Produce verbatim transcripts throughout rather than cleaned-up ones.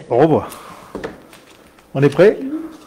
Au revoir. On est prêt?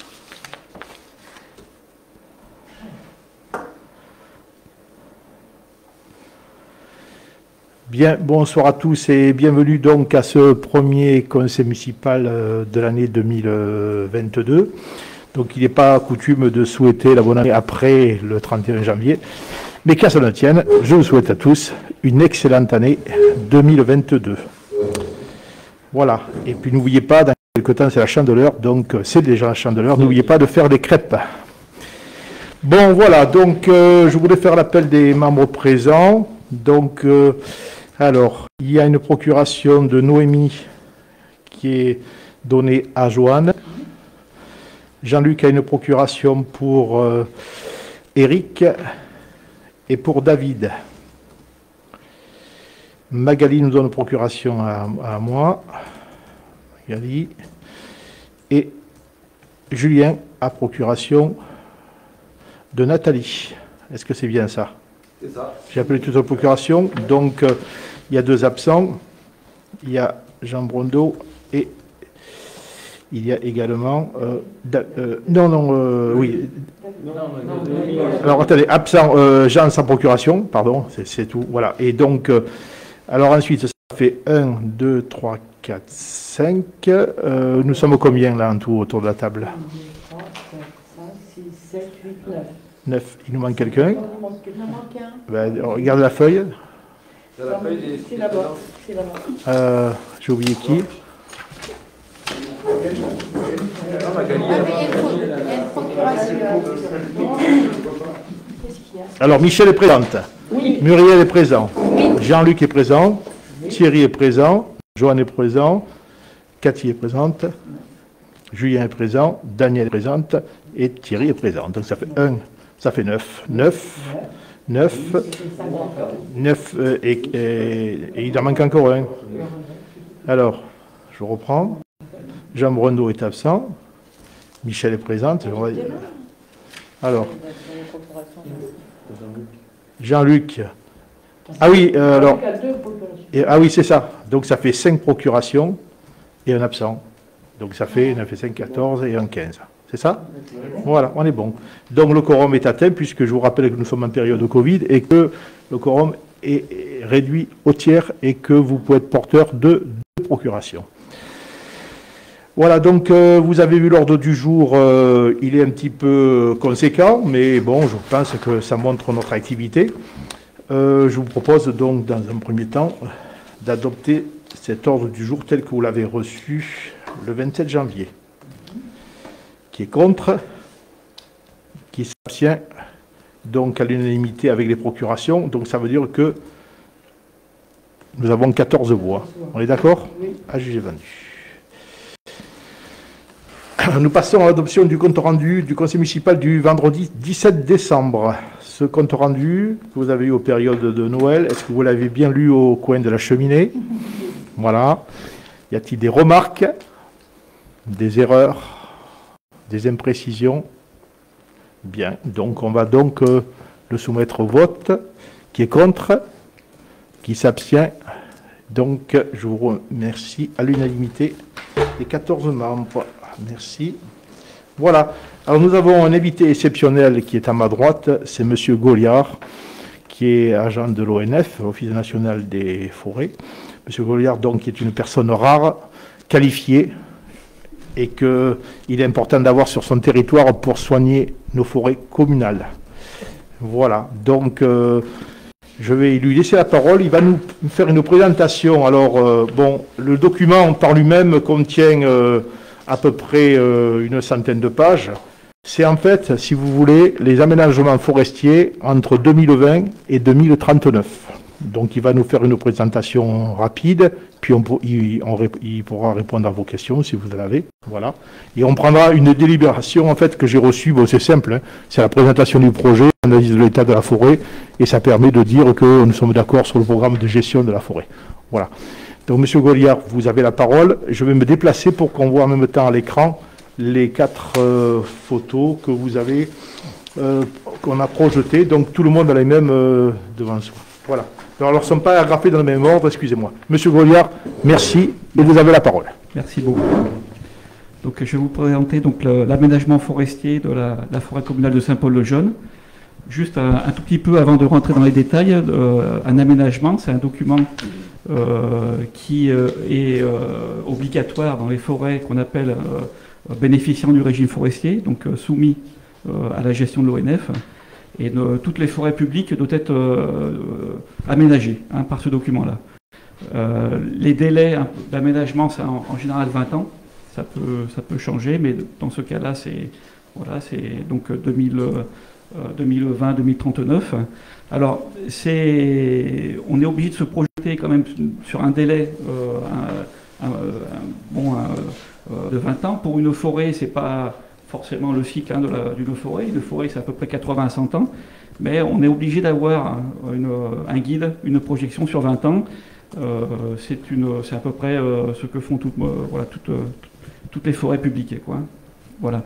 Bien, bonsoir à tous et bienvenue donc à ce premier conseil municipal de l'année deux mille vingt-deux. Donc il n'est pas coutume de souhaiter la bonne année après le trente et un janvier, mais qu'à cela ne tienne, je vous souhaite à tous une excellente année deux mille vingt-deux. Voilà, et puis n'oubliez pas, dans quelques temps c'est la Chandeleur, donc c'est déjà la Chandeleur, n'oubliez pas de faire des crêpes. Bon voilà, donc euh, je voulais faire l'appel des membres présents. Donc, euh, alors, il y a une procuration de Noémie qui est donnée à Joanne. Jean-Luc a une procuration pour euh, Eric et pour David. Magali nous donne une procuration à, à moi. Magali. Et Julien a procuration de Nathalie. Est-ce que c'est bien ça? C'est ça. J'ai appelé toute la procuration. Donc, euh, il y a deux absents. Il y a Jean Brondeau et il y a également... Euh, da, euh, non, non, euh, oui. Alors, attendez, absent, euh, Jean sans procuration, pardon, c'est tout. Voilà. Et donc, euh, alors ensuite, ça fait un, deux, trois, quatre, cinq. Euh, nous sommes combien, là, en tout, autour de la table? un, deux, trois, quatre, cinq, six, sept, huit, neuf. neuf. Il nous manque quelqu'un? Il nous manque un. Ben, regarde la feuille. C'est là-bas. Euh, J'ai oublié qui? Alors, Michel est présente. Oui. Muriel est présent. Oui. Jean-Luc est présent. Thierry est présent. Joanne est présent. Cathy est présente. Julien est présent. Daniel est présente. Et Thierry est présent. Donc, ça fait un. Ça fait neuf. neuf. neuf. neuf. Euh, et, et, et il en manque encore un. Alors, je reprends. Jean Brondeau est absent. Michel est présente. Alors, Jean-Luc. Ah oui, euh, alors. Et, ah oui, c'est ça. Donc ça fait cinq procurations et un absent. Donc ça fait neuf et cinq, quatorze et un quinze. C'est ça? Voilà, on est bon. Donc le quorum est atteint, puisque je vous rappelle que nous sommes en période de Covid et que le quorum est réduit au tiers et que vous pouvez être porteur de deux procurations. Voilà, donc euh, vous avez vu l'ordre du jour, euh, il est un petit peu conséquent, mais bon, je pense que ça montre notre activité. Euh, je vous propose donc, dans un premier temps, d'adopter cet ordre du jour tel que vous l'avez reçu le vingt-sept janvier. Qui est contre, qui s'abstient, donc à l'unanimité avec les procurations. Donc ça veut dire que nous avons quatorze voix. On est d'accord? Oui. À juger vendu. Nous passons à l'adoption du compte rendu du conseil municipal du vendredi dix-sept décembre. Ce compte rendu que vous avez eu aux périodes de Noël, est-ce que vous l'avez bien lu au coin de la cheminée? Voilà. Y a-t-il des remarques, des erreurs, des imprécisions? Bien. Donc on va donc euh, le soumettre au vote. Qui est contre? Qui s'abstient? Donc je vous remercie à l'unanimité des quatorze membres. Merci. Voilà. Alors nous avons un invité exceptionnel qui est à ma droite, c'est M. Goliard, qui est agent de l'O N F, l'Office national des forêts. M. Goliard, donc, qui est une personne rare, qualifiée, et qu'il est important d'avoir sur son territoire pour soigner nos forêts communales. Voilà. Donc, euh, je vais lui laisser la parole. Il va nous faire une présentation. Alors, euh, bon, le document par lui-même contient... Euh, à peu près euh, une centaine de pages. C'est en fait, si vous voulez, les aménagements forestiers entre deux mille vingt et deux mille trente-neuf. Donc il va nous faire une présentation rapide, puis on, il, on, il pourra répondre à vos questions si vous en avez. Voilà. Et on prendra une délibération en fait que j'ai reçue, bon, c'est simple, hein, c'est la présentation du projet, l'analyse de l'état de la forêt, et ça permet de dire que nous sommes d'accord sur le programme de gestion de la forêt. Voilà. Donc, Monsieur Goliard, vous avez la parole. Je vais me déplacer pour qu'on voit en même temps à l'écran les quatre euh, photos que vous avez, euh, qu'on a projetées. Donc, tout le monde a les mêmes euh, devant soi. Voilà. Alors, elles ne sont pas agrafées dans le même ordre, excusez-moi. Monsieur Goliard, merci, et vous avez la parole. Merci beaucoup. Donc, je vais vous présenter donc l'aménagement forestier de la, la forêt communale de Saint-Paul-le-Jeune. Juste un, un tout petit peu avant de rentrer dans les détails, euh, un aménagement, c'est un document euh, qui euh, est euh, obligatoire dans les forêts qu'on appelle euh, bénéficiant du régime forestier, donc euh, soumis euh, à la gestion de l'O N F. Et de, toutes les forêts publiques doivent être euh, aménagées hein, par ce document-là. Euh, les délais d'aménagement, c'est en, en général vingt ans. Ça peut, ça peut changer, mais dans ce cas-là, c'est voilà, c'est donc deux mille, euh, deux mille vingt deux mille trente-neuf. Alors, c'est, on est obligé de se projeter quand même sur un délai euh, un, un, un, bon, un, euh, de vingt ans. Pour une forêt, c'est pas forcément le cycle hein, d'une forêt. Une forêt, c'est à peu près quatre-vingts à cent ans. Mais on est obligé d'avoir une, un guide, une projection sur vingt ans. Euh, c'est à peu près euh, ce que font toutes, euh, voilà, toutes, euh, toutes les forêts publiques. Quoi. Voilà.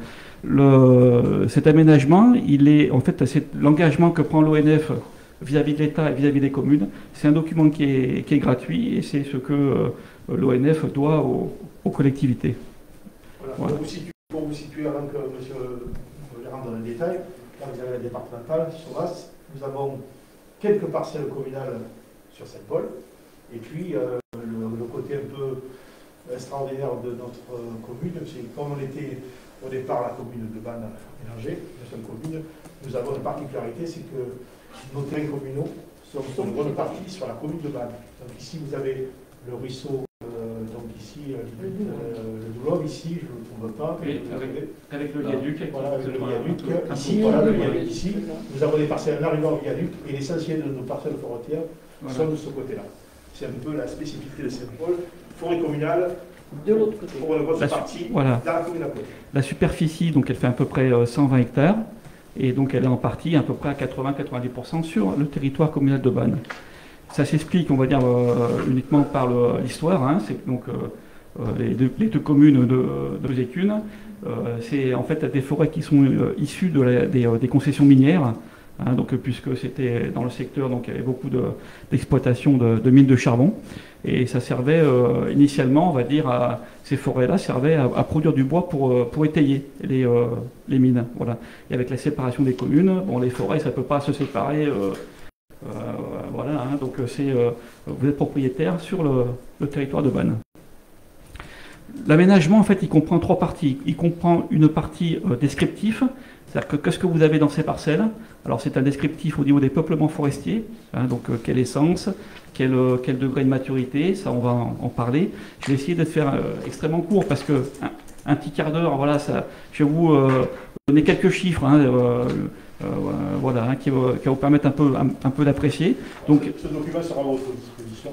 Le, cet aménagement, il est, en fait, c'est l'engagement que prend l'O N F vis-à-vis de l'État et vis-à-vis des communes. C'est un document qui est, qui est gratuit et c'est ce que euh, l'O N F doit aux, aux collectivités. Voilà. Voilà. Pour, vous situer, pour vous situer, avant que monsieur ne rentre dans les détails, là vous avez la départementale sur As, nous avons quelques parcelles communales sur Saint-Paul, et puis euh, le, le côté un peu extraordinaire de notre euh, commune, c'est comme on était au départ la commune de Bannes mélangée, une seule commune, nous avons une particularité, c'est que nos terrains communaux sont en bonne partie sur la commune de Bannes. Donc ici vous avez le ruisseau, euh, donc ici euh, le Doulove, ici je ne le trouve pas. Et avec, avec le viaduc. Voilà, avec le viaduc. Ici, voilà, le viaduc ici, nous avons des parcelles en arrivant au viaduc et l'essentiel de nos parcelles forestières voilà. sont de ce côté-là. C'est un peu la spécificité de Saint-Paul. Forêt communale, de l'autre côté. Pour une grosse la partie, voilà. Dans la commune à côté. La superficie, donc, elle fait à peu près cent vingt hectares, et donc elle est en partie à peu près à quatre-vingts à quatre-vingt-dix pour cent sur le territoire communal de Bannes. Ça s'explique, on va dire, euh, uniquement par l'histoire. Hein, c'est donc euh, les, deux, les deux communes de, de Bézécune. Euh, c'est en fait des forêts qui sont euh, issues de la, des, des concessions minières. Hein, donc, puisque c'était dans le secteur, donc il y avait beaucoup d'exploitation de, de, de mines de charbon. Et ça servait euh, initialement, on va dire, à, ces forêts-là servaient à, à produire du bois pour, pour étayer les, euh, les mines. Voilà. Et avec la séparation des communes, bon, les forêts, ça ne peut pas se séparer. Euh, euh, voilà, hein, donc c'est, euh, vous êtes propriétaire sur le, le territoire de Bannes. L'aménagement, en fait, il comprend trois parties. Il comprend une partie euh, descriptive, c'est-à-dire que qu'est-ce que vous avez dans ces parcelles. Alors c'est un descriptif au niveau des peuplements forestiers, hein, donc euh, quelle essence, quel, euh, quel degré de maturité, ça on va en, en parler. Je vais essayer de faire euh, extrêmement court parce que un, un petit quart d'heure, voilà, ça, je vais vous euh, donner quelques chiffres, hein, euh, euh, voilà, hein, qui, va, qui va vous permettre un peu, un, un peu d'apprécier. Donc ce document sera à votre disposition.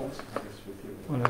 Voilà.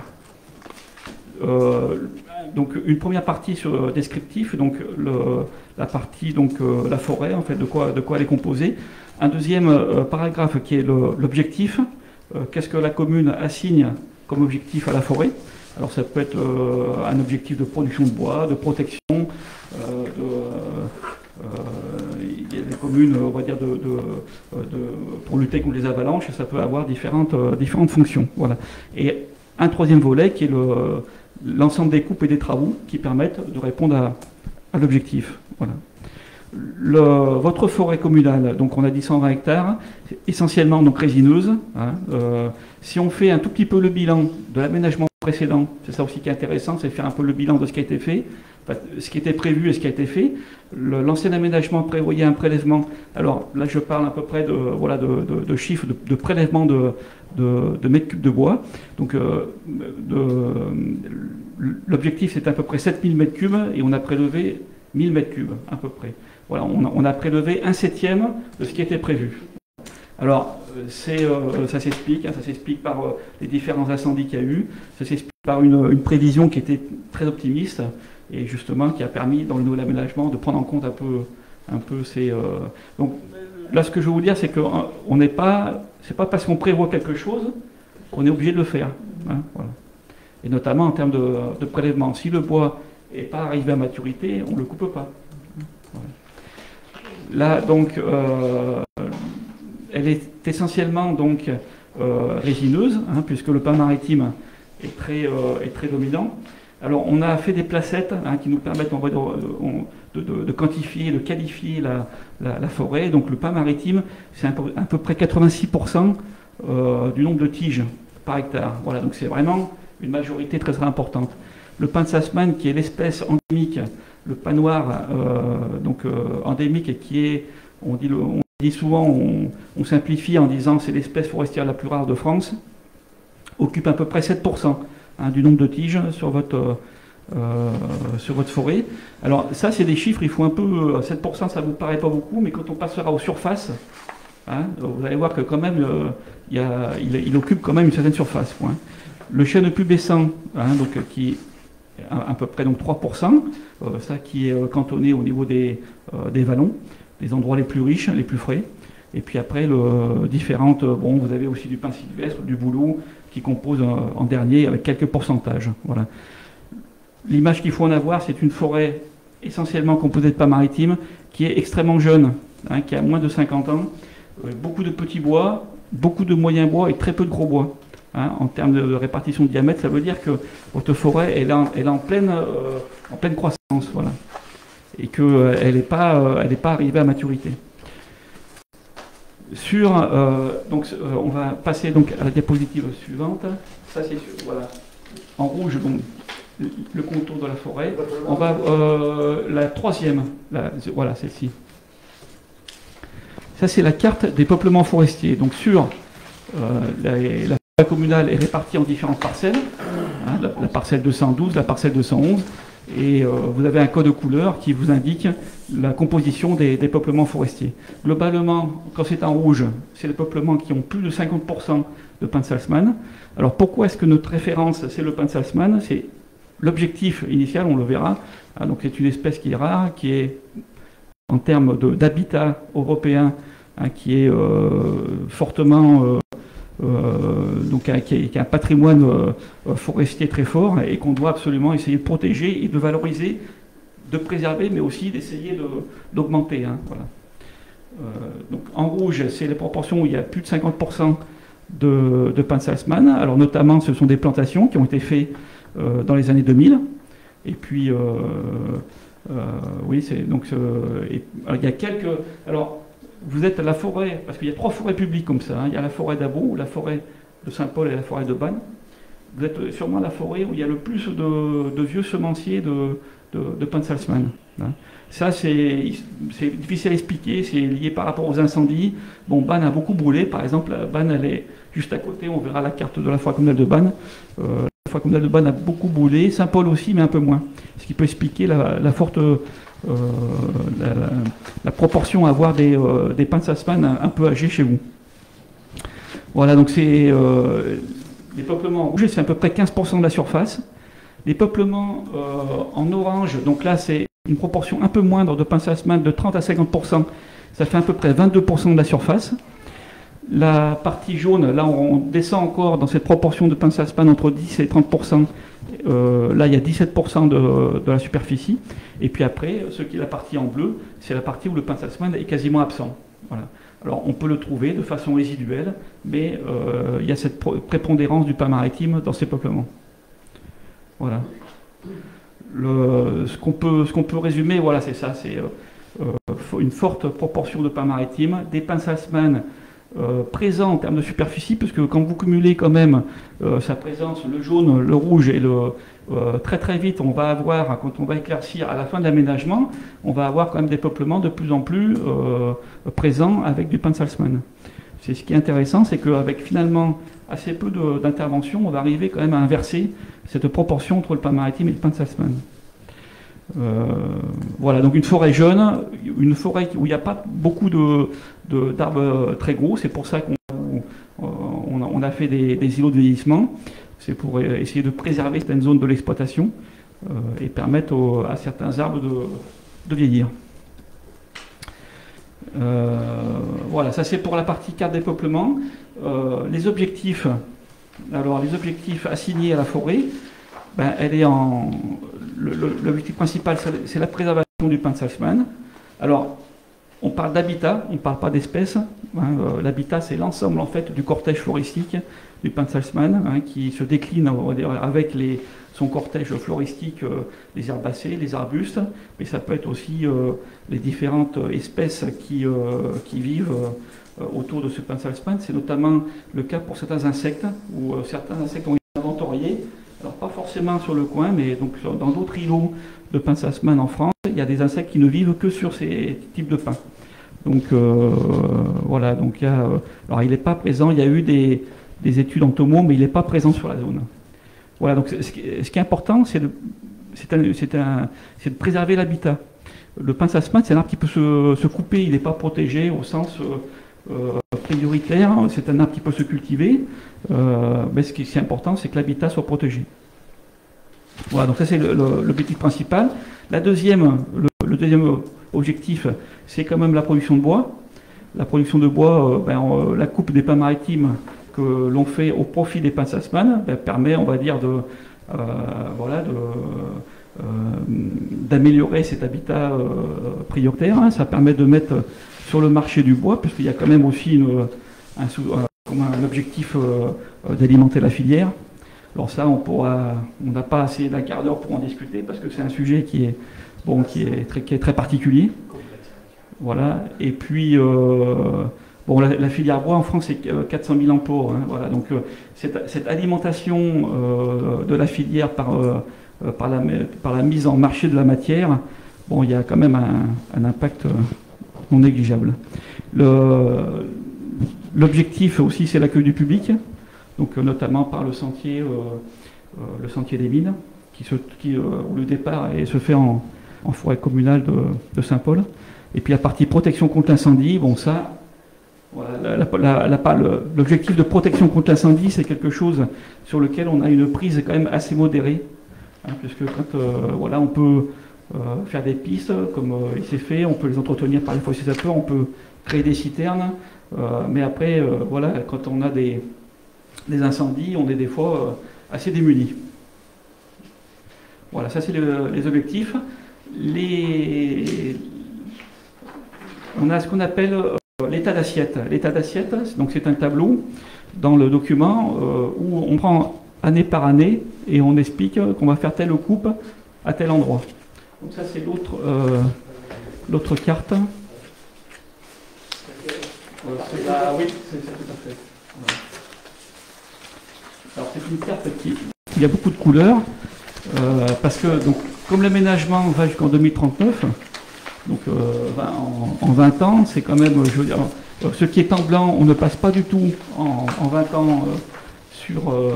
Euh, donc une première partie sur le descriptif, donc le, la partie donc euh, la forêt en fait de quoi de quoi elle est composée. Un deuxième euh, paragraphe qui est l'objectif. Euh, Qu'est-ce que la commune assigne comme objectif à la forêt? Alors ça peut être euh, un objectif de production de bois, de protection. Euh, de, euh, il y a des communes, on va dire, de, de, de, pour lutter contre les avalanches, ça peut avoir différentes euh, différentes fonctions. Voilà. Et un troisième volet qui est le l'ensemble des coupes et des travaux qui permettent de répondre à, à l'objectif. Voilà. Le, votre forêt communale, donc on a dit cent vingt hectares, essentiellement donc résineuse. Hein, euh, si on fait un tout petit peu le bilan de l'aménagement précédent, c'est ça aussi qui est intéressant, c'est faire un peu le bilan de ce qui a été fait, enfin, ce qui était prévu et ce qui a été fait. L'ancien aménagement prévoyait un prélèvement. Alors là, je parle à peu près de, voilà, de, de, de chiffres de, de prélèvement de, de, de mètres cubes de bois. Donc euh, l'objectif, c'est à peu près sept mille mètres cubes et on a prélevé mille mètres cubes à peu près. Voilà, on a, on a prélevé un septième de ce qui était prévu. Alors, euh, ça s'explique, hein, ça s'explique par euh, les différents incendies qu'il y a eu, ça s'explique par une, une prévision qui était très optimiste et justement qui a permis dans le nouvel aménagement de prendre en compte un peu, un peu ces... Euh... Donc là, ce que je veux vous dire, c'est qu'on n'est pas... C'est pas parce qu'on prévoit quelque chose qu'on est obligé de le faire. Hein, voilà. Et notamment en termes de, de prélèvement. Si le bois n'est pas arrivé à maturité, on ne le coupe pas. Voilà. Là, donc, euh, elle est essentiellement donc, euh, résineuse, hein, puisque le pain maritime est très, euh, est très dominant. Alors, on a fait des placettes hein, qui nous permettent on va, de, de, de quantifier, de qualifier la, la, la forêt. Donc, le pin maritime, c'est à peu près quatre-vingt-six pour cent euh, du nombre de tiges par hectare. Voilà, donc c'est vraiment une majorité très, très importante. Le pin de Sassman, qui est l'espèce endémique, le pin noir euh, donc, euh, endémique, et qui est, on dit, le, on dit souvent, on, on simplifie en disant c'est l'espèce forestière la plus rare de France, occupe à peu près sept pour cent hein, du nombre de tiges sur votre, euh, sur votre forêt. Alors ça, c'est des chiffres, il faut un peu, sept pour cent ça ne vous paraît pas beaucoup, mais quand on passera aux surfaces, hein, vous allez voir que quand même, euh, il, y a, il, il occupe quand même une certaine surface. Hein. Le chêne pubescent, hein, donc, qui à, à peu près donc trois pour cent, euh, ça qui est euh, cantonné au niveau des, euh, des vallons, les endroits les plus riches, les plus frais. Et puis après, le, différentes, bon, vous avez aussi du pin sylvestre, du bouleau, qui compose euh, en dernier avec quelques pourcentages. Voilà. L'image qu'il faut en avoir, c'est une forêt essentiellement composée de pin maritime, qui est extrêmement jeune, hein, qui a moins de cinquante ans, euh, beaucoup de petits bois, beaucoup de moyens bois et très peu de gros bois. Hein, en termes de répartition de diamètre, ça veut dire que votre forêt elle est en, elle est en, pleine, euh, en pleine croissance, voilà, et qu'elle euh, n'est pas, euh, elle pas arrivée à maturité. Sur, euh, donc, euh, on va passer donc à la diapositive suivante. Ça, c'est voilà, en rouge, donc, le, le contour de la forêt. On va euh, la troisième, la, voilà, celle-ci. Ça, c'est la carte des peuplements forestiers. Donc, sur euh, la, la forêt communale est répartie en différentes parcelles. Hein, la, la parcelle deux cent douze, la parcelle deux cent onze. Et euh, vous avez un code de couleur qui vous indique la composition des, des peuplements forestiers. Globalement, quand c'est en rouge, c'est les peuplements qui ont plus de cinquante pour cent de pin de Salzmann. Alors pourquoi est-ce que notre référence, c'est le pin de Salzmann? C'est l'objectif initial, on le verra. Ah, donc c'est une espèce qui est rare, qui est, en termes d'habitat européen, hein, qui est euh, fortement... Euh, Euh, donc qui a, qui a un patrimoine euh, forestier très fort et qu'on doit absolument essayer de protéger et de valoriser, de préserver, mais aussi d'essayer d'augmenter. Hein, voilà. euh, donc en rouge, c'est les proportions où il y a plus de cinquante pour cent de, de pin de Salzmann. Alors notamment, ce sont des plantations qui ont été faites euh, dans les années deux mille. Et puis, euh, euh, oui, c'est donc euh, et, alors, il y a quelques. Alors, vous êtes à la forêt, parce qu'il y a trois forêts publiques comme ça. Hein. Il y a la forêt d'Abo, la forêt de Saint-Paul et la forêt de Bannes. Vous êtes sûrement la forêt où il y a le plus de, de vieux semenciers de, de, de pin de Salzmann. Hein. Ça, c'est difficile à expliquer, c'est lié par rapport aux incendies. Bon, Bannes a beaucoup brûlé, par exemple. Bannes, elle est juste à côté, on verra la carte de la forêt communale de Bannes. Euh, la forêt communale de Bannes a beaucoup brûlé, Saint-Paul aussi, mais un peu moins. Ce qui peut expliquer la, la forte... Euh, la, la, la proportion à avoir des, euh, des pins de Salzmann un, un peu âgés chez vous. Voilà, donc c'est euh, les peuplements en rouge, c'est à peu près quinze pour cent de la surface. Les peuplements euh, en orange, donc là c'est une proportion un peu moindre de pins de Salzmann, de trente à cinquante pour cent, ça fait à peu près vingt-deux pour cent de la surface. La partie jaune, là on descend encore dans cette proportion de pins de Salzmann entre dix et trente pour cent. Euh, là il y a dix-sept pour cent de, de la superficie. Et puis après, ce qui est la partie en bleu, c'est la partie où le pin de Salzmann est quasiment absent. Voilà. Alors on peut le trouver de façon résiduelle, mais euh, il y a cette prépondérance du pin maritime dans ces peuplements. Voilà. Le, ce qu'on peut, ce qu'on peut résumer, voilà, c'est ça, c'est euh, une forte proportion de pin maritime, des pins de Salzmann Euh, présent en termes de superficie, puisque quand vous cumulez quand même euh, sa présence, le jaune, le rouge et le euh, très très vite, on va avoir, quand on va éclaircir à la fin de l'aménagement, on va avoir quand même des peuplements de plus en plus euh, présents avec du pin de Salzmann. C'est ce qui est intéressant, c'est qu'avec finalement assez peu d'intervention, on va arriver quand même à inverser cette proportion entre le pin maritime et le pin de Salzmann. Euh, voilà, donc une forêt jeune, une forêt où il n'y a pas beaucoup de, de, d'arbres très gros, c'est pour ça qu'on on a, on a fait des, des îlots de vieillissement, c'est pour essayer de préserver certaines zones de l'exploitation euh, et permettre aux, à certains arbres de, de vieillir. Euh, voilà, ça c'est pour la partie carte des peuplements. Euh, les objectifs, alors les objectifs assignés à la forêt, ben, elle est en l'objectif principal, c'est la préservation du pin de Salzmann. Alors, on parle d'habitat, on ne parle pas d'espèces. Hein, euh, l'habitat, c'est l'ensemble en fait du cortège floristique du pin salzmann, hein, qui se décline on va dire, avec les, son cortège floristique, euh, les herbacées, les arbustes, mais ça peut être aussi euh, les différentes espèces qui, euh, qui vivent euh, autour de ce pin salzmann. C'est notamment le cas pour certains insectes, où euh, certains insectes ont été inventoriés. Alors pas forcément sur le coin, mais donc dans d'autres îlots de pin salzmann en France, il y a des insectes qui ne vivent que sur ces types de pins. Donc euh, voilà, donc il y a, euh, alors il n'est pas présent, il y a eu des, des études en tombeau, mais il n'est pas présent sur la zone. Voilà, donc ce qui, ce qui est important, c'est de, c'est un, c'est un, c'est de préserver l'habitat. Le pin salzmann, c'est un arbre qui peut se, se couper, il n'est pas protégé au sens euh, euh, prioritaire, c'est un arbre qui peut se cultiver, euh, mais ce qui est important, c'est que l'habitat soit protégé. Voilà, donc ça c'est l'objectif principal. La deuxième, le, le deuxième objectif, c'est quand même la production de bois. La production de bois, euh, ben, euh, la coupe des pins maritimes que l'on fait au profit des pins salzmann ben, permet, on va dire, de euh, voilà, de euh, d'améliorer cet habitat euh, prioritaire. Hein. Ça permet de mettre sur le marché du bois, puisqu'il y a quand même aussi une, un, un, un objectif euh, d'alimenter la filière. Alors ça, on pourra, on n'a pas assez d'un quart d'heure pour en discuter parce que c'est un sujet qui est bon, qui est très, qui est très particulier. Voilà. Et puis, euh, bon, la, la filière bois en France, c'est quatre cent mille emplois. Hein, voilà. Donc, euh, cette, cette alimentation euh, de la filière par euh, par la par la mise en marché de la matière, bon, il y a quand même un, un impact non négligeable. L'objectif aussi, c'est l'accueil du public. Donc, euh, notamment par le sentier, euh, euh, le sentier des mines, qui se, qui, euh, où le départ est, se fait en, en forêt communale de, de Saint-Paul. Et puis la partie protection contre l'incendie, bon ça, voilà, l'objectif de protection contre l'incendie, c'est quelque chose sur lequel on a une prise quand même assez modérée, hein, puisque quand euh, voilà, on peut euh, faire des pistes, comme euh, il s'est fait, on peut les entretenir par les fossiers sapeurs, on peut créer des citernes, euh, mais après, euh, voilà, quand on a des des incendies, on est des fois euh, assez démunis. Voilà, ça c'est le, les objectifs. Les... On a ce qu'on appelle euh, l'état d'assiette. L'état d'assiette, donc c'est un tableau dans le document euh, où on prend année par année et on explique qu'on va faire telle coupe à tel endroit. Donc ça c'est l'autre euh, l'autre carte. Ah oui, c'est tout à fait. Voilà. Alors c'est une carte qui, qui a beaucoup de couleurs, euh, parce que donc, comme l'aménagement va jusqu'en deux mille trente-neuf, donc euh, en, en vingt ans, c'est quand même, je veux dire, ce qui est en blanc, on ne passe pas du tout en, en vingt ans euh, sur, euh,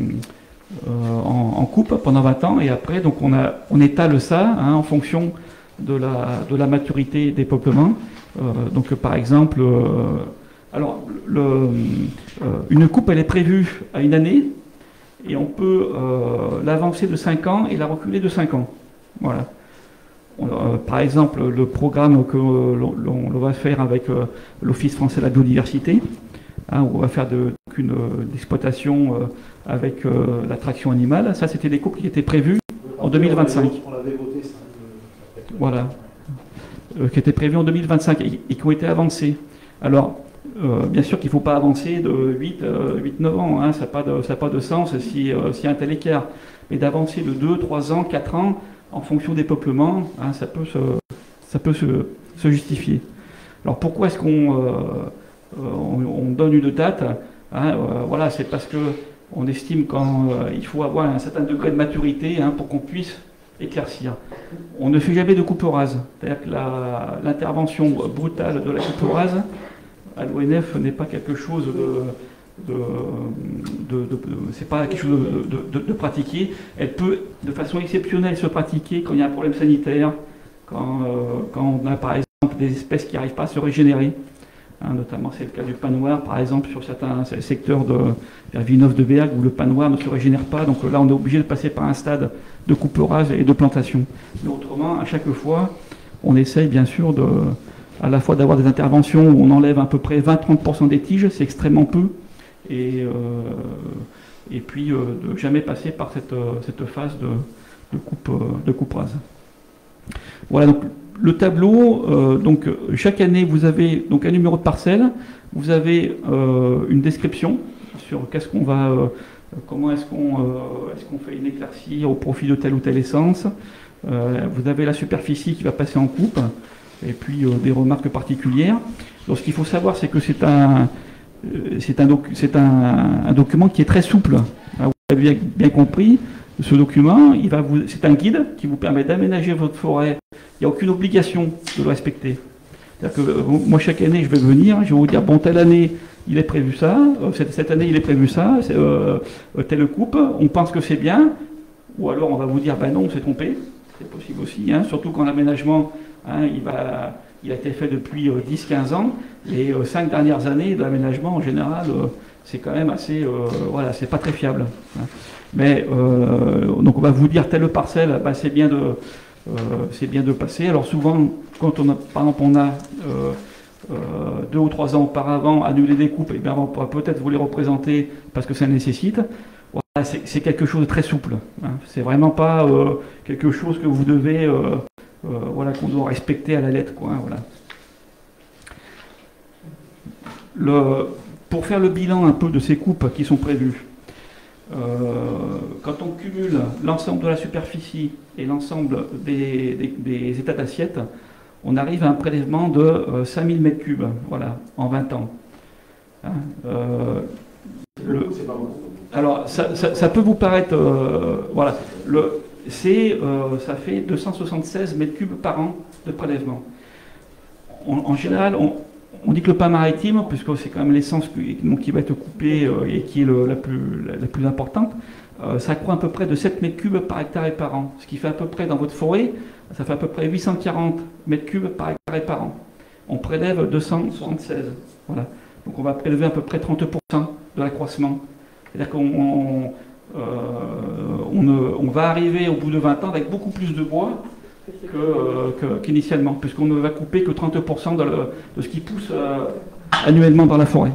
euh, en, en coupe pendant vingt ans, et après donc on, a, on étale ça hein, en fonction de la, de la maturité des peuplements. Euh, donc par exemple, euh, alors, le, euh, une coupe, elle est prévue à une année, et on peut euh, l'avancer de cinq ans et la reculer de cinq ans. Voilà. On, euh, par exemple, le programme que euh, l'on, l'on va faire avec euh, l'Office français de la biodiversité, hein, où on va faire de, une euh, exploitation euh, avec euh, la traction animale, ça c'était des coupes qui étaient prévues en deux mille vingt-cinq. On l'avait voté, ça. Voilà. Euh, qui étaient prévues en deux mille vingt-cinq et, et qui ont été avancées. Alors, Euh, bien sûr qu'il ne faut pas avancer de huit neuf ans, hein, ça n'a pas, pas de sens si, euh, s'il y a un tel écart. Mais d'avancer de deux, trois ans, quatre ans, en fonction des peuplements, hein, ça peut, se, ça peut se, se justifier. Alors pourquoi est-ce qu'on euh, on, on donne une date hein, euh, voilà, c'est parce qu'on estime qu'il euh, faut avoir un certain degré de maturité hein, pour qu'on puisse éclaircir. On ne fait jamais de coupe rase. C'est-à-dire que l'intervention brutale de la coupe rase, à l'O N F n'est pas quelque chose de, de, de, de, de c'est pas quelque chose de, de, de, de pratiquer. Elle peut de façon exceptionnelle se pratiquer quand il y a un problème sanitaire, quand, euh, quand on a par exemple des espèces qui n'arrivent pas à se régénérer. Hein, notamment c'est le cas du pin noir par exemple sur certains secteurs de vers Villeneuve-de-Berg où le pin noir ne se régénère pas. Donc là on est obligé de passer par un stade de coupe rase et de plantation. Mais autrement, à chaque fois, on essaye bien sûr de à la fois d'avoir des interventions où on enlève à peu près vingt à trente pour cent des tiges, c'est extrêmement peu, et, euh, et puis euh, de jamais passer par cette, cette phase de, de, coupe, de coupe rase. Voilà, donc le tableau, euh, donc chaque année, vous avez donc un numéro de parcelle, vous avez euh, une description sur qu'est-ce qu'on va, euh, comment est-ce qu'on euh, est-ce qu'on fait une éclaircie au profit de telle ou telle essence. Euh, vous avez la superficie qui va passer en coupe, et puis euh, des remarques particulières. Donc ce qu'il faut savoir, c'est que c'est un, euh, c'est un, doc, c'est un, un document qui est très souple. Vous avez bien, bien compris, ce document, il va vous, c'est un guide qui vous permet d'aménager votre forêt. Il n'y a aucune obligation de le respecter. C'est-à-dire que euh, moi, chaque année, je vais venir, je vais vous dire, bon, telle année, il est prévu ça, euh, cette, cette année, il est prévu ça, euh, telle coupe, on pense que c'est bien, ou alors on va vous dire, ben non, on s'est trompé. C'est possible aussi, hein, surtout quand l'aménagement, hein, il, va, il a été fait depuis euh, dix à quinze ans. Les euh, cinq dernières années de l'aménagement, en général, euh, c'est quand même assez... Euh, voilà, c'est pas très fiable. Hein. Mais, euh, donc on va vous dire, telle parcelle, bah, c'est bien, euh, bien de passer. Alors souvent, quand on a, par exemple, on a euh, euh, deux ou trois ans auparavant annulé des coupes, et bien on pourra peut-être vous les représenter parce que ça nécessite. Voilà, c'est quelque chose de très souple. Hein. C'est vraiment pas euh, quelque chose que vous devez, euh, euh, voilà, qu'on doit respecter à la lettre, quoi. Hein, voilà. Le, pour faire le bilan un peu de ces coupes qui sont prévues, euh, quand on cumule l'ensemble de la superficie et l'ensemble des, des, des états d'assiette, on arrive à un prélèvement de euh, cinq mille mètres cubes, voilà, en vingt ans. Hein, euh, le, alors, ça, ça, ça peut vous paraître, euh, voilà, le, c'est, euh, ça fait deux cent soixante-seize mètres cubes par an de prélèvement. En, en général, on, on dit que le pain maritime, puisque c'est quand même l'essence qui, qui va être coupée euh, et qui est le, la, plus, la, la plus importante, euh, ça croît à peu près de sept mètres cubes par hectare et par an. Ce qui fait à peu près, dans votre forêt, ça fait à peu près huit cent quarante mètres cubes par hectare et par an. On prélève deux cent soixante-seize. Voilà. Donc on va prélever à peu près trente pour cent de l'accroissement. C'est-à-dire qu'on on, euh, on, on va arriver au bout de vingt ans avec beaucoup plus de bois qu'initialement, que, puisqu'on ne va couper que trente pour cent de, le, de ce qui pousse euh, annuellement dans la forêt.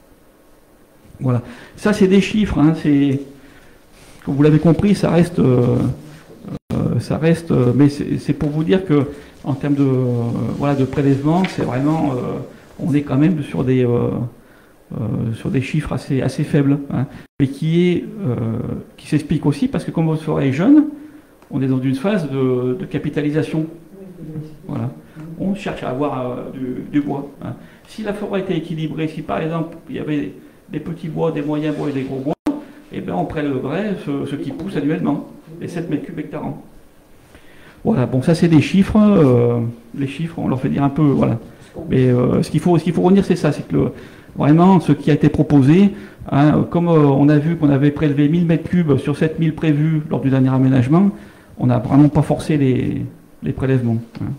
Voilà. Ça, c'est des chiffres. Hein, c'est, comme vous l'avez compris, ça reste, euh, euh, ça reste, euh, mais c'est pour vous dire que, en termes de, euh, voilà, de prélèvement, c'est vraiment, euh, on est quand même sur des euh, Euh, sur des chiffres assez, assez faibles, hein, mais qui, est, euh, qui s'explique aussi parce que comme votre forêt est jeune, on est dans une phase de, de capitalisation. Voilà. On cherche à avoir euh, du, du bois. Hein. Si la forêt était équilibrée, si par exemple il y avait des petits bois, des moyens bois et des gros bois, eh bien on prélèverait ce, ce qui pousse annuellement, les sept mètres cubes hectare an. Voilà, bon ça c'est des chiffres, euh, les chiffres on leur fait dire un peu, voilà. Mais euh, ce qu'il faut, ce qu'il faut retenir c'est ça, c'est que le, vraiment, ce qui a été proposé, hein, comme euh, on a vu qu'on avait prélevé mille mètres cubes sur sept mille prévus lors du dernier aménagement, on n'a vraiment pas forcé les, les prélèvements. Hein.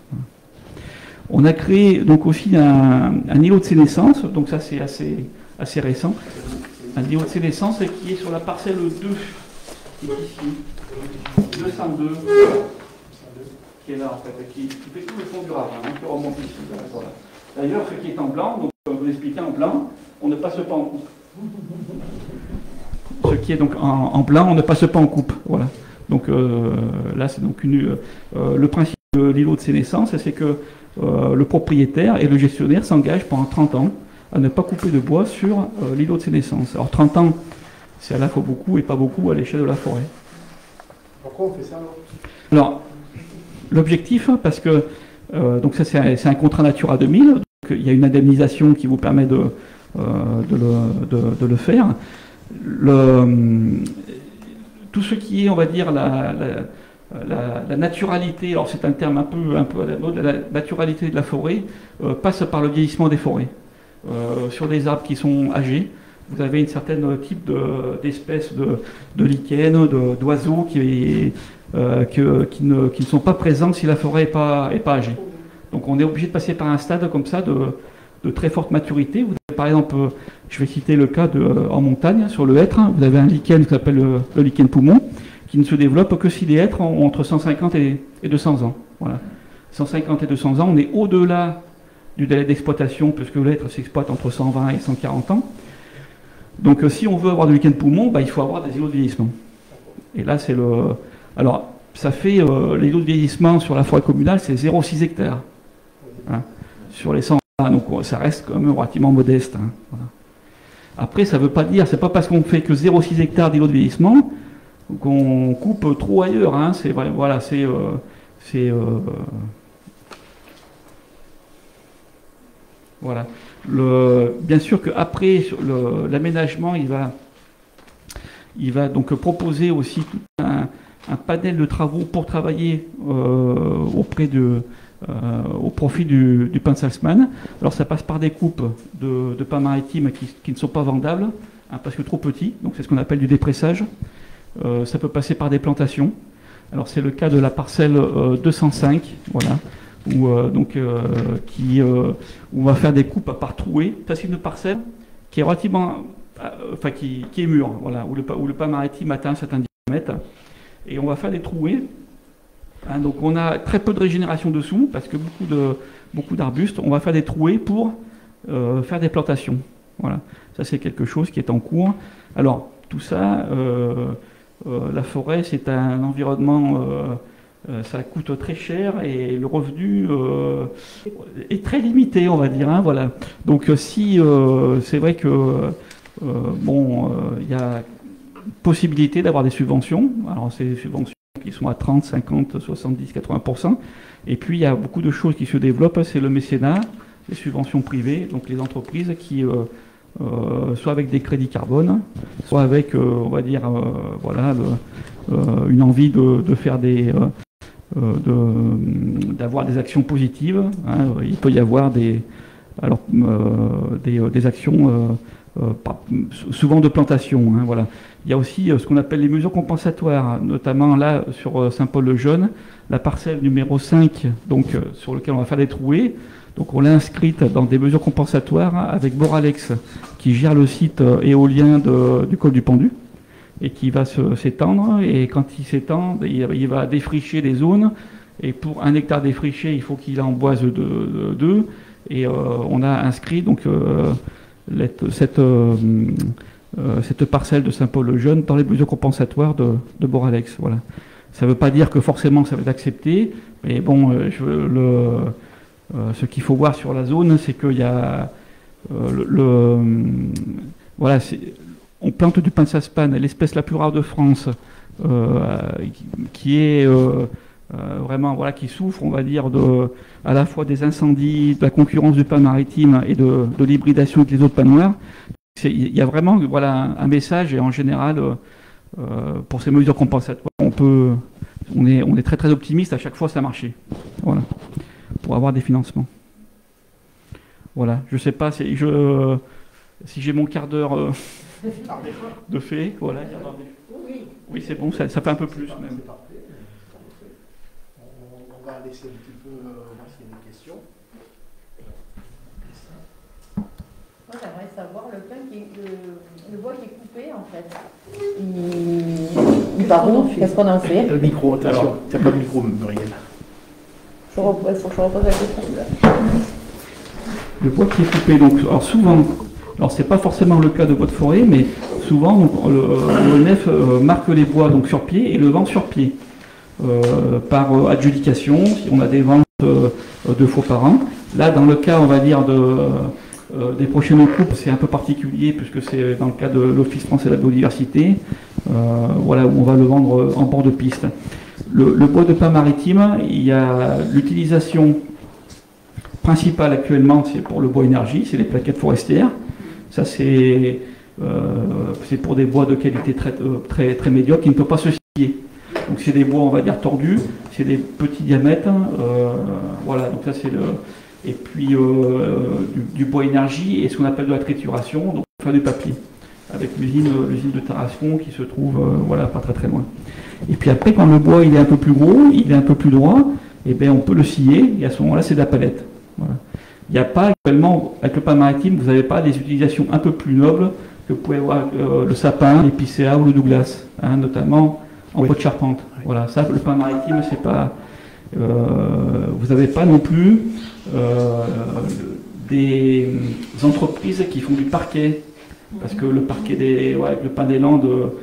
On a créé donc aussi un, un îlot de sénescence, donc ça c'est assez, assez récent, un îlot de sénescence qui est sur la parcelle deux, qui est ici, deux cent deux, qui est là en fait, qui, qui fait tout le fond du ravin, hein, qui remonte ici. Voilà. D'ailleurs, ce qui est en blanc, donc, comme vous l'expliquez en blanc, on ne passe pas en coupe. Ce qui est donc en, en blanc, on ne passe pas en coupe. Voilà. Donc euh, là, c'est donc une, euh, le principe de l'îlot de sénescence, c'est que euh, le propriétaire et le gestionnaire s'engagent pendant trente ans à ne pas couper de bois sur euh, l'îlot de sénescence. Alors trente ans, c'est à la fois beaucoup et pas beaucoup à l'échelle de la forêt. Pourquoi on fait ça alors? Alors, l'objectif, parce que euh, donc ça c'est un, un contrat Natura deux mille, donc il y a une indemnisation qui vous permet de, euh, de, le, de, de le faire. Le, tout ce qui est, on va dire, la, la, la, la naturalité, alors c'est un terme un peu, un peu à la mode, la naturalité de la forêt euh, passe par le vieillissement des forêts. Euh, sur des arbres qui sont âgés, vous avez une certaine type d'espèces de, de, de lichens, d'oiseaux qui, euh, que, qui, ne, qui ne sont pas présents si la forêt n'est pas, est pas âgée. Donc on est obligé de passer par un stade comme ça de, de très forte maturité. Vous avez, par exemple, je vais citer le cas de, en montagne, sur le hêtre, vous avez un lichen qui s'appelle le, le lichen poumon, qui ne se développe que si les hêtres ont entre cent cinquante et deux cents ans. Voilà. cent cinquante et deux cents ans, on est au-delà du délai d'exploitation, puisque l'hêtre s'exploite entre cent vingt et cent quarante ans. Donc euh, si on veut avoir du lichen poumon, bah, il faut avoir des îlots de vieillissement. Et là, c'est le... Alors, ça fait, euh, les lots de vieillissement sur la forêt communale, c'est zéro virgule six hectares. Hein, sur les cent, donc ça reste quand même relativement modeste. Hein, voilà. Après, ça ne veut pas dire, c'est pas parce qu'on fait que zéro virgule six hectares d'îlots de vieillissement qu'on coupe trop ailleurs. Hein, c'est voilà, c'est euh, c'est euh, voilà. Le, bien sûr qu'après l'aménagement, il va il va donc proposer aussi tout un, un panel de travaux pour travailler euh, auprès de Euh, au profit du, du pin salzman. Alors ça passe par des coupes de, de pins maritimes qui, qui ne sont pas vendables, hein, parce que trop petits, donc c'est ce qu'on appelle du dépressage. Euh, ça peut passer par des plantations. Alors c'est le cas de la parcelle euh, deux cent cinq, voilà, où, euh, donc, euh, qui, euh, où on va faire des coupes par trouée. Ça c'est une parcelle qui est relativement, euh, enfin qui, qui est mûre, voilà, où le, où le pin maritime atteint un certain diamètre, et on va faire des trouées. Hein, donc on a très peu de régénération dessous, parce que beaucoup de beaucoup d'arbustes, on va faire des trouées pour euh, faire des plantations. Voilà, ça c'est quelque chose qui est en cours. Alors tout ça, euh, euh, la forêt c'est un environnement, euh, euh, ça coûte très cher et le revenu euh, est très limité, on va dire. Hein, voilà. Donc si euh, c'est vrai que euh, bon, il euh, y a possibilité d'avoir des subventions. Alors c'est des subventions qui sont à trente, cinquante, soixante-dix, quatre-vingts pour cent. Et puis, il y a beaucoup de choses qui se développent. C'est le mécénat, les subventions privées, donc les entreprises qui, euh, euh, soit avec des crédits carbone, soit avec, euh, on va dire, euh, voilà, le, euh, une envie de, de faire des... Euh, de, d'avoir des actions positives. Hein. Il peut y avoir des, alors, euh, des, des actions... Euh, Euh, pas, souvent de plantation. Hein, voilà. Il y a aussi euh, ce qu'on appelle les mesures compensatoires, notamment là sur euh, Saint-Paul-le-Jeune, la parcelle numéro cinq, donc, euh, sur laquelle on va faire des trouées. Donc on l'a inscrite dans des mesures compensatoires avec Boralex, qui gère le site euh, éolien de, du col du Pendu, et qui va s'étendre. Et quand il s'étend, il, il va défricher des zones. Et pour un hectare défriché, il faut qu'il en boise deux. deux et euh, on a inscrit donc euh, Cette, euh, euh, cette parcelle de Saint-Paul-le-Jeune dans les mesures compensatoires de, de Boralex. Voilà. Ça ne veut pas dire que forcément ça va être accepté, mais bon, euh, je, le, euh, ce qu'il faut voir sur la zone, c'est qu'il y a euh, le, le voilà, on plante du pin salzman, l'espèce la plus rare de France, euh, qui, qui est euh, Euh, vraiment, voilà, qui souffre, on va dire, de, à la fois des incendies, de la concurrence du pin maritime et de, de l'hybridation avec les autres pins noirs. Il y a vraiment, voilà, un, un message, et en général, euh, pour ces mesures compensatoires, on peut, on est, on est très très optimiste. À chaque fois, ça a marché. Voilà, pour avoir des financements. Voilà, je sais pas si je, si j'ai mon quart d'heure euh, de fait. Voilà. Oui, c'est bon, ça, ça fait un peu plus même. On va laisser un petit peu euh, voir s'il y a des questions. Moi, j'aimerais savoir le pain qui est, le, le bois qui est coupé, en fait. Il, il part où? Qu'est-ce qu'on en fait? Le micro, attention, tu n'as pas de micro, Muriel. Il faut que je repose la question. Le bois qui est coupé, donc, alors souvent, alors c'est pas forcément le cas de bois de forêt, mais souvent, donc, le, l'O N F euh, marque les bois donc sur pied et le vend sur pied. Euh, par euh, adjudication, si on a des ventes euh, deux fois par an. Là, dans le cas, on va dire, de, euh, des prochaines coupes, c'est un peu particulier, puisque c'est dans le cas de l'Office français de la biodiversité, euh, voilà, où on va le vendre en bord de piste. Le, le bois de pin maritime, il y a l'utilisation principale actuellement, c'est pour le bois énergie, c'est les plaquettes forestières. Ça, c'est euh, pour des bois de qualité très, très, très médiocre qui ne peuvent pas se scier. Donc c'est des bois, on va dire, tordus, c'est des petits diamètres, euh, voilà, donc ça c'est le... Et puis euh, du, du bois énergie et ce qu'on appelle de la trituration, donc on fait du papier, avec l'usine l'usine de Tarascon qui se trouve, euh, voilà, pas très très loin. Et puis après, quand le bois il est un peu plus gros, il est un peu plus droit, et bien on peut le scier, et à ce moment-là c'est de la palette. Voilà. Il n'y a pas actuellement, avec le pin maritime, vous n'avez pas des utilisations un peu plus nobles que vous pouvez avoir euh, le sapin, l'épicéa ou le Douglas, hein, notamment en oui. pot de charpente. Oui. Voilà, ça, le pin maritime, c'est pas. Euh, vous n'avez pas non plus euh, des entreprises qui font du parquet, parce que le parquet des, ouais, le pin des Landes,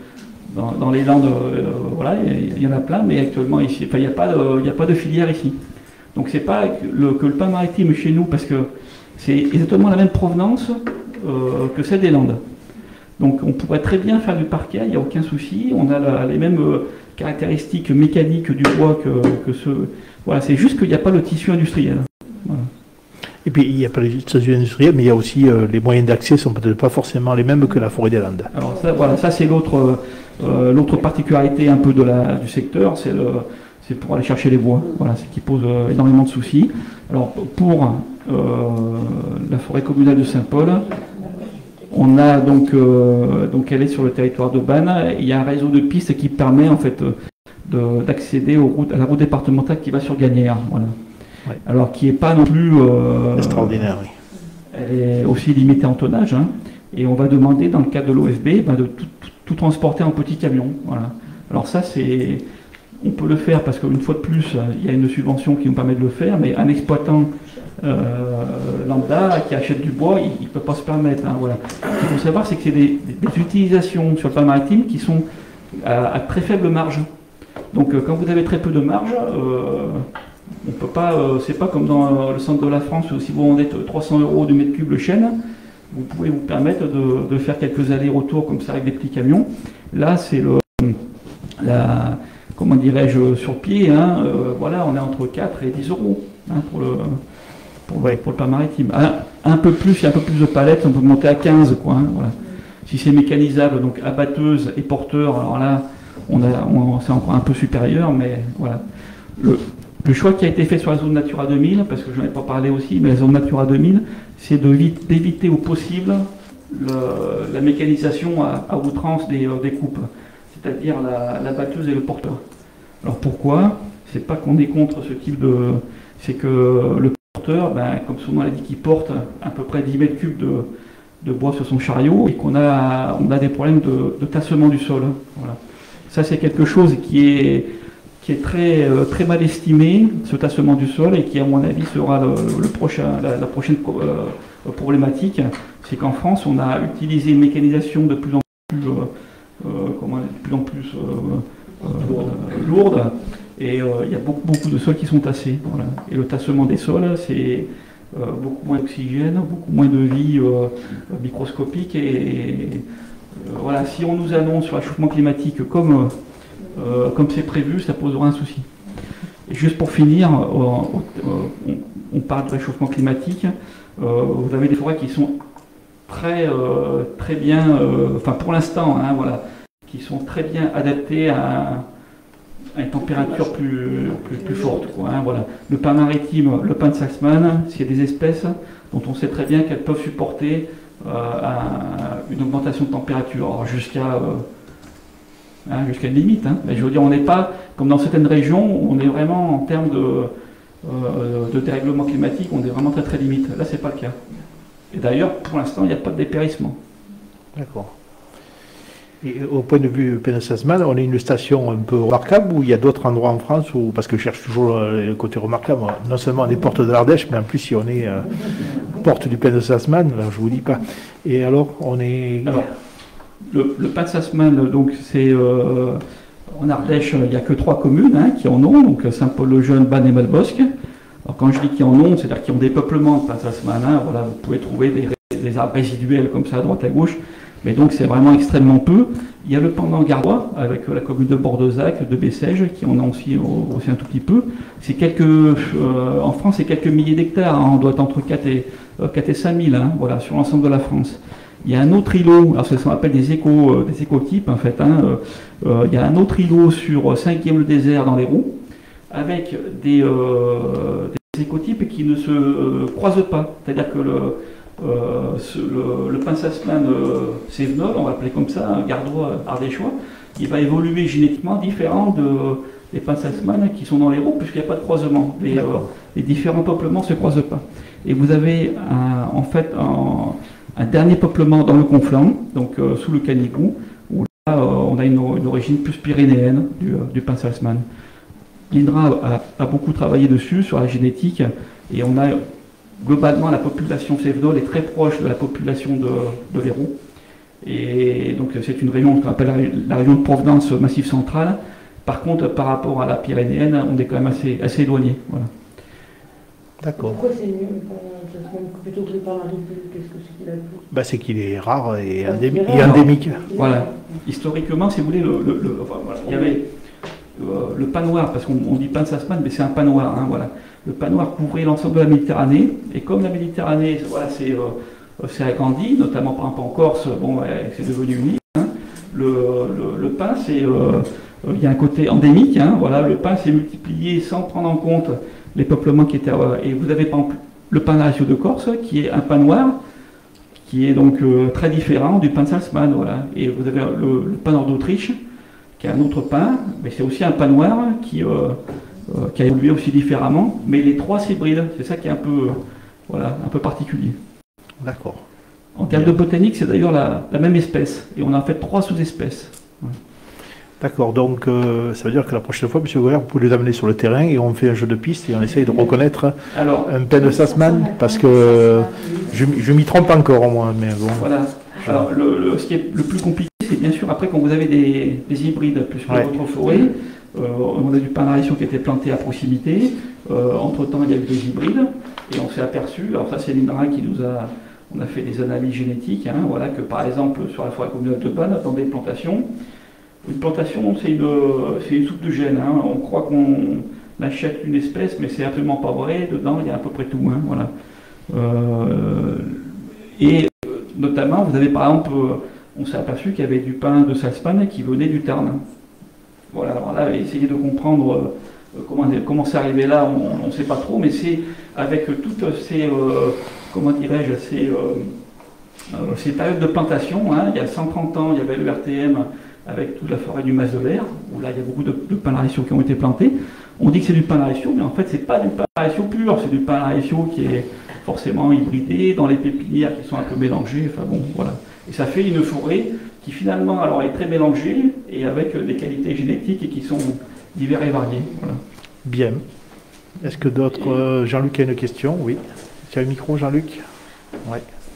dans, dans les Landes, euh, voilà, il y, y en a plein, mais actuellement ici, enfin, il n'y a pas de, il n'y a pas de filière ici. Donc c'est pas que le, que le pain maritime chez nous, parce que c'est exactement la même provenance euh, que celle des Landes. Donc on pourrait très bien faire du parquet, il n'y a aucun souci. On a la, les mêmes euh, caractéristiques mécaniques du bois que, que ce. Voilà, c'est juste qu'il n'y a pas le tissu industriel. Voilà. Et puis il n'y a pas le tissu industriel, mais il y a aussi euh, les moyens d'accès sont peut-être pas forcément les mêmes que la forêt des Landes. Alors ça, voilà, ça c'est l'autre euh, l'autre particularité un peu de la, du secteur, c'est le c'est pour aller chercher les bois. Voilà, c'est qui pose euh, énormément de soucis. Alors pour euh, la forêt communale de Saint-Paul, on a donc, euh, donc elle est sur le territoire de Bannes. Il y a un réseau de pistes qui permet en fait d'accéder à la route départementale qui va sur Gagnères. Voilà. Ouais. Alors qui n'est pas non plus euh, extraordinaire. Oui. Elle est aussi limitée en tonnage, hein, et on va demander dans le cadre de l'O F B ben, de tout, tout, tout transporter en petits camions. Voilà. Alors ça c'est, on peut le faire parce qu'une fois de plus il y a une subvention qui nous permet de le faire, mais un exploitant Euh, lambda qui achète du bois, il ne peut pas se permettre. Hein, voilà. Ce qu'il faut savoir, c'est que c'est des, des, des utilisations sur le pain maritime qui sont à, à très faible marge. Donc euh, quand vous avez très peu de marge, euh, on peut pas. Euh, c'est pas comme dans euh, le centre de la France où si vous vendez trois cents euros du mètre cube le chêne, vous pouvez vous permettre de, de faire quelques allers-retours comme ça avec des petits camions. Là, c'est le la comment dirais-je sur pied. Hein, euh, voilà, on est entre quatre et dix euros hein, pour le Pour, ouais, pour le pain maritime. Un, un peu plus, il y a un peu plus de palettes, on peut monter à quinze, quoi. Hein, voilà. Si c'est mécanisable, donc abatteuse et porteur, alors là, on a, on, c'est encore un peu supérieur, mais voilà. Le, le choix qui a été fait sur la zone Natura deux mille, parce que je n'en ai pas parlé aussi, mais la zone Natura deux mille, c'est de, d'éviter au possible le, la mécanisation à, à outrance des, euh, des coupes, c'est-à-dire la, la batteuse et le porteur. Alors pourquoi? C'est pas qu'on est contre ce type de... C'est que le porteur, ben, comme son nom l'a dit, qui porte à peu près dix mètres cubes de, de bois sur son chariot et qu'on a, on a des problèmes de, de tassement du sol. Voilà. Ça, c'est quelque chose qui est, qui est très, euh, très mal estimé, ce tassement du sol, et qui, à mon avis, sera le, le prochain, la, la prochaine euh, problématique. C'est qu'en France, on a utilisé une mécanisation de plus en plus, euh, euh, comment, de plus, en plus euh, euh, lourde. Et euh, il y a beaucoup, beaucoup de sols qui sont tassés. Voilà. Et le tassement des sols, c'est euh, beaucoup moins d'oxygène, beaucoup moins de vie euh, microscopique. Et, et euh, voilà, si on nous annonce sur le réchauffement climatique comme euh, comme c'est prévu, ça posera un souci. Et juste pour finir, euh, on, on parle de réchauffement climatique. Euh, vous avez des forêts qui sont très euh, très bien, euh, enfin pour l'instant, hein, voilà, qui sont très bien adaptées à à une température plus, plus, plus forte. Quoi, hein, voilà. Le pain maritime, le pain de Salzmann, c'est des espèces dont on sait très bien qu'elles peuvent supporter euh, à une augmentation de température jusqu'à euh, hein, jusqu'à une limite. Hein. Mais je veux dire, on n'est pas, comme dans certaines régions, on est vraiment en termes de, euh, de dérèglement climatique, on est vraiment très très limite. Là, c'est pas le cas. Et d'ailleurs, pour l'instant, il n'y a pas de dépérissement. D'accord. Et au point de vue Pain de Salzmann, on est une station un peu remarquable ou il y a d'autres endroits en France où, parce que je cherche toujours le côté remarquable, non seulement on est porte de l'Ardèche, mais en plus si on est euh, porte du Pain de Salzmann, alors je vous dis pas. Et alors on est... Alors, le, le Pain de Salzmann, donc c'est euh, en Ardèche, il n'y a que trois communes hein, qui en ont, donc Saint-Paul-le-Jeune, Bannes et Malbosc. Alors quand je dis qu'ils en ont, c'est-à-dire qu'ils ont des peuplements de Pain de Salzmann, hein, voilà, vous pouvez trouver des, des arbres résiduels comme ça à droite à gauche. Mais donc c'est vraiment extrêmement peu. Il y a le pendant gardois avec la commune de Bordezac, de Bessèges, qui en a aussi, aussi un tout petit peu. C'est quelques, euh, en France, c'est quelques milliers d'hectares. Hein. On doit être entre quatre et, euh, quatre et cinq mille hein, voilà, sur l'ensemble de la France. Il y a un autre îlot, alors c'est ce qu'on appelle des, éco, euh, des écotypes en fait. Hein. Euh, il y a un autre îlot sur Cinquième-le-Désert dans l'Hérault, avec des, euh, des écotypes qui ne se euh, croisent pas. C'est-à-dire que le Euh, ce, le, le pain Salzmann euh, Cévenol, on va l'appeler comme ça, un gardois ardéchois, il va évoluer génétiquement différent de, des pains Salzmann qui sont dans l'Hérault, puisqu'il n'y a pas de croisement. Les, euh, les différents peuplements ne se croisent pas. Et vous avez un, en fait un, un dernier peuplement dans le Conflent, donc euh, sous le Canigou, où là euh, on a une, une origine plus pyrénéenne du, euh, du pain Salzmann. L'INRA a, a beaucoup travaillé dessus, sur la génétique, et on a globalement, la population cévenole est très proche de la population de, de l'Hérault. Et donc c'est une région qu'on appelle la, la région de provenance Massif central. Par contre, par rapport à la pyrénéenne, on est quand même assez, assez éloigné. Voilà. D'accord. Pourquoi c'est mieux plutôt que les pararipules? Qu'est-ce que c'est qu'il a plus Bah, c'est qu'il est rare et, Parce endémi- qu'il est et rare. endémique. Voilà. Historiquement, si vous voulez, le, le- le- enfin, voilà, il y avait euh, le pain noir, parce qu'on on dit pain de Sassman, mais c'est un pain noir. Hein, voilà. Le pain noir couvrait l'ensemble de la Méditerranée, et comme la Méditerranée, voilà, c'est euh, c'est agrandi, notamment par exemple en Corse, bon, ouais, c'est devenu unique. Hein, le, le, le pain, c'est euh, il y a un côté endémique. Hein, voilà, le pain s'est multiplié sans prendre en compte les peuplements qui étaient. Euh, et vous avez par exemple le pain d'Aracio de Corse, qui est un pain noir, qui est donc euh, très différent du pain de Salzmann, voilà. Et vous avez le, le pain nord d'Autriche, qui est un autre pain, mais c'est aussi un pain noir qui, euh, euh, qui a évolué aussi différemment, mais les trois s'hybrident, c'est ça qui est un peu, euh, voilà, un peu particulier. D'accord. En termes de botanique, c'est d'ailleurs la, la même espèce, et on a en fait trois sous-espèces. Ouais. D'accord, donc euh, ça veut dire que la prochaine fois, M. Goyer, vous pouvez les amener sur le terrain et on fait un jeu de piste et on essaye de reconnaître Alors, un pain de Sassman, parce que euh, je, je m'y trompe encore au moins, mais bon. voilà. Alors, le, le- ce qui est le plus compliqué, c'est bien sûr après quand vous avez des, des hybrides plus que Ouais. votre forêt. Euh, on a du pain d'Aracio qui était planté à proximité. Euh, entre-temps, il y a eu des hybrides et on s'est aperçu, alors ça c'est l'INRA qui nous a, on a fait des analyses génétiques, hein, voilà, que par exemple sur la forêt communale de Panne, dans des plantations, une plantation c'est une, c'est une soupe de gènes. Hein. On croit qu'on achète une espèce, mais c'est absolument pas vrai. Dedans, il y a à peu près tout. Hein, voilà. Euh, et euh, notamment, vous avez par exemple, euh, on s'est aperçu qu'il y avait du pain de Salzmann qui venait du Tarn. Voilà, alors là, essayer de comprendre euh, comment, comment c'est arrivé là, on ne sait pas trop, mais c'est avec toutes ces, euh, comment dirais-je, ces, euh, euh, ces périodes de plantation. Hein, il y a cent trente ans, il y avait le R T M avec toute la forêt du Mas de l'Air, où là, il y a beaucoup de, de pain d'Aracio qui ont été plantés. On dit que c'est du pain d'Aracio, mais en fait, c'est pas du pain d'Aracio pur, c'est du pain d'Aracio qui est forcément hybridé, dans les pépinières qui sont un peu mélangées, enfin bon, voilà. Et ça fait une forêt qui finalement alors est très mélangée et avec des qualités génétiques et qui sont diverses et variées. Voilà. Bien. Est-ce que d'autres... euh, Jean-Luc a une question? Oui. Tu as le micro, Jean-Luc? Oui.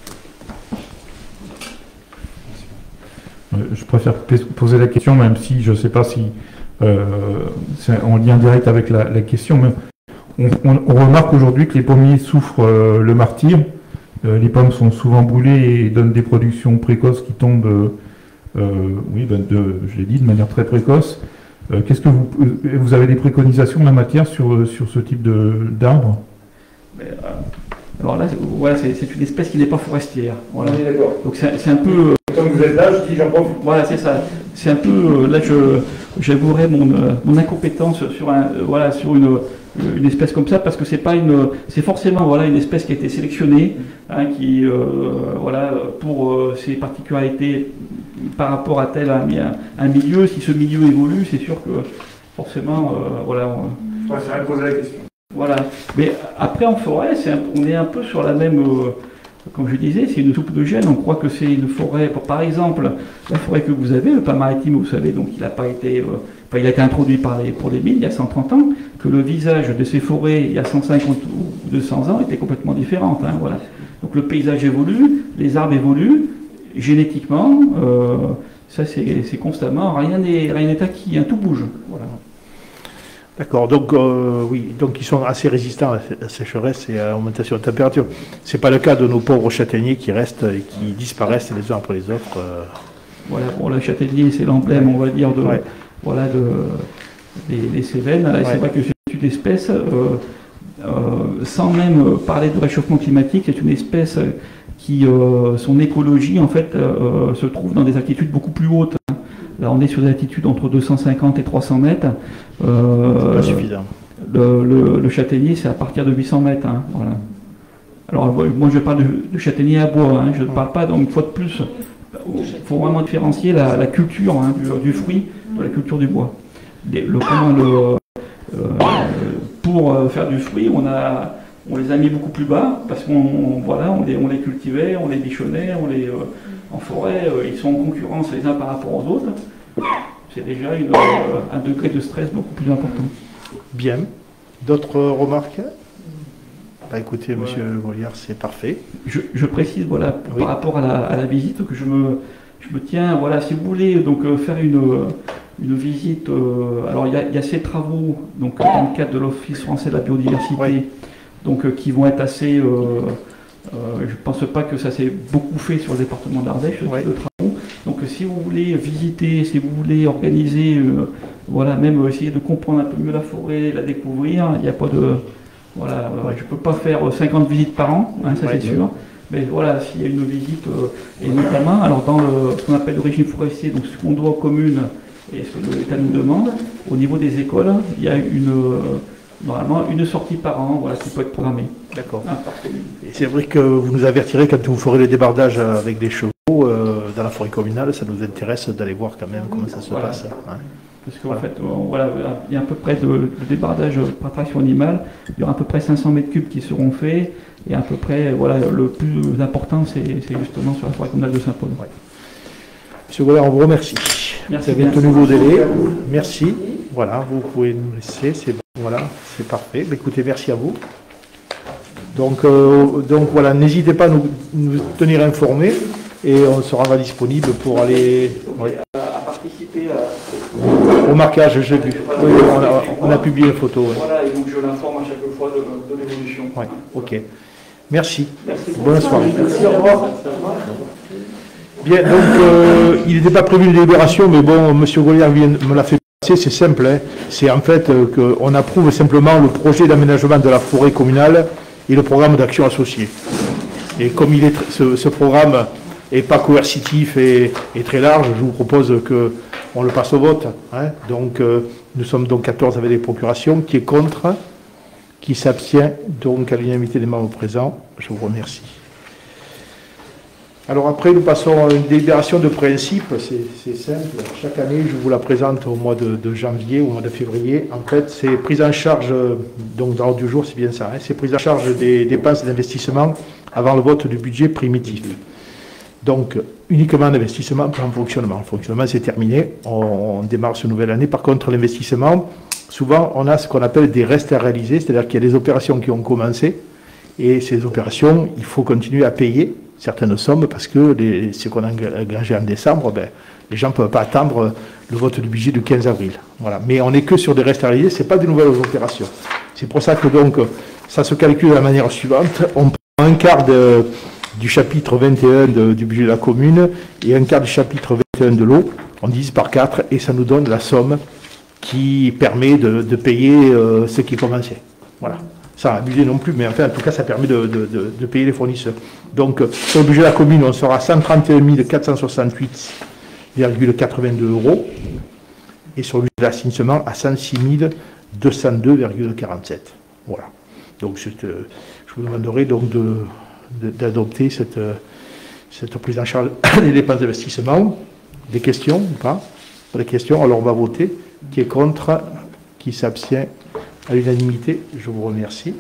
Je préfère poser la question, même si je ne sais pas si euh, c'est en lien direct avec la, la question, mais on, on, on remarque aujourd'hui que les pommiers souffrent euh, le martyre. Euh, les pommes sont souvent brûlées et donnent des productions précoces qui tombent, euh, oui, ben de, je l'ai dit, de manière très précoce. Euh, qu'est-ce que vous, vous avez des préconisations en la matière sur, sur ce type d'arbre? Mais, euh, alors là, voilà, c'est une espèce qui n'est pas forestière. Voilà. Oui, d'accord. Donc c'est un peu... Comme vous êtes là, je dis j'en profite. Voilà, c'est ça. C'est un peu... euh, là, je j'avouerai mon, euh, mon incompétence sur, un, euh, voilà, sur une, une espèce comme ça, parce que c'est pas une... C'est forcément voilà, une espèce qui a été sélectionnée, hein, qui, euh, voilà, pour euh, ses particularités par rapport à tel un, un milieu. Si ce milieu évolue, c'est sûr que forcément, euh, voilà... On, Ouais, c'est rien de poser la question. Voilà. Mais après, en forêt, c'est un, on est un peu sur la même... Euh, comme je disais, c'est une soupe de gènes. On croit que c'est une forêt... Par exemple, la forêt que vous avez, le pain maritime, vous savez, donc il n'a pas été... Euh, enfin, il a été introduit par les, pour les mines il y a cent trente ans, que le visage de ces forêts, il y a cent cinquante ou deux cents ans, était complètement différent. Hein, voilà. Donc le paysage évolue, les arbres évoluent, génétiquement, euh, ça c'est constamment, rien n'est rien n'est acquis, hein, tout bouge. Voilà. D'accord, donc euh, oui, donc ils sont assez résistants à la sécheresse et à l'augmentation de température. Ce n'est pas le cas de nos pauvres châtaigniers qui restent et qui disparaissent les uns après les autres. Euh... Voilà, bon, le châtaignier, c'est l'emblème, on va dire, de, Ouais. voilà, de, des, des Cévennes. Ouais. C'est vrai que c'est une espèce, euh, euh, sans même parler de réchauffement climatique, c'est une espèce qui, euh, son écologie, en fait, euh, se trouve dans des altitudes beaucoup plus hautes. Là, on est sur des altitudes entre deux cent cinquante et trois cents mètres. Euh, pas suffisant. Le, le, le châtaignier, c'est à partir de huit cents mètres. Hein, voilà. Alors, moi, je parle de, de châtaignier à bois. Hein, je ne parle pas, donc, une fois de plus, il faut vraiment différencier la, la culture hein, du, du fruit de la culture du bois. Les, le, comment le, euh, pour faire du fruit, on, a, on les a mis beaucoup plus bas parce qu'on voilà, on les, on les cultivait, on les bichonnait, on les... Euh, en forêt, euh, ils sont en concurrence les uns par rapport aux autres. C'est déjà une, euh, un degré de stress beaucoup plus important. Bien. D'autres remarques? Bah, écoutez, monsieur Molière, c'est parfait. Je, je précise, voilà, oui. par rapport à la, à la visite, que je me, je me tiens, voilà, si vous voulez donc euh, faire une, une visite, euh, alors il y, a, il y a ces travaux donc dans le cadre de l'Office français de la biodiversité, Oui. donc euh, qui vont être assez, euh, euh, je ne pense pas que ça s'est beaucoup fait sur le département de l'Ardèche, ce Oui. type de travaux. Donc euh, si vous voulez visiter, si vous voulez organiser, euh, voilà, même essayer de comprendre un peu mieux la forêt, la découvrir, il n'y a pas de, voilà, euh, Oui. je ne peux pas faire cinquante visites par an, hein, ça Oui. c'est sûr. Mais voilà, s'il y a une visite, euh, et notamment, alors dans le, ce qu'on appelle le régime forestier, donc ce qu'on doit aux communes et ce que l'État nous demande, au niveau des écoles, il y a une, euh, normalement une sortie par an, voilà, qui peut être programmée. D'accord. Ah, par commune. Et c'est vrai que vous nous avertirez quand vous ferez le débardage avec des chevaux euh, dans la forêt communale, ça nous intéresse d'aller voir quand même comment ça se Voilà. passe. Hein. Parce qu'en Voilà. fait, euh, voilà, il y a à peu près de, de débardage par traction animale, il y aura à peu près cinq cents mètres cubes qui seront faits, et à peu près, voilà, le plus important, c'est c'est justement sur la forêt communale de Saint-Paul. Ouais. Monsieur Goller, on vous remercie. Merci Vous avez bien. tenu vos délais. Merci. Voilà, vous pouvez nous laisser. C'est voilà, c'est parfait. Mais écoutez, merci à vous. Donc, euh, donc voilà, n'hésitez pas à nous, nous tenir informés et on se rendra disponible pour aller oui, À participer à... au marquage. J'ai vu. Oui, on, a, on a publié une photo. Oui. Voilà, et donc je l'informe à chaque fois de, de l'évolution. Ouais, ok. Merci. Merci. Bonne soirée. Merci, au revoir. Bien, donc euh, il n'était pas prévu de délibération, mais bon, Monsieur Goliard vient, me l'a fait passer, c'est simple. Hein. C'est en fait euh, qu'on approuve simplement le projet d'aménagement de la forêt communale et le programme d'action associé. Et comme il est tr- ce, ce programme n'est pas coercitif et, et très large, je vous propose qu'on le passe au vote. Hein. Donc euh, nous sommes donc quatorze avec des procurations. Qui est contre? Qui s'abstient? Donc à l'unanimité des membres présents, je vous remercie. Alors après, nous passons à une délibération de principe, c'est c'est simple. Chaque année, je vous la présente au mois de, de janvier, au mois de février. En fait, c'est prise en charge, donc dans l'ordre du jour, c'est bien ça, hein, c'est prise en charge des dépenses d'investissement avant le vote du budget primitif. Donc, uniquement l'investissement, pas en fonctionnement. Le fonctionnement, c'est terminé, on, on démarre cette nouvelle année. Par contre, l'investissement, souvent, on a ce qu'on appelle des restes à réaliser, c'est-à-dire qu'il y a des opérations qui ont commencé, et ces opérations, il faut continuer à payer certaines sommes parce que les, ce qu'on a engagé en décembre, ben, les gens ne peuvent pas attendre le vote du budget du quinze avril. Voilà. Mais on n'est que sur des restes à réaliser, ce n'est pas des nouvelles opérations. C'est pour ça que donc ça se calcule de la manière suivante. On prend un quart de, du chapitre vingt et un de, du budget de la commune et un quart du chapitre vingt et un de l'eau. On divise par quatre et ça nous donne la somme qui permet de, de payer euh, ce qui est commencé. Voilà. Ça abusé non plus, mais enfin, en tout cas, ça permet de, de, de, de payer les fournisseurs. Donc, sur le budget de la commune, on sera à cent trente et un mille quatre cent soixante-huit virgule quatre-vingt-deux euros et sur le budget de l'assainissement à cent six mille deux cent deux virgule quarante-sept. Voilà. Donc, cette, euh, je vous demanderai donc de, de, d'adopter cette, euh, cette prise en charge des dépenses d'investissement. Des questions ou pas? Pas de questions, alors on va voter. Qui est contre? Qui s'abstient? À l'unanimité, je vous remercie.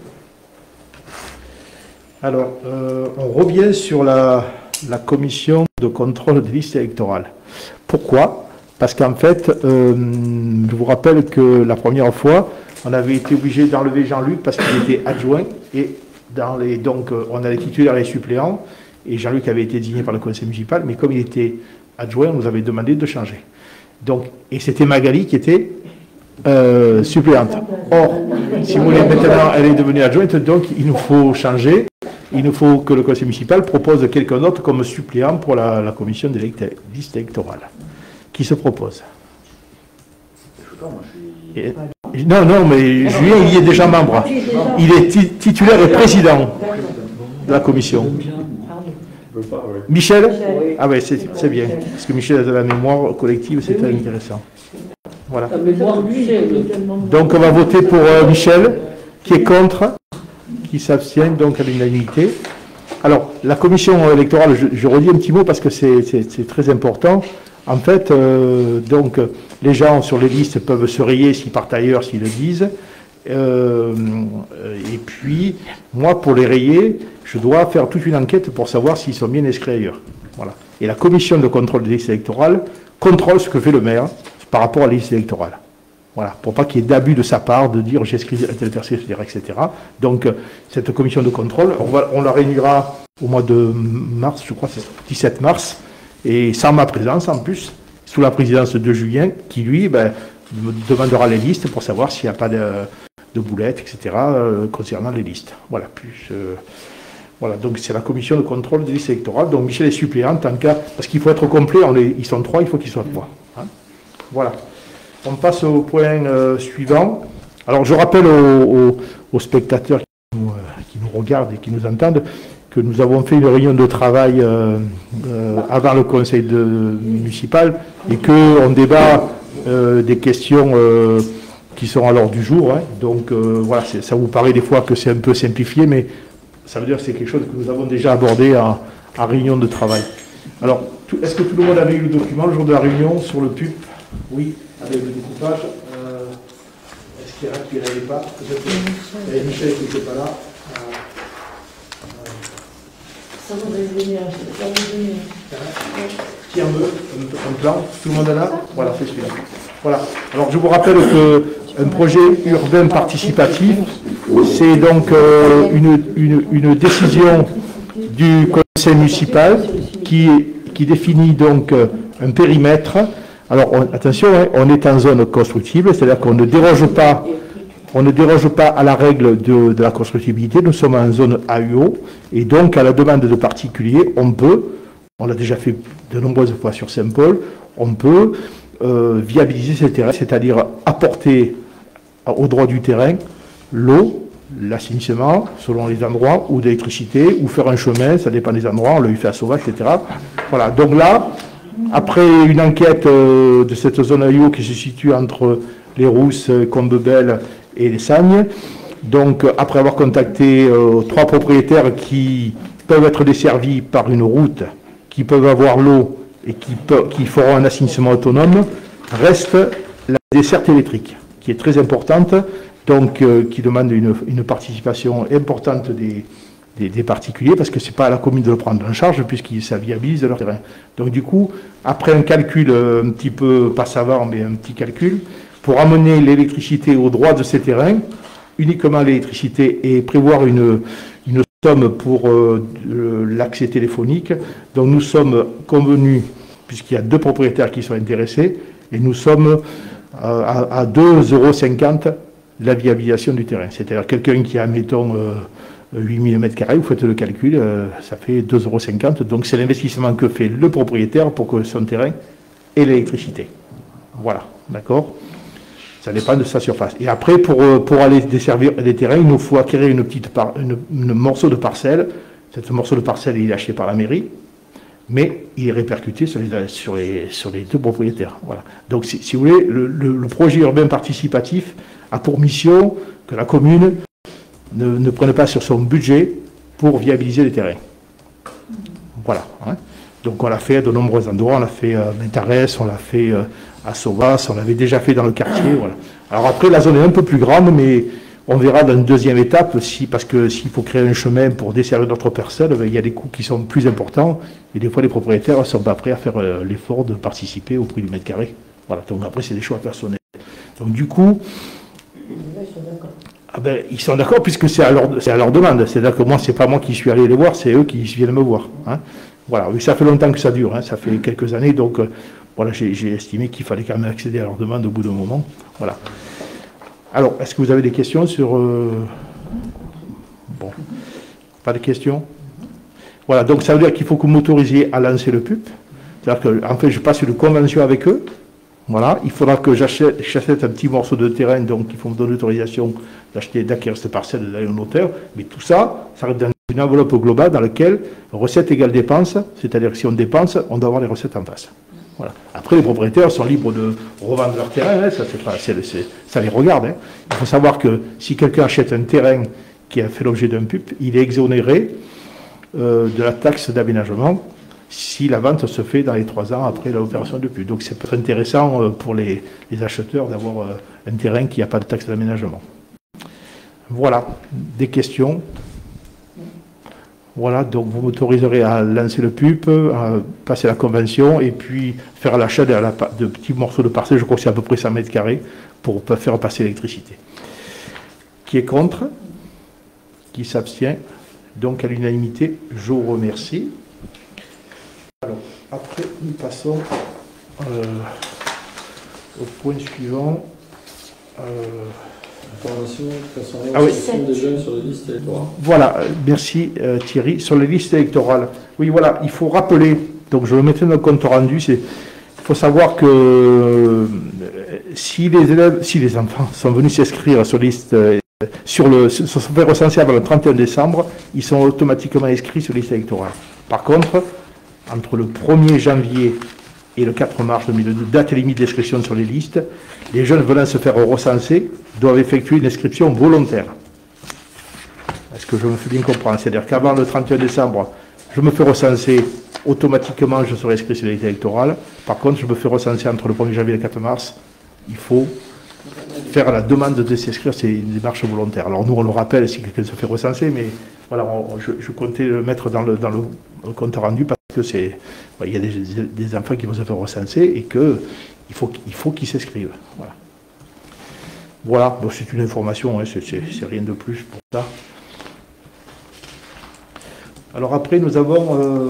Alors, euh, on revient sur la, la commission de contrôle des listes électorales. Pourquoi? Parce qu'en fait, euh, je vous rappelle que la première fois, on avait été obligé d'enlever Jean-Luc parce qu'il était adjoint, et dans les, donc on a les titulaires et les suppléants, et Jean-Luc avait été désigné par le conseil municipal, mais comme il était adjoint, on nous avait demandé de changer. Donc, et c'était Magali qui était Euh, suppléante. Or, si vous voulez, maintenant, elle est devenue adjointe, donc il nous faut changer. Il nous faut que le conseil municipal propose quelqu'un d'autre comme suppléant pour la, la commission des listes électorales. Qui se propose? Et, non, non, mais Julien, il y est déjà membre. Il est titulaire et président de la commission. Michel? Ah oui, c'est bien. Parce que Michel a de la mémoire collective, c'est très intéressant. Voilà. Donc on va voter pour euh, Michel, qui est contre, qui s'abstient, donc à l'unanimité. Alors, la commission électorale, je, je redis un petit mot parce que c'est très important. En fait, euh, donc, les gens sur les listes peuvent se rayer s'ils partent ailleurs, s'ils le disent. Euh, et puis, moi, pour les rayer, je dois faire toute une enquête pour savoir s'ils sont bien inscrits ailleurs. Voilà. Et la commission de contrôle des listes électorales contrôle ce que fait le maire par rapport à la liste électorale. Voilà, pour pas qu'il y ait d'abus de sa part, de dire j'ai inscrit telle personne, et cetera, et cetera. Donc, cette commission de contrôle, on, va, on la réunira au mois de mars, je crois, c'est le dix-sept mars, et sans ma présence en plus, sous la présidence de Julien, qui lui ben, me demandera les listes pour savoir s'il n'y a pas de, de boulettes, et cetera, euh, concernant les listes. Voilà, plus, euh, voilà, donc c'est la commission de contrôle des listes électorales. Donc Michel est suppléant en tant qu'à, parce qu'il faut être complet, on les, ils sont trois, il faut qu'ils soient trois. Hein. Voilà. On passe au point euh, suivant. Alors je rappelle aux, aux, aux spectateurs qui nous, euh, qui nous regardent et qui nous entendent que nous avons fait une réunion de travail euh, euh, avant le conseil de, municipal et qu'on débat euh, des questions euh, qui sont à l'ordre du jour. Hein. Donc euh, voilà, ça vous paraît des fois que c'est un peu simplifié, mais ça veut dire que c'est quelque chose que nous avons déjà abordé en, en réunion de travail. Alors, est-ce que tout le monde avait eu le document le jour de la réunion sur le P U P? Oui, avec le découpage. Euh, est-ce qu'il y en a qui n'avaient pas? Et Michel qui n'était pas là. Ça voudrait venir, ça voudrait venir. Qui en veut un plan? Tout le monde est là? Voilà, c'est celui-là. Voilà. Alors, je vous rappelle qu'un projet urbain participatif, c'est donc euh, une, une, une décision du conseil municipal qui, qui définit donc un périmètre. Alors, on, attention, hein, on est en zone constructible, c'est-à-dire qu'on ne déroge pas On ne déroge pas à la règle de, de la constructibilité, nous sommes en zone A U O, et donc à la demande de particuliers, on peut, on l'a déjà fait de nombreuses fois sur Saint-Paul, on peut euh, viabiliser ces terrains, c'est-à-dire apporter au droit du terrain l'eau, l'assainissement, selon les endroits, ou de l'électricité, ou faire un chemin, ça dépend des endroits, on l'a eu fait à Sauvage, et cetera. Voilà, donc là, après une enquête euh, de cette zone A U O qui se situe entre les Rousses, Combebel et les Sagnes. Donc, après avoir contacté euh, trois propriétaires qui peuvent être desservis par une route, qui peuvent avoir l'eau et qui, peut, qui feront un assainissement autonome, reste la desserte électrique, qui est très importante, donc euh, qui demande une, une participation importante des, des, des particuliers, parce que ce n'est pas à la commune de le prendre en charge, puisqu'ils ça viabilise leur terrain. Donc, du coup, après un calcul un petit peu, pas savant, mais un petit calcul, pour amener l'électricité au droit de ces terrains, uniquement l'électricité, et prévoir une, une somme pour euh, l'accès téléphonique. Donc nous sommes convenus, puisqu'il y a deux propriétaires qui sont intéressés, et nous sommes euh, à, à deux euros cinquante la viabilisation du terrain. C'est-à-dire quelqu'un qui a, mettons, euh, huit mille mètres carrés, vous faites le calcul, euh, ça fait deux euros cinquante. Donc c'est l'investissement que fait le propriétaire pour que son terrain ait l'électricité. Voilà, d'accord ? Ça dépend de sa surface. Et après, pour, pour aller desservir les terrains, il nous faut acquérir une petite par, une, une morceau de parcelle. Cet morceau de parcelle, il est acheté par la mairie, mais il est répercuté sur les, sur les, sur les deux propriétaires. Voilà. Donc, si, si vous voulez, le, le, le projet urbain participatif a pour mission que la commune ne, ne prenne pas sur son budget pour viabiliser les terrains. Voilà. Hein. Donc, on l'a fait à de nombreux endroits. On l'a fait à Mentarès, on l'a fait euh, à Sauvas, on l'avait déjà fait dans le quartier. Voilà. Alors après, la zone est un peu plus grande, mais on verra dans une deuxième étape, si, parce que s'il faut créer un chemin pour desservir d'autres personnes, ben, il y a des coûts qui sont plus importants, et des fois les propriétaires ne sont pas prêts à faire euh, l'effort de participer au prix du mètre carré. Voilà. Donc après, c'est des choix personnels. Donc du coup, ah ben, ils sont d'accord puisque c'est à leur, c'est à leur demande. C'est-à-dire que moi, c'est pas moi qui suis allé les voir, c'est eux qui viennent me voir. Hein. Voilà. Ça fait longtemps que ça dure, hein. Ça fait quelques années, donc euh, voilà, j'ai, j'ai estimé qu'il fallait quand même accéder à leur demande au bout d'un moment. Voilà. Alors, est-ce que vous avez des questions sur... Euh... Bon. Pas de questions? Voilà, donc ça veut dire qu'il faut que vous m'autorisiez à lancer le P U P. C'est-à-dire que, en fait, je passe une convention avec eux. Voilà, il faudra que j'achète, j'achète un petit morceau de terrain, donc il faut me donner l'autorisation d'acheter, d'acquérir cette parcelle d'aller au notaire. Mais tout ça, ça reste dans une enveloppe globale dans laquelle recette égale dépense, c'est-à-dire que si on dépense, on doit avoir les recettes en face. Voilà. Après, les propriétaires sont libres de revendre leur terrain, hein, ça, c'est pas, c'est, c'est, ça les regarde. Hein. Il faut savoir que si quelqu'un achète un terrain qui a fait l'objet d'un P U P, il est exonéré euh, de la taxe d'aménagement si la vente se fait dans les trois ans après l'opération de P U P. Donc c'est peut-être intéressant euh, pour les, les acheteurs d'avoir euh, un terrain qui n'a pas de taxe d'aménagement. Voilà, des questions. Voilà, donc vous m'autoriserez à lancer le P U P, à passer la convention et puis faire l'achat de, la, de petits morceaux de parcelles, je crois que c'est à peu près cent mètres carrés, pour faire passer l'électricité. Qui est contre? Qui s'abstient? Donc à l'unanimité, je vous remercie. Alors, après... nous passons euh, au point suivant. Euh, Information concernant Ah oui. l'inscription des jeunes sur les listes électorales. Voilà, euh, merci euh, Thierry. Sur les listes électorales, oui, voilà, il faut rappeler, donc je le mettrai dans le compte rendu, c'est, il faut savoir que euh, si les élèves, si les enfants sont venus s'inscrire sur liste, euh, sur le, se sont fait recenser avant le trente et un décembre, ils sont automatiquement inscrits sur liste électorale. Par contre, entre le premier janvier et le quatre mars deux mille deux, date limite d'inscription sur les listes, les jeunes venant se faire recenser doivent effectuer une inscription volontaire. Est-ce que je me fais bien comprendre? C'est-à-dire qu'avant le trente et un décembre, je me fais recenser, automatiquement je serai inscrit sur les listes électorales. Par contre, je me fais recenser entre le premier janvier et le quatre mars, il faut faire la demande de s'inscrire, c'est une démarche volontaire. Alors nous, on le rappelle si quelqu'un se fait recenser, mais voilà, on, je, je comptais le mettre dans le, dans le, le compte rendu parce que c'est, ouais, il y a des, des enfants qui vont se faire recenser et que il faut, il faut qu'ils s'inscrivent. Voilà. Voilà, bon, c'est une information, hein, c'est rien de plus pour ça. Alors après, nous avons, euh,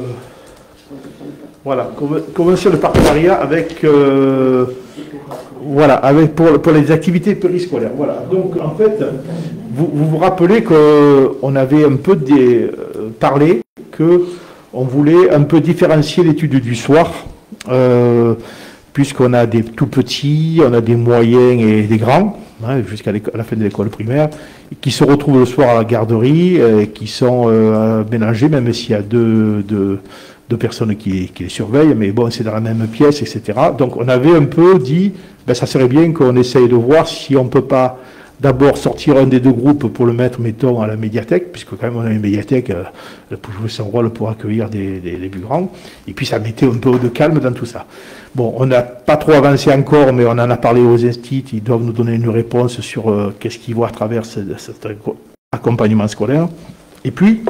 voilà, convention de partenariat avec, euh, voilà, avec pour, pour les activités périscolaires. Voilà. Donc en fait, vous vous, vous rappelez qu'on avait un peu des, euh, parlé que on voulait un peu différencier l'étude du soir, euh, puisqu'on a des tout petits, on a des moyens et des grands, hein, jusqu'à la fin de l'école primaire, qui se retrouvent le soir à la garderie, euh, qui sont euh, mélangés, même s'il y a deux, deux, deux personnes qui, qui les surveillent, mais bon, c'est dans la même pièce, et cetera. Donc on avait un peu dit, ben, ça serait bien qu'on essaye de voir si on ne peut pas d'abord sortir un des deux groupes pour le mettre, mettons, à la médiathèque, puisque quand même on a une médiathèque, euh, elle peut jouer son rôle pour accueillir des, des, des plus grands, et puis ça mettait un peu de calme dans tout ça. Bon, on n'a pas trop avancé encore, mais on en a parlé aux instituts, ils doivent nous donner une réponse sur euh, qu'est-ce qu'ils voient à travers ce, cet accompagnement scolaire. Et puis,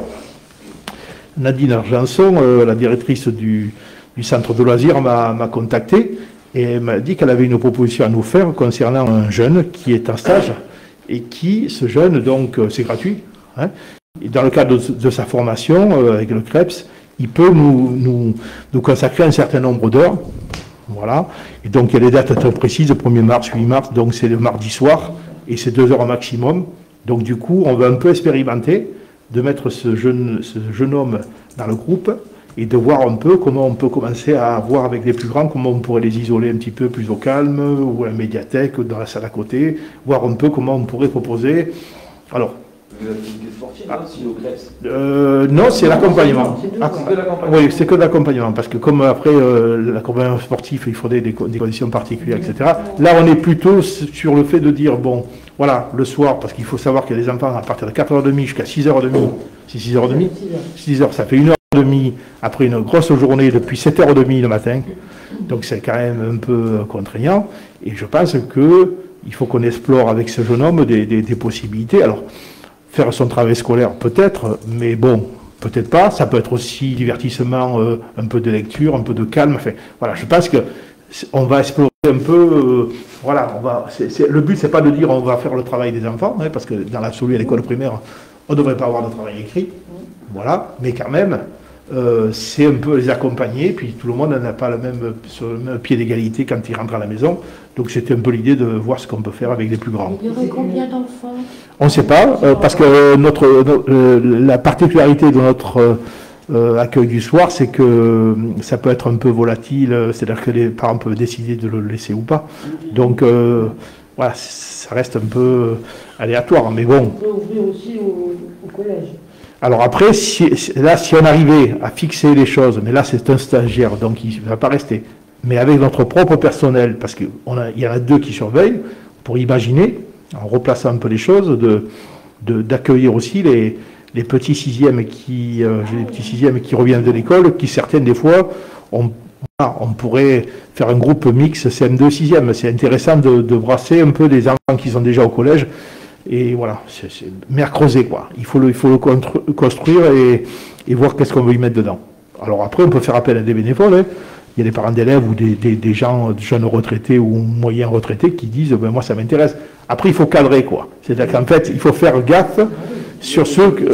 Nadine Argenson, euh, la directrice du, du centre de loisirs, m'a contacté et elle m'a dit qu'elle avait une proposition à nous faire concernant un jeune qui est en stage et qui, ce jeune, donc c'est gratuit, hein, et dans le cadre de, de sa formation euh, avec le CREPS, il peut nous, nous, nous consacrer un certain nombre d'heures. Voilà. Et donc il y a des dates très précises, le premier mars, huit mars, donc c'est le mardi soir, et c'est deux heures au maximum. Donc du coup, on va un peu expérimenter de mettre ce jeune, ce jeune homme dans le groupe et de voir un peu comment on peut commencer à voir avec les plus grands, comment on pourrait les isoler un petit peu plus au calme, ou à la médiathèque, ou dans la salle à côté, voir un peu comment on pourrait proposer. Alors, L'activité sportive, ah, si au CREPS. Euh, non, c'est l'accompagnement. Ah, c'est que l'accompagnement. Oui, c'est que l'accompagnement, parce que comme après euh, l'accompagnement sportif, il faudrait des, des conditions particulières, et cetera. Là, on est plutôt sur le fait de dire, bon, voilà, le soir, parce qu'il faut savoir qu'il y a des enfants à partir de quatre heures trente jusqu'à six heures trente, c'est six heures trente, six heures, ça fait une heure trente après une grosse journée depuis sept heures trente le matin, donc c'est quand même un peu contraignant, et je pense qu'il faut qu'on explore avec ce jeune homme des, des, des possibilités. Alors, faire son travail scolaire, peut-être, mais bon, peut-être pas. Ça peut être aussi divertissement, euh, un peu de lecture, un peu de calme. Enfin, voilà, je pense que on va explorer un peu. Euh, voilà, on va. C est, c est, le but, c'est pas de dire on va faire le travail des enfants, hein, parce que dans l'absolu, à l'école primaire, on ne devrait pas avoir de travail écrit. Voilà, mais quand même, euh, c'est un peu les accompagner. Puis tout le monde n'a pas le même, sur le même pied d'égalité quand il rentre à la maison. Donc c'était un peu l'idée de voir ce qu'on peut faire avec les plus grands. Il y aurait combien d'enfants? On ne sait pas, euh, parce que euh, notre, euh, la particularité de notre euh, accueil du soir, c'est que euh, ça peut être un peu volatile, c'est-à-dire que les parents peuvent décider de le laisser ou pas. Donc euh, voilà, ça reste un peu aléatoire, mais bon. On peut ouvrir aussi au, au collège. Alors après, si, là, si on arrivait à fixer les choses, mais là c'est un stagiaire, donc il ne va pas rester, mais avec notre propre personnel, parce qu'il y en a deux qui surveillent, pour imaginer, en replaçant un peu les choses, de, de, d'accueillir aussi les, les petits sixièmes qui, euh, les petits sixièmes qui reviennent de l'école, qui certaines des fois, on, on pourrait faire un groupe mix C M deux sixième. C'est intéressant de, de brasser un peu des enfants qui sont déjà au collège. Et voilà, c'est mer creusé, quoi. Il faut le, il faut le construire et, et voir qu'est-ce qu'on veut y mettre dedans. Alors après, on peut faire appel à des bénévoles, hein. Il y a des parents d'élèves ou des, des, des gens, jeunes retraités ou moyens retraités qui disent ben, « moi ça m'intéresse ». Après, il faut cadrer, quoi. C'est-à-dire qu'en fait, il faut faire gaffe sur ceux que...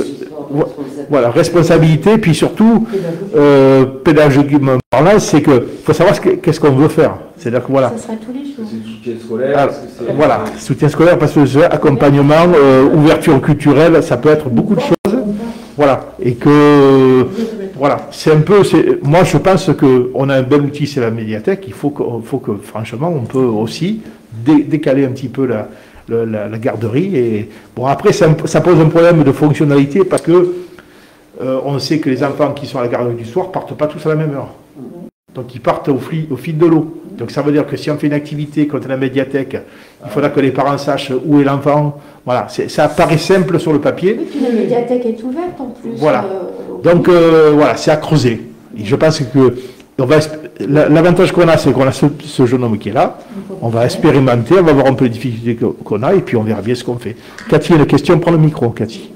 voilà, responsabilité, puis surtout, euh, pédagogiquement parlant, c'est que faut savoir ce que- qu'est-ce qu'on veut faire. C'est-à-dire que voilà. Ça serait tous les jours. C'est du soutien scolaire. Ah, est-ce que c'est- voilà, soutien scolaire, parce que c'est accompagnement, euh, ouverture culturelle, ça peut être beaucoup de choses. Voilà, et que voilà, c'est un peu, c'est, moi je pense que on a un bel outil, c'est la médiathèque. Il faut que, faut que franchement, on peut aussi dé- décaler un petit peu la, la, la- la garderie. Et bon, après, ça, ça pose un problème de fonctionnalité parce que euh, on sait que les enfants qui sont à la garderie du soir partent pas tous à la même heure. Donc ils partent au, fil- au fil de l'eau. Donc ça veut dire que si on fait une activité contre la médiathèque, il faudra que les parents sachent où est l'enfant. Voilà, c'est- ça paraît simple sur le papier. Oui, puis la médiathèque est ouverte en plus. Voilà. euh, Donc euh, voilà, c'est à creuser. Et je pense que on va esp- la- l'avantage qu'on a, c'est qu'on a ce, ce jeune homme qui est là. On va expérimenter, on va voir un peu les difficultés que- qu'on a, et puis on verra bien ce qu'on fait. Cathy, une question, prends le micro, Cathy.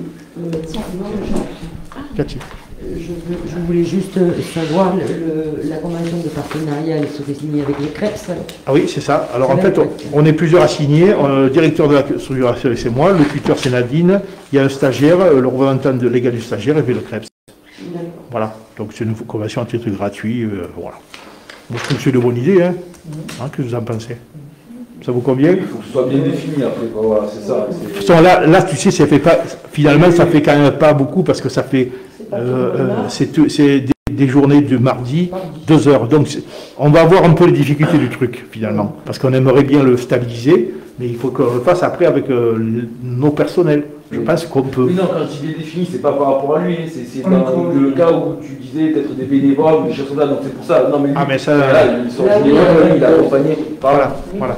Cathy. Je, veux- je voulais juste savoir, le- le- la convention de partenariat, elle serait signée avec les CREPS. Ah oui, c'est ça. Alors en C'est fait, la on, tête. on est plusieurs à signer. Euh, Le directeur de la structuration, c'est moi. Le tuteur, c'est Nadine. Il y a un stagiaire, euh, le représentant de légal du stagiaire, et puis le CREPS. Voilà. Donc c'est une convention à titre gratuit. euh, voilà. Moi, je trouve que c'est une bonne idée. Hein. Hein, que vous en pensez? Ça vous convient? Il faut que ce soit bien défini après, quoi. Voilà, c'est ça. De toute c'est- façon, là, là, tu sais, ça fait pas. Finalement, ça fait quand même pas beaucoup parce que ça fait. euh, euh, c'est tout- c'est des, des journées de mardi, deux heures. Donc, c'est- on va voir un peu les difficultés du truc finalement, parce qu'on aimerait bien le stabiliser, mais il faut qu'on le fasse après avec euh, le- nos personnels. Je pense qu'on peut. Oui, non, quand il est défini, c'est pas par rapport à lui, hein, c'est c'est dans le cas où tu disais peut-être des bénévoles ou des choses comme ça, donc c'est pour ça. Non, mais lui, Ah, mais ça- là, ils sont Là, oui, bénévoles, oui, il a oui. accompagné. Voilà, voilà.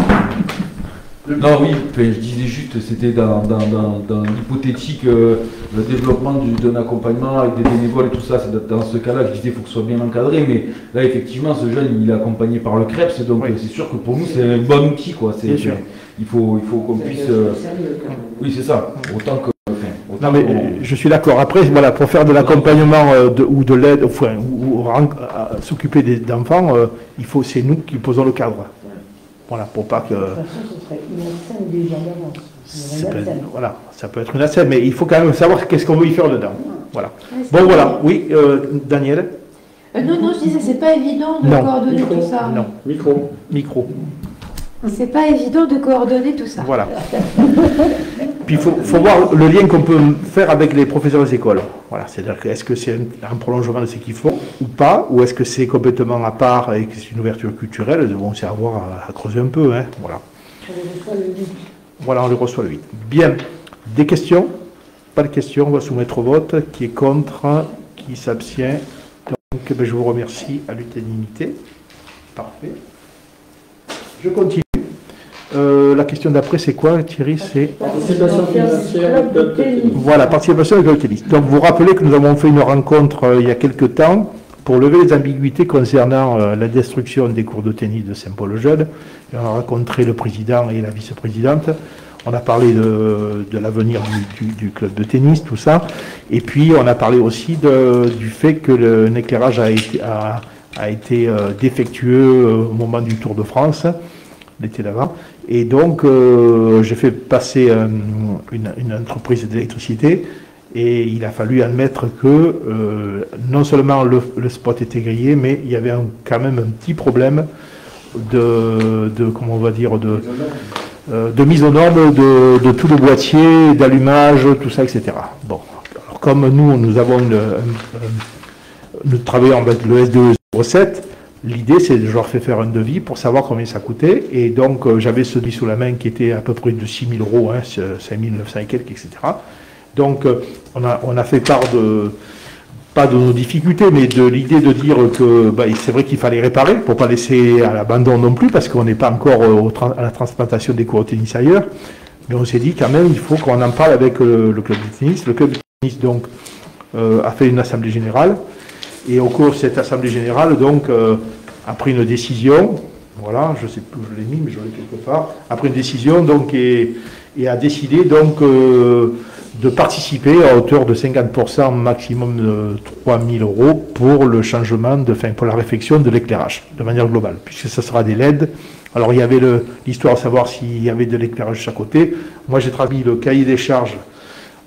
Non, oui, enfin, je disais juste, c'était dans, dans, dans, dans l'hypothétique, euh, le développement du- d'un accompagnement avec des bénévoles et tout ça, c'est dans ce cas-là, je disais, il faut que ce soit bien encadré, mais là, effectivement, ce jeune, il est accompagné par le CREPS, donc Oui. euh, c'est sûr que pour nous, c'est un bon outil, quoi. C'est- Bien sûr. Il faut, il faut qu'on puisse... euh, Oui, c'est ça, autant que... enfin, autant Non, mais qu'on- euh, je suis d'accord. Après, voilà, pour faire de l'accompagnement euh, de- ou de l'aide, enfin, ou, ou ren- à s'occuper des- d'enfants, euh, il faut, c'est nous qui posons le cadre. Voilà, pour pas que. De toute façon, ce serait une scène déjà d'avance. Ça peut, Une être, scène. voilà, ça peut être une scène, mais il faut quand même savoir qu'est-ce qu'on veut y faire dedans. Voilà. ouais, c'est Bon, pas- voilà. Oui, euh, Daniel. Euh, non, non, je disais, c'est pas évident de Non. coordonner Micro. tout ça. Non. Micro. Micro. C'est pas évident de coordonner tout ça. Voilà. Puis il faut, faut voir le lien qu'on peut faire avec les professeurs des écoles. Voilà, c'est-à-dire que est-ce que c'est un, un prolongement de ce qu'ils font ou pas, ou est-ce que c'est complètement à part et que c'est une ouverture culturelle. Bon, c'est à voir, à, à creuser un peu. Hein, voilà. On les reçoit le huit. Voilà, on le reçoit le huit. Bien. Des questions? Pas de questions, on va soumettre au vote. Qui est contre? Qui s'abstient? Donc, ben, je vous remercie à l'unanimité. Parfait. Je continue. Euh, la question d'après, c'est quoi, Thierry? C'est Participation financière du club de tennis. voilà, participation avec le tennis. Donc, vous rappelez que nous avons fait une rencontre euh, il y a quelque temps pour lever les ambiguïtés concernant euh, la destruction des cours de tennis de Saint-Paul-le-Jeune. Et on a rencontré le président et la vice-présidente. On a parlé de, de l'avenir du, du- du club de tennis, tout ça. Et puis, on a parlé aussi de- du fait que le- l'éclairage a été, a, a été euh, défectueux euh, au moment du Tour de France, l'été d'avant. Et donc, euh, j'ai fait passer euh, une, une entreprise d'électricité et il a fallu admettre que euh, non seulement le, le spot était grillé, mais il y avait un- quand même un petit problème de, de comment on va dire, de, euh, de mise aux normes de, de tout le boîtier, d'allumage, tout ça, et cetera. Bon, alors comme nous, nous avons une, un- un- nous travaillons avec le S D E zéro sept, l'idée c'est de leur faire faire un devis pour savoir combien ça coûtait, et donc euh, j'avais ce devis sous la main qui était à peu près de six mille euros, hein, cinq mille neuf cents et quelques, et cetera. Donc euh, on, a, on a fait part de, pas de nos difficultés, mais de l'idée de dire que bah, c'est vrai qu'il fallait réparer pour pas laisser à l'abandon non plus, parce qu'on n'est pas encore euh, au tra- à la transplantation des cours de tennis ailleurs. Mais on s'est dit quand même, il faut qu'on en parle avec euh, le club de tennis. Le club de tennis donc euh, a fait une assemblée générale, et au cours de cette assemblée générale donc euh, a pris une décision. Voilà, je sais plus où je l'ai mis, mais je l'ai quelque part. A pris une décision donc et, et a décidé donc euh, de participer à hauteur de cinquante pour cent, maximum de trois mille euros pour le changement, de, enfin, pour la réfection de l'éclairage, de manière globale, puisque ce sera des L E D. Alors il y avait le- l'histoire de savoir s'il y avait de l'éclairage de chaque côté. Moi j'ai traduit le cahier des charges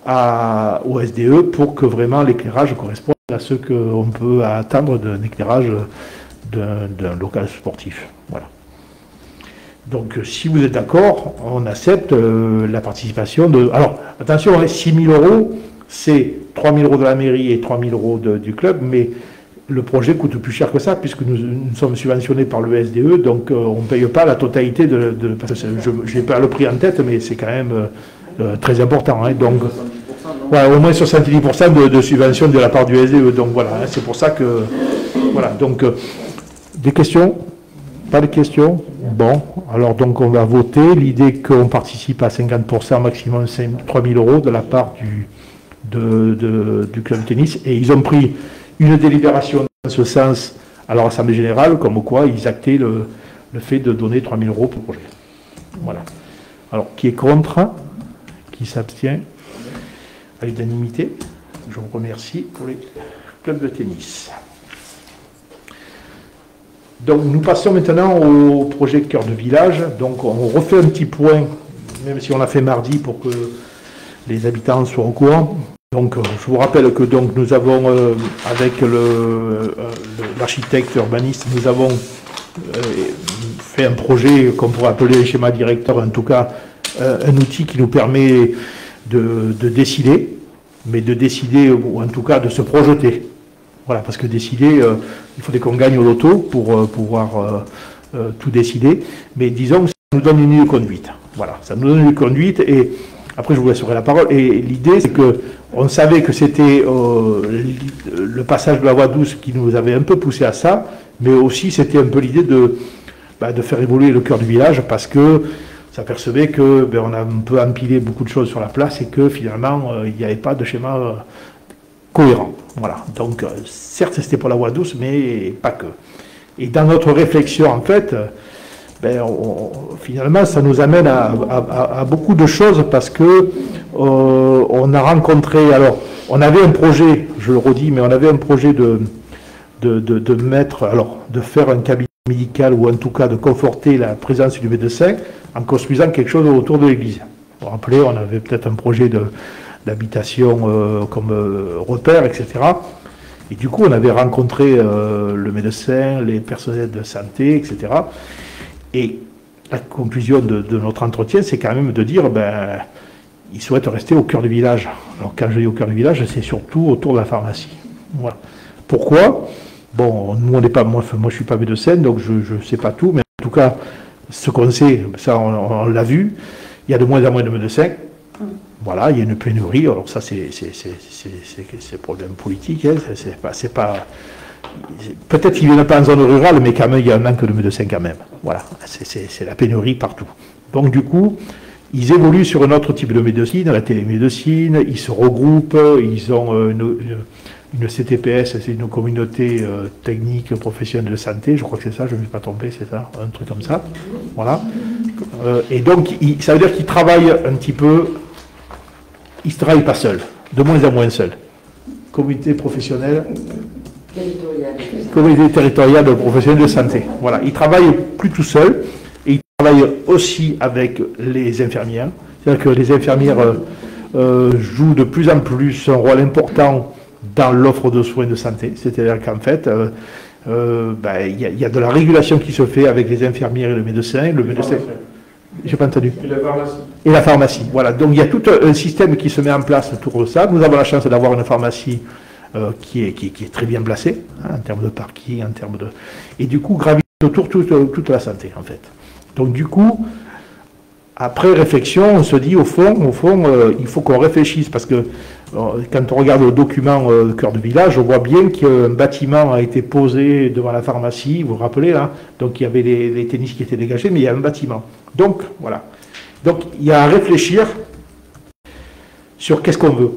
à, au S D E pour que vraiment l'éclairage corresponde à ce qu'on peut attendre d'un éclairage d'un local sportif. Voilà. Donc si vous êtes d'accord, on accepte euh, la participation de... Alors attention, six mille euros, c'est trois mille euros de la mairie et trois mille euros de, du club, mais le projet coûte plus cher que ça, puisque nous, nous sommes subventionnés par le S D E, donc euh, on ne paye pas la totalité de... de parce que je n'ai pas le prix en tête, mais c'est quand même euh, très important. Hein, donc, ouais, au moins soixante-dix pour cent de, de subvention de la part du S D E. Donc voilà, hein, c'est pour ça que... Voilà, donc... Euh, des questions? Pas de questions? Bon, alors donc on va voter. L'idée qu'on participe à cinquante pour cent, maximum trois mille euros de la part du, de, de, du club de tennis. Et ils ont pris une délibération dans ce sens à leur assemblée générale, comme quoi ils actaient le, le fait de donner trois mille euros pour le projet. Voilà. Alors, qui est contre? Qui s'abstient? À l'unanimité. Je vous remercie pour les clubs de tennis. Donc nous passons maintenant au projet Cœur de Village. Donc on refait un petit point, même si on l'a fait mardi pour que les habitants soient au courant. Donc je vous rappelle que donc nous avons, euh, avec l'architecte urbaniste, nous avons euh, fait un projet qu'on pourrait appeler un schéma directeur, en tout cas euh, un outil qui nous permet de, de décider, mais de décider, ou en tout cas de se projeter. Voilà, parce que décider, euh, il faudrait qu'on gagne au loto pour euh, pouvoir euh, euh, tout décider. Mais disons que ça nous donne une ligne de conduite. Voilà, ça nous donne une ligne de conduite. Et après, je vous laisserai la parole. Et l'idée, c'est que on savait que c'était euh, le passage de la voie douce qui nous avait un peu poussé à ça, mais aussi c'était un peu l'idée de, bah, de faire évoluer le cœur du village, parce que s'apercevait que ben, on a un peu empilé beaucoup de choses sur la place et que finalement, euh, il n'y avait pas de schéma euh, cohérent. Voilà. Donc, euh, certes, c'était pour la voie douce, mais pas que. Et dans notre réflexion, en fait, euh, ben, on, finalement, ça nous amène à, à, à beaucoup de choses, parce que euh, on a rencontré, alors, on avait un projet, je le redis, mais on avait un projet de, de, de, de mettre, alors, de faire un cabinet médical, ou en tout cas de conforter la présence du médecin en construisant quelque chose autour de l'église. Vous vous rappelez, on avait peut-être un projet de d'habitation euh, comme euh, repère, et cetera. Et du coup, on avait rencontré euh, le médecin, les personnels de santé, et cetera. Et la conclusion de, de notre entretien, c'est quand même de dire, ben, ils souhaitent rester au cœur du village. Alors, quand je dis au cœur du village, c'est surtout autour de la pharmacie. Voilà. Pourquoi? Bon, nous, on n'est pas, moi, moi, je ne suis pas médecin, donc je ne sais pas tout, mais en tout cas, ce qu'on sait, ça, on, on l'a vu, il y a de moins en moins de médecins. Voilà, il y a une pénurie. Alors ça, c'est un problème politique. Hein, c'est pas, c'est pas. Peut-être qu'ils ne viennent pas en zone rurale, mais quand même, il y a un manque de médecins quand même. Voilà, c'est la pénurie partout. Donc du coup, ils évoluent sur un autre type de médecine, la télémédecine. Ils se regroupent. Ils ont une, une, une C T P S, c'est une communauté euh, technique professionnelle de santé. Je crois que c'est ça. Je ne me suis pas trompé, c'est ça, un truc comme ça. Voilà. Euh, et donc, il, ça veut dire qu'ils travaillent un petit peu. Ils ne travaillent pas seuls, de moins en moins seuls. Communauté professionnelle, Territoriale. communauté territoriale de professionnels de santé. Voilà, ils travaillent plus tout seuls, et ils travaillent aussi avec les infirmières. C'est-à-dire que les infirmières euh, euh, jouent de plus en plus un rôle important dans l'offre de soins de santé. C'est-à-dire qu'en fait, euh, euh, ben, y, y a de la régulation qui se fait avec les infirmières et le médecin. Le médecin. J'ai pas entendu. Et la pharmacie. Et la pharmacie, voilà. Donc il y a tout un système qui se met en place autour de ça. Nous avons la chance d'avoir une pharmacie euh, qui, est, qui, qui est très bien placée, hein, en termes de parking, en termes de... Et du coup, gravite autour toute, toute la santé, en fait. Donc du coup, après réflexion, on se dit, au fond, au fond euh, il faut qu'on réfléchisse, parce que euh, quand on regarde le document euh, Cœur de Village, on voit bien qu'un bâtiment a été posé devant la pharmacie, vous vous rappelez, là, donc il y avait les, les tennis qui étaient dégagés, mais il y a un bâtiment. Donc, voilà. Donc, il y a à réfléchir sur qu'est-ce qu'on veut.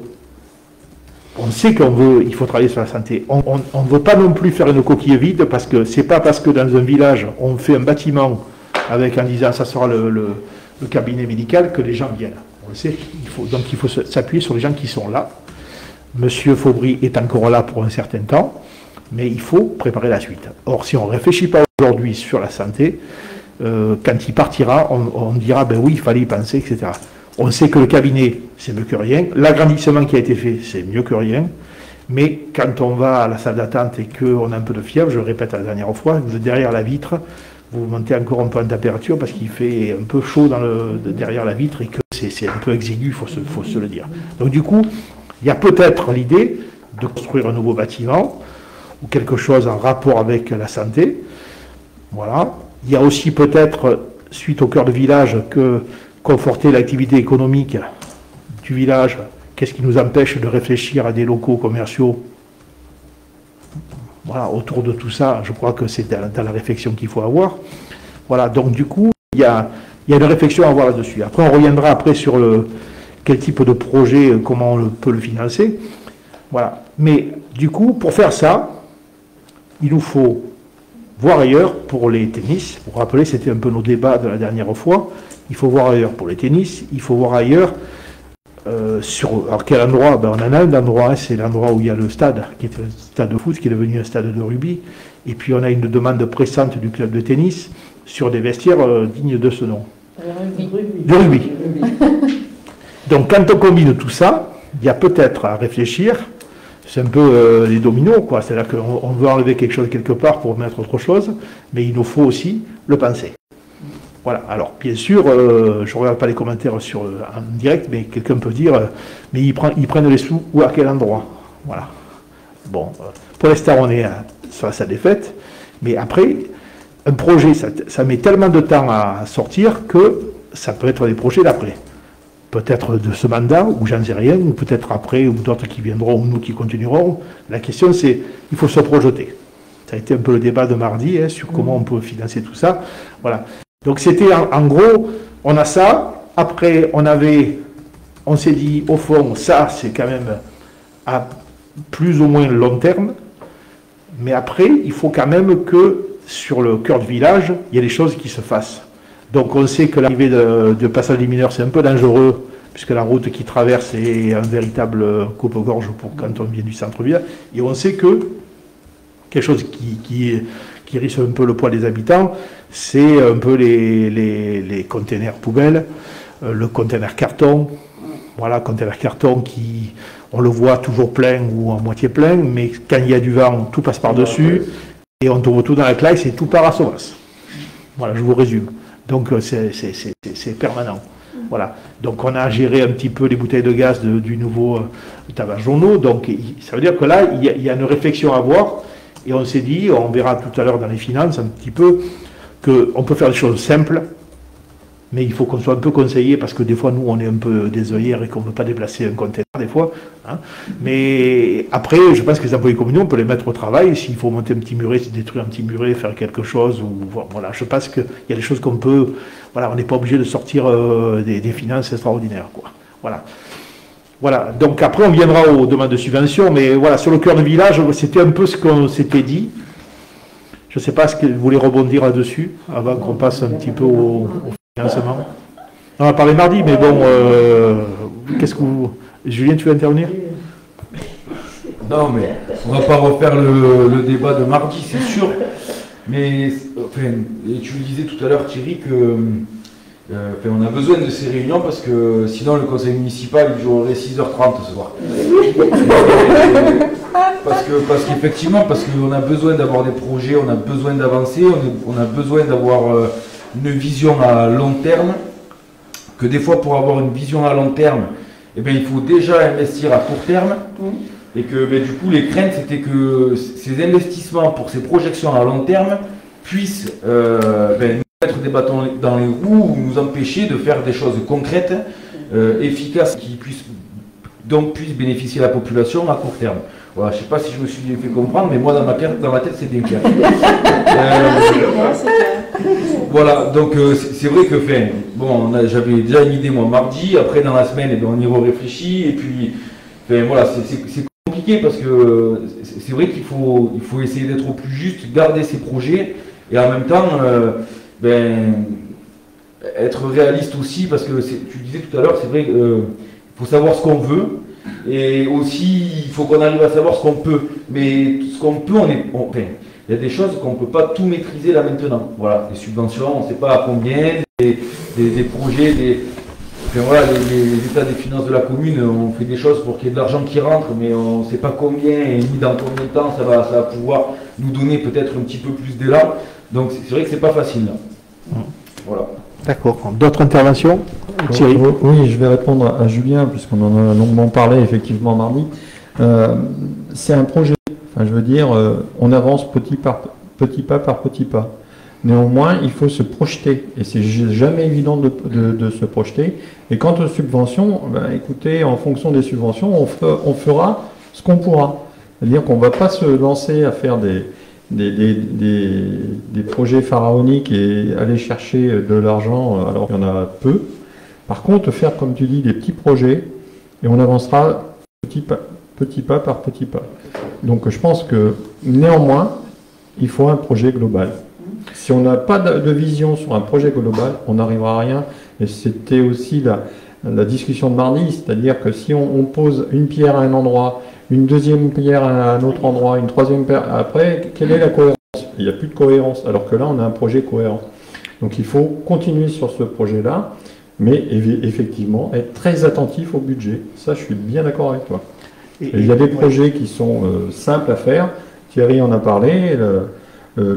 On sait qu'on veut, il faut travailler sur la santé. On ne veut pas non plus faire une coquille vide, parce que c'est pas parce que dans un village, on fait un bâtiment avec en disant ça sera le, le, le cabinet médical que les gens viennent. On le sait. Il faut, donc, il faut s'appuyer sur les gens qui sont là. Monsieur Faubry est encore là pour un certain temps, mais il faut préparer la suite. Or, si on ne réfléchit pas aujourd'hui sur la santé, Euh, quand il partira, on, on dira, ben oui, il fallait y penser, et cetera. On sait que le cabinet, c'est mieux que rien. L'agrandissement qui a été fait, c'est mieux que rien. Mais quand on va à la salle d'attente et qu'on a un peu de fièvre, je le répète la dernière fois, vous êtes derrière la vitre, vous montez encore un peu en température parce qu'il fait un peu chaud dans le, derrière la vitre et que c'est un peu exigu, il faut se, faut se le dire. Donc du coup, il y a peut-être l'idée de construire un nouveau bâtiment ou quelque chose en rapport avec la santé. Voilà. Il y a aussi peut-être, suite au cœur de village, que conforter l'activité économique du village. Qu'est-ce qui nous empêche de réfléchir à des locaux commerciaux? Voilà, autour de tout ça, je crois que c'est dans, dans la réflexion qu'il faut avoir. Voilà, donc du coup, il y a, il y a une réflexion à avoir là-dessus. Après, on reviendra après sur le, quel type de projet, comment on peut le financer. Voilà. Mais du coup, pour faire ça, il nous faut voir ailleurs pour les tennis. Vous vous rappelez, c'était un peu nos débats de la dernière fois. Il faut voir ailleurs pour les tennis, il faut voir ailleurs. Euh, sur alors quel endroit? Ben, on en a un endroit, hein, c'est l'endroit où il y a le stade, qui est un stade de foot, qui est devenu un stade de rugby. Et puis on a une demande pressante du club de tennis sur des vestiaires euh, dignes de ce nom. De rugby. Donc quand on combine tout ça, il y a peut-être à réfléchir, c'est un peu euh, les dominos, quoi. C'est-à-dire qu'on on veut enlever quelque chose quelque part pour mettre autre chose, mais il nous faut aussi le penser. Voilà, alors bien sûr, euh, je ne regarde pas les commentaires sur, en direct, mais quelqu'un peut dire, euh, mais ils, prennent, ils prennent les sous ou à quel endroit? Voilà. Bon, euh, pour l'instant, on est à, sur sa défaite, mais après, un projet, ça, ça met tellement de temps à sortir que ça peut être des projets d'après. Peut-être de ce mandat, ou j'en sais rien, ou peut-être après, ou d'autres qui viendront, ou nous qui continuerons. La question, c'est, il faut se projeter. Ça a été un peu le débat de mardi, hein, sur comment on peut financer tout ça. Voilà. Donc c'était en, en gros, on a ça, après on avait, on s'est dit au fond, ça c'est quand même à plus ou moins long terme, mais après il faut quand même que sur le cœur du village, il y ait des choses qui se fassent. Donc on sait que l'arrivée de, de passage des mineurs c'est un peu dangereux, puisque la route qui traverse est un véritable coupe-gorge pour quand on vient du centre-ville, et on sait que quelque chose qui, qui, qui risque un peu le poids des habitants, c'est un peu les, les, les containers poubelles, euh, le container carton, voilà, container carton qui, on le voit toujours plein ou à moitié plein, mais quand il y a du vent, tout passe par-dessus, et on trouve tout dans la classe et tout part à Sauvas. Voilà, je vous résume. Donc c'est permanent. Voilà. Donc on a géré un petit peu les bouteilles de gaz de, du nouveau euh, tabac journaux, donc ça veut dire que là, il y a, il y a une réflexion à avoir, et on s'est dit, on verra tout à l'heure dans les finances un petit peu, qu'on peut faire des choses simples, mais il faut qu'on soit un peu conseillé, parce que des fois, nous, on est un peu des œillères et qu'on ne veut pas déplacer un conteneur, des fois. Hein. Mais après, je pense que les employés communaux, on peut les mettre au travail. S'il faut monter un petit muret, détruire un petit muret, faire quelque chose, ou voilà, je pense qu'il y a des choses qu'on peut... Voilà, on n'est pas obligé de sortir euh, des, des finances extraordinaires, quoi. Voilà. Voilà, donc après, on viendra aux demandes de subvention, mais voilà, sur le cœur de village, c'était un peu ce qu'on s'était dit. Je ne sais pas ce que vous voulez rebondir là-dessus, avant qu'on passe un petit peu au, au financement. On va parler mardi, mais bon, euh, qu'est-ce que vous... Julien, tu veux intervenir? Non, mais on ne va pas refaire le, le débat de mardi, c'est sûr. Mais, enfin, et tu le disais tout à l'heure, Thierry, que euh, enfin, on a besoin de ces réunions parce que sinon le conseil municipal il durerait six heures trente ce soir. Parce que, parce qu'effectivement, parce qu'on a besoin d'avoir des projets, on a besoin d'avancer, on, on a besoin d'avoir euh, une vision à long terme. Que des fois, pour avoir une vision à long terme, eh bien, il faut déjà investir à court terme. Et que ben, du coup, les craintes, c'était que ces investissements pour ces projections à long terme puissent euh, ben, nous mettre des bâtons dans les roues ou nous empêcher de faire des choses concrètes, euh, efficaces, qui puissent donc puissent bénéficier à la population à court terme. Voilà, je ne sais pas si je me suis fait comprendre, mais moi dans ma tête, dans ma tête c'est bien clair. euh, voilà, donc euh, c'est vrai que enfin, bon, j'avais déjà une idée moi mardi, après dans la semaine eh bien, on y réfléchit, et puis enfin, voilà, c'est compliqué parce que c'est vrai qu'il faut, il faut essayer d'être au plus juste, garder ses projets, et en même temps euh, ben, être réaliste aussi, parce que tu disais tout à l'heure, c'est vrai qu'il euh, faut savoir ce qu'on veut. Et aussi, il faut qu'on arrive à savoir ce qu'on peut. Mais ce qu'on peut, on est. On, enfin, il y a des choses qu'on ne peut pas tout maîtriser là maintenant. Voilà, les subventions, on ne sait pas à combien, des, des, des projets, des. Enfin, voilà, les, les, les états des finances de la commune, on fait des choses pour qu'il y ait de l'argent qui rentre, mais on ne sait pas combien et ni dans combien de temps ça va, ça va pouvoir nous donner peut-être un petit peu plus d'élan. Donc c'est vrai que c'est pas facile là. Mmh. Voilà. D'accord. D'autres interventions? Thierry. Oui, je vais répondre à Julien, puisqu'on en a longuement parlé effectivement mardi. Euh, c'est un projet, enfin, je veux dire, euh, on avance petit, par, petit pas par petit pas. Néanmoins, il faut se projeter, et c'est jamais évident de, de, de se projeter. Et quant aux subventions, ben, écoutez, en fonction des subventions, on, fe, on fera ce qu'on pourra. C'est-à-dire qu'on ne va pas se lancer à faire des, des, des, des, des projets pharaoniques et aller chercher de l'argent alors qu'il y en a peu. Par contre, faire, comme tu dis, des petits projets, et on avancera petit pas, petit pas par petit pas. Donc je pense que, néanmoins, il faut un projet global. Si on n'a pas de vision sur un projet global, on n'arrivera à rien. Et c'était aussi la, la discussion de mardi, c'est-à-dire que si on, on pose une pierre à un endroit, une deuxième pierre à un autre endroit, une troisième pierre, après, quelle est la cohérence? Il n'y a plus de cohérence, alors que là, on a un projet cohérent. Donc il faut continuer sur ce projet-là, mais effectivement, être très attentif au budget. Ça, je suis bien d'accord avec toi. Et il y a des projets qui sont euh, simples à faire. Thierry en a parlé. Le, Euh,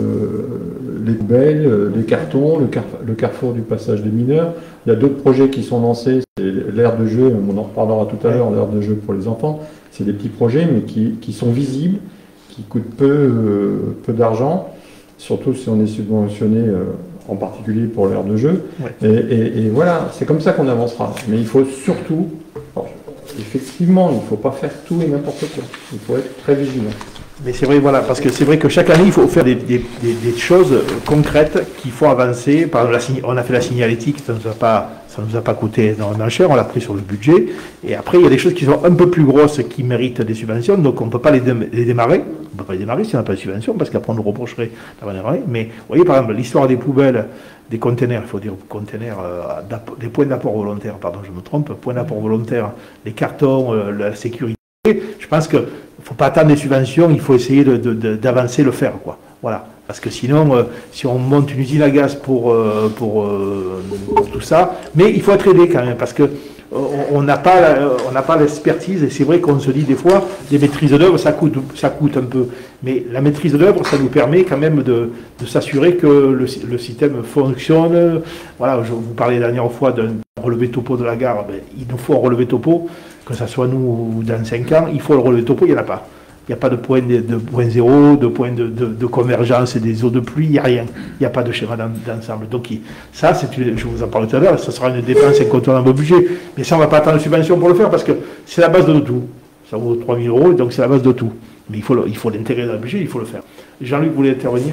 le, les poubelles, les cartons, le, car, le carrefour du passage des mineurs. Il y a d'autres projets qui sont lancés, c'est l'aire de jeu, on en reparlera tout à l'heure, l'aire de jeu pour les enfants. C'est des petits projets, mais qui, qui sont visibles, qui coûtent peu, euh, peu d'argent, surtout si on est subventionné, euh, en particulier pour l'aire de jeu. Ouais. Et, et, et voilà, c'est comme ça qu'on avancera. Mais il faut surtout, alors, effectivement, il ne faut pas faire tout et n'importe quoi. Il faut être très vigilant. Mais c'est vrai, voilà, parce que c'est vrai que chaque année, il faut faire des, des, des, des choses concrètes qui font avancer. Par exemple, la, on a fait la signalétique, ça ne nous a pas, ça nous a pas coûté énormément cher, on l'a pris sur le budget. Et après, il y a des choses qui sont un peu plus grosses qui méritent des subventions, donc on ne peut pas les, dé les démarrer. On ne peut pas les démarrer si on n'a pas de subvention, parce qu'après on nous reprocherait d'avoir démarré. Mais vous voyez, par exemple, l'histoire des poubelles, des containers, il faut dire containers, euh, des points d'apport volontaire, pardon, je me trompe, points d'apport volontaire, les cartons, euh, la sécurité. Je pense qu'il ne faut pas attendre des subventions, il faut essayer d'avancer, le faire, quoi. Voilà. Parce que sinon, euh, si on monte une usine à gaz pour, euh, pour, euh, pour tout ça, mais il faut être aidé quand même, parce que euh, on n'a pas, euh, pas l'expertise, et c'est vrai qu'on se dit des fois, des maîtrises d'œuvre, ça coûte, ça coûte un peu. Mais la maîtrise d'œuvre, ça nous permet quand même de, de s'assurer que le, le système fonctionne. Voilà, je vous parlais la dernière fois d'un relevé topo de la gare, ben, il nous faut un relevé topo. Que ce soit nous ou dans cinq ans, il faut le relevé topo, il n'y en a pas. Il n'y a pas de point, de, de point zéro, de point de, de, de convergence des eaux de pluie, il n'y a rien. Il n'y a pas de schéma d'ensemble. Donc il, ça, je vous en parlais tout à l'heure, ça sera une dépense incontournable au budget. Mais ça, on ne va pas attendre de subvention pour le faire parce que c'est la base de tout. Ça vaut trois mille euros, donc c'est la base de tout. Mais il faut l'intégrer dans le budget, il faut le faire. Jean-Luc voulait intervenir?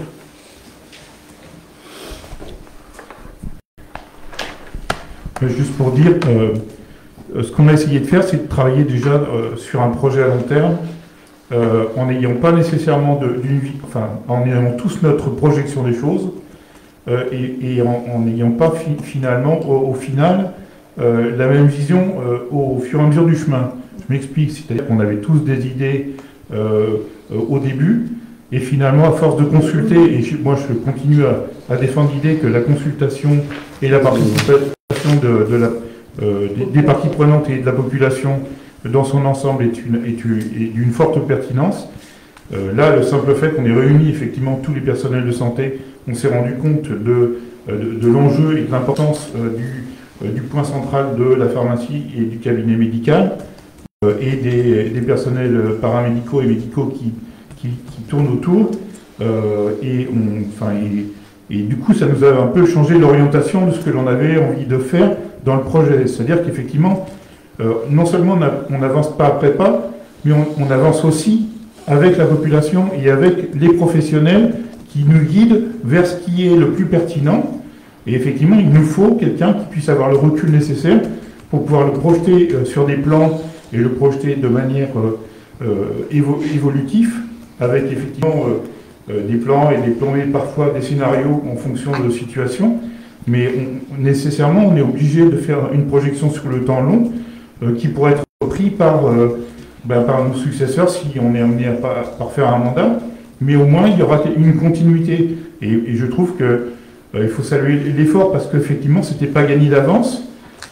Juste pour dire... Euh... Ce qu'on a essayé de faire, c'est de travailler déjà euh, sur un projet à long terme, euh, en n'ayant pas nécessairement d'une vie, enfin, en ayant tous notre projection des choses, euh, et, et en n'ayant pas fi finalement, au, au final, euh, la même vision euh, au, au fur et à mesure du chemin. Je m'explique, c'est-à-dire qu'on avait tous des idées euh, euh, au début, et finalement, à force de consulter, et je, moi je continue à, à défendre l'idée que la consultation et la participation de, de la Euh, des, des parties prenantes et de la population dans son ensemble est d'une forte pertinence. Euh, là, le simple fait qu'on ait réuni effectivement tous les personnels de santé, on s'est rendu compte de, de, de l'enjeu et de l'importance euh, du, euh, du point central de la pharmacie et du cabinet médical, euh, et des, des personnels paramédicaux et médicaux qui, qui, qui tournent autour. Euh, et, on, enfin, et, et du coup, ça nous a un peu changé l'orientation de ce que l'on avait envie de faire dans le projet. C'est-à-dire qu'effectivement, euh, non seulement on n'avance pas après pas, mais on, on avance aussi avec la population et avec les professionnels qui nous guident vers ce qui est le plus pertinent. Et effectivement, il nous faut quelqu'un qui puisse avoir le recul nécessaire pour pouvoir le projeter euh, sur des plans et le projeter de manière euh, euh, évo évolutive, avec effectivement euh, euh, des plans et des plans et parfois des scénarios en fonction de situation. Mais on, nécessairement, on est obligé de faire une projection sur le temps long euh, qui pourrait être pris par, euh, ben, par nos successeurs si on est amené à, à, à faire un mandat. Mais au moins, il y aura une continuité. Et, et je trouve qu'il euh, faut saluer l'effort parce qu'effectivement, ce n'était pas gagné d'avance.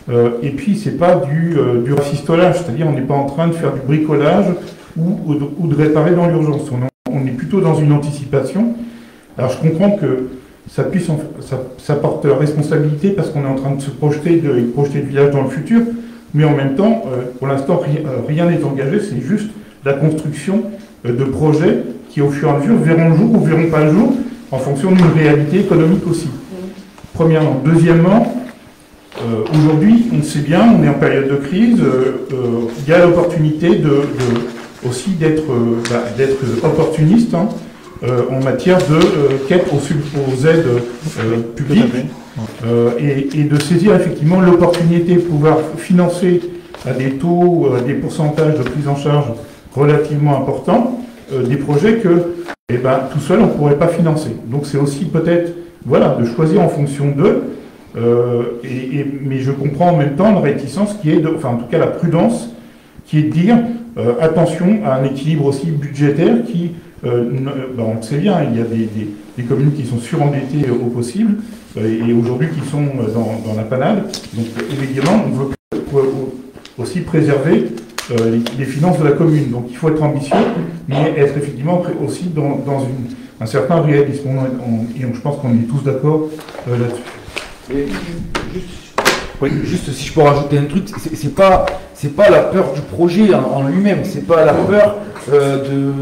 Euh, et puis, c'est pas du, euh, du rafistolage, c'est-à-dire on n'est pas en train de faire du bricolage ou, ou, de, ou de réparer dans l'urgence. On, on est plutôt dans une anticipation. Alors, je comprends que ça puisse, en, ça, ça porte responsabilité parce qu'on est en train de se projeter, de, de projeter le village dans le futur, mais en même temps, euh, pour l'instant, rien n'est engagé, c'est juste la construction euh, de projets qui, au fur et à mesure, verront le jour ou verront pas le jour, en fonction d'une réalité économique aussi. Premièrement. Deuxièmement, euh, aujourd'hui, on sait bien, on est en période de crise, euh, euh, il y a l'opportunité de, de, aussi d'être euh, bah, d'être opportuniste hein, euh, en matière de euh, quête aux, aux aides euh, publiques euh, et, et de saisir effectivement l'opportunité de pouvoir financer à des taux, à des pourcentages de prise en charge relativement importants, euh, des projets que eh ben, tout seul on ne pourrait pas financer. Donc c'est aussi peut-être voilà, de choisir en fonction d'eux, euh, et, et, mais je comprends en même temps la réticence qui est, de, enfin en tout cas la prudence, qui est de dire euh, attention à un équilibre aussi budgétaire qui, euh, ne, ben on le sait bien, il y a des, des, des communes qui sont surendettées au possible, euh, et aujourd'hui qui sont dans, dans la panade. Donc évidemment, on veut aussi préserver euh, les, les finances de la commune. Donc il faut être ambitieux, mais être effectivement aussi dans, dans une un certain réalisme, on, et je pense qu'on est tous d'accord euh, là-dessus. Juste, oui, juste si je peux rajouter un truc, c'est pas, c'est pas la peur du projet en, en lui-même, c'est pas la peur euh,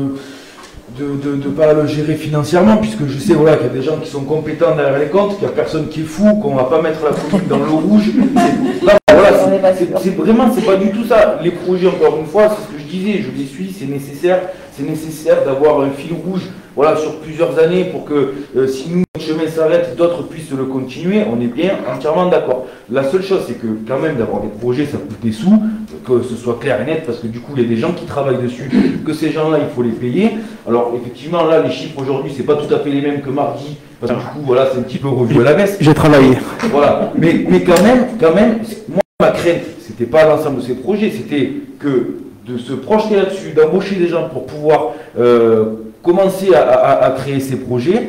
de de ne pas le gérer financièrement, puisque je sais voilà, qu'il y a des gens qui sont compétents derrière les comptes, qu'il n'y a personne qui est fou, qu'on va pas mettre la commune dans l'eau rouge. Là, voilà, c'est vraiment, c'est pas du tout ça. Les projets, encore une fois, c'est ce que je disais, je les suis, c'est nécessaire, c'est nécessaire d'avoir un fil rouge. Voilà, sur plusieurs années pour que euh, si nous, notre chemin s'arrête, d'autres puissent le continuer, on est bien entièrement d'accord. La seule chose, c'est que quand même d'avoir des projets, ça coûte des sous, que ce soit clair et net, parce que du coup, il y a des gens qui travaillent dessus, que ces gens-là, il faut les payer. Alors, effectivement, là, les chiffres aujourd'hui, c'est pas tout à fait les mêmes que mardi, parce que du coup, voilà, c'est un petit peu revu à la baisse. J'ai travaillé. Voilà, mais, mais quand même, quand même, moi, ma crainte, c'était pas l'ensemble de ces projets, c'était que de se projeter là-dessus, d'embaucher des gens pour pouvoir euh, commencer à, à, à créer ces projets,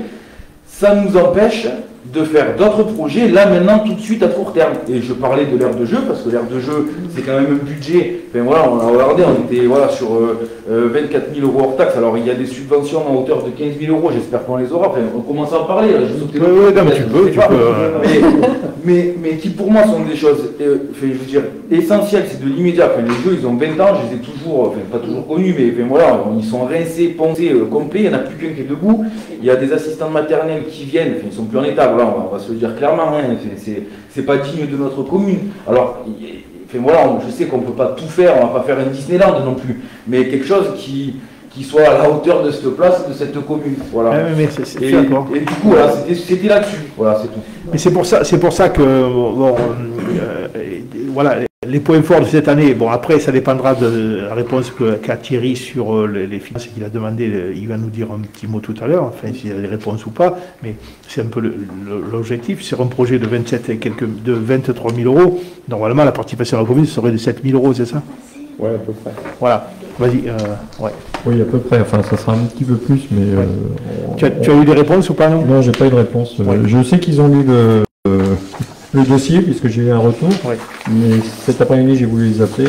ça nous empêche de faire d'autres projets, là maintenant, tout de suite, à court terme. Et je parlais de l'aire de jeu, parce que l'aire de jeu, c'est quand même un budget, enfin voilà, on a regardé, on était voilà, sur euh, euh, vingt-quatre mille euros hors taxe, alors il y a des subventions à hauteur de quinze mille euros, j'espère qu'on les aura, enfin, on commence à en parler, là, je sautais oui, oui, non, mais tu peux, tu pas, peux. Mais, mais, mais qui pour moi sont des choses, euh, enfin, je veux dire, essentielles, c'est de l'immédiat, enfin, les jeux, ils ont vingt ans, je les ai toujours, enfin, pas toujours connus, mais enfin, voilà, ils sont rincés, poncés, euh, complets, il n'y en a plus qu'un qui est debout, il y a des assistants maternels qui viennent, enfin, ils sont plus en état, voilà, on va, on va se le dire clairement, hein, c'est pas digne de notre commune. Alors, enfin, voilà, je sais qu'on ne peut pas tout faire, on ne va pas faire un Disneyland non plus, mais quelque chose qui, qui soit à la hauteur de cette place, de cette commune. Voilà. Ah, mais c'est, c'est et, et du coup, voilà, c'était là-dessus. Voilà, c'est tout. Mais c'est pour ça, c'est pour ça que bon, euh, voilà, les points forts de cette année. Bon, après, ça dépendra de la réponse que, qu'a Thierry sur euh, les, les finances qu'il a demandé. Il va nous dire un petit mot tout à l'heure, enfin, s'il y a des réponses ou pas. Mais c'est un peu le, le, l'objectif. Sur un projet de vingt-sept et quelques, de vingt-trois mille euros, normalement, la participation à la commune serait de sept mille euros, c'est ça? Oui, à peu près. Voilà. Vas-y. Euh, ouais. Oui, à peu près. Enfin, ça sera un petit peu plus, mais. Ouais. Euh, on, tu, as, tu as eu des réponses ou pas, non? Non, j'ai pas eu de réponse. Ouais. Je sais qu'ils ont lu le, euh, le dossier, puisque j'ai eu un retour. Ouais. Mais cet après-midi, j'ai voulu les appeler.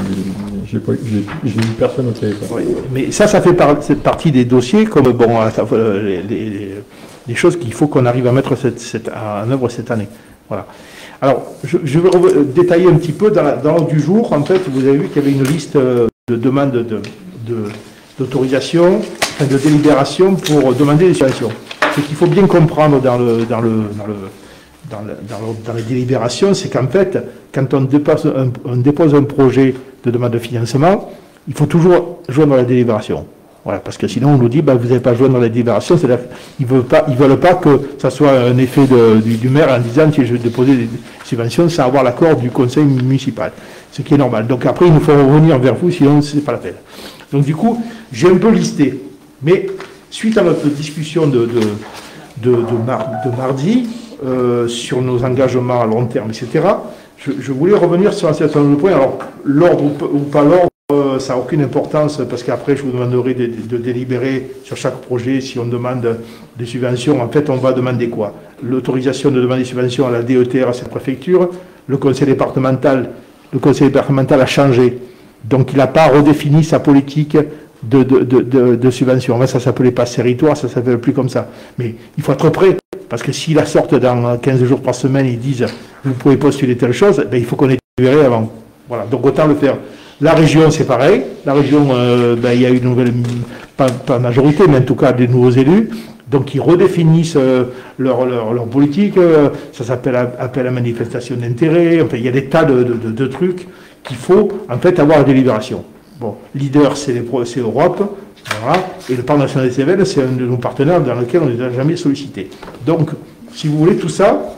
J'ai pas, j'ai, j'ai eu personne au téléphone. Ouais. Mais ça, ça fait par, cette partie des dossiers, comme bon, les, les, les choses qu'il faut qu'on arrive à mettre cette, cette, en œuvre cette année. Voilà. Alors, je, je vais détailler un petit peu dans, la, dans l'ordre du jour. En fait, vous avez vu qu'il y avait une liste de demandes de, de, d'autorisation, enfin de délibération pour demander des subventions. Ce qu'il faut bien comprendre dans, le, dans, le, dans, le, dans, le, dans, le, dans les délibérations, c'est qu'en fait, quand on dépose, un, on dépose un projet de demande de financement, il faut toujours joindre la délibération. Voilà, parce que sinon on nous dit, bah, vous n'avez pas joindre la délibération, c'est-à-dire qu'ils ne veulent pas, ils veulent pas que ça soit un effet de, du, du maire en disant que je vais déposer des subventions sans avoir l'accord du conseil municipal, ce qui est normal. Donc après, il nous faut revenir vers vous, sinon ce n'est pas la peine. Donc du coup, j'ai un peu listé, mais suite à notre discussion de, de, de, de, mar, de mardi, euh, sur nos engagements à long terme, et cetera, je, je voulais revenir sur un certain nombre de points. Alors, l'ordre ou, ou pas l'ordre, Euh, ça n'a aucune importance parce qu'après je vous demanderai de, de, de délibérer sur chaque projet. Si on demande des subventions, en fait on va demander quoi? L'autorisation de demander des subventions à la D E T R, à cette préfecture, le conseil départemental, le conseil départemental a changé. Donc il n'a pas redéfini sa politique de, de, de, de, de subvention. Mais ça s'appelait pas territoire, ça ne s'appelle plus comme ça. Mais il faut être prêt, parce que s'ils la sortent dans quinze jours par semaine, ils disent vous pouvez postuler telle chose, ben, il faut qu'on ait libéré avant. Voilà, donc autant le faire. La région, c'est pareil. La région, euh, ben, il y a une nouvelle, pas, pas majorité, mais en tout cas des nouveaux élus. Donc ils redéfinissent euh, leur, leur, leur politique. Euh, ça s'appelle appel à manifestation d'intérêt. Enfin, il y a des tas de, de, de, de trucs qu'il faut en fait avoir la délibération. Bon, leader, c'est Europe, voilà, et le Parc national des Cévennes, c'est un de nos partenaires dans lequel on n'est jamais sollicité. Donc, si vous voulez tout ça,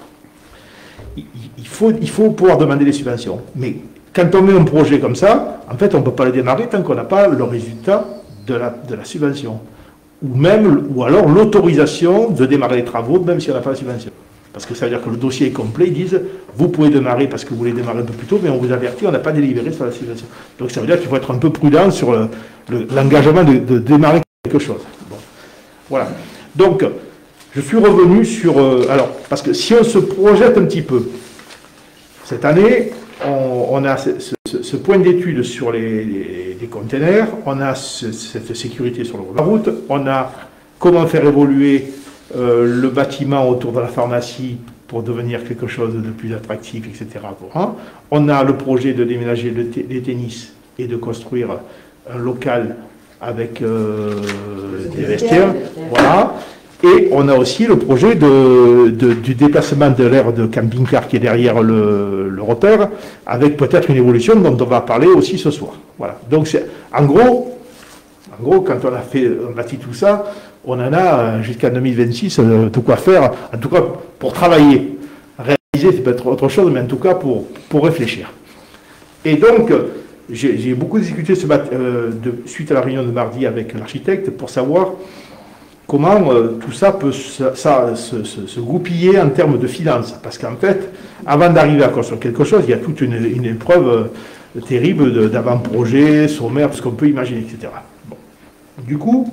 il faut, il faut pouvoir demander des subventions. Mais quand on met un projet comme ça, en fait, on ne peut pas le démarrer tant qu'on n'a pas le résultat de la, de la subvention. Ou même, ou alors l'autorisation de démarrer les travaux, même si on n'a pas la subvention. Parce que ça veut dire que le dossier est complet, ils disent, vous pouvez démarrer parce que vous voulez démarrer un peu plus tôt, mais on vous avertit, on n'a pas délibéré sur la subvention. Donc ça veut dire qu'il faut être un peu prudent sur l'engagement le, le, de, de démarrer quelque chose. Bon. Voilà. Donc, je suis revenu sur... Euh, alors, parce que si on se projette un petit peu, cette année, on, on a ce, ce, ce point d'étude sur les, les, les containers, on a ce, cette sécurité sur la route, on a comment faire évoluer euh, le bâtiment autour de la pharmacie pour devenir quelque chose de plus attractif, et cetera. Hein. On a le projet de déménager le les tennis et de construire un local avec euh, des vestiaires. Voilà. Et on a aussi le projet de, de, du déplacement de l'aire de camping-car qui est derrière le, le repère, avec peut-être une évolution dont on va parler aussi ce soir. Voilà. Donc, c'est, en gros, en gros, quand on a fait, on bâti tout ça, on en a jusqu'à deux mille vingt-six de quoi faire, en tout cas pour travailler. Réaliser, c'est peut-être autre chose, mais en tout cas pour, pour réfléchir. Et donc, j'ai beaucoup discuté ce mat euh, de, suite à la réunion de mardi avec l'architecte pour savoir comment euh, tout ça peut ça, ça, se, se, se goupiller en termes de finances. Parce qu'en fait, avant d'arriver à construire quelque chose, il y a toute une, une épreuve euh, terrible d'avant-projet, sommaire, tout ce qu'on peut imaginer, et cetera. Bon. Du coup,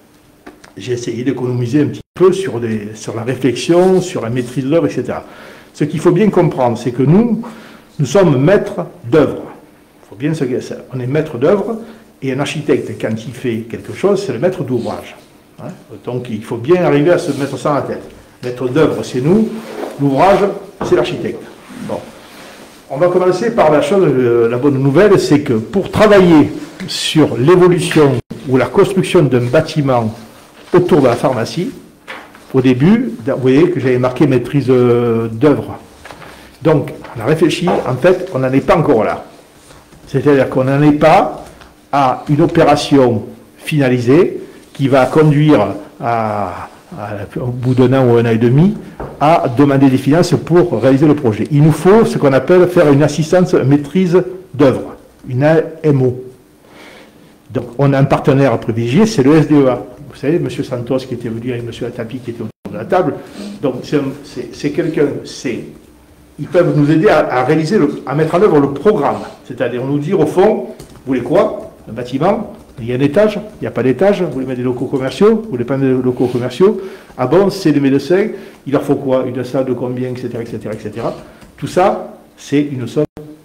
j'ai essayé d'économiser un petit peu sur, des, sur la réflexion, sur la maîtrise de l'œuvre, et cetera. Ce qu'il faut bien comprendre, c'est que nous, nous sommes maîtres d'œuvre. Il faut bien se dire ça. On est maître d'œuvre, et un architecte, quand il fait quelque chose, c'est le maître d'ouvrage. Hein? Donc il faut bien arriver à se mettre ça en la tête. Maître d'œuvre, c'est nous, l'ouvrage, c'est l'architecte. Bon. On va commencer par la chose, la bonne nouvelle, c'est que pour travailler sur l'évolution ou la construction d'un bâtiment autour de la pharmacie, au début, vous voyez que j'avais marqué maîtrise d'œuvre. Donc, on a réfléchi, en fait, on n'en est pas encore là. C'est-à-dire qu'on n'en est pas à une opération finalisée qui va conduire à, à, au bout d'un an ou un an et demi à demander des finances pour réaliser le projet. Il nous faut ce qu'on appelle faire une assistance maîtrise d'œuvre, une A M O. Donc, on a un partenaire privilégié, c'est le S D E A. Vous savez, M. Santos qui était venu avec M. Atapi qui était autour de la table. Donc, c'est quelqu'un, c'est... Ils peuvent nous aider à, à réaliser, le, à mettre en œuvre le programme. C'est-à-dire nous dire au fond, vous voulez quoi? Un bâtiment, il y a un étage, il n'y a pas d'étage, vous voulez mettre des locaux commerciaux, vous voulez pas mettre des locaux commerciaux. Ah bon, c'est des médecins, il leur faut quoi? Une salle de combien, et cetera, et cetera, et cetera. Tout ça, c'est une somme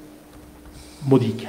modique.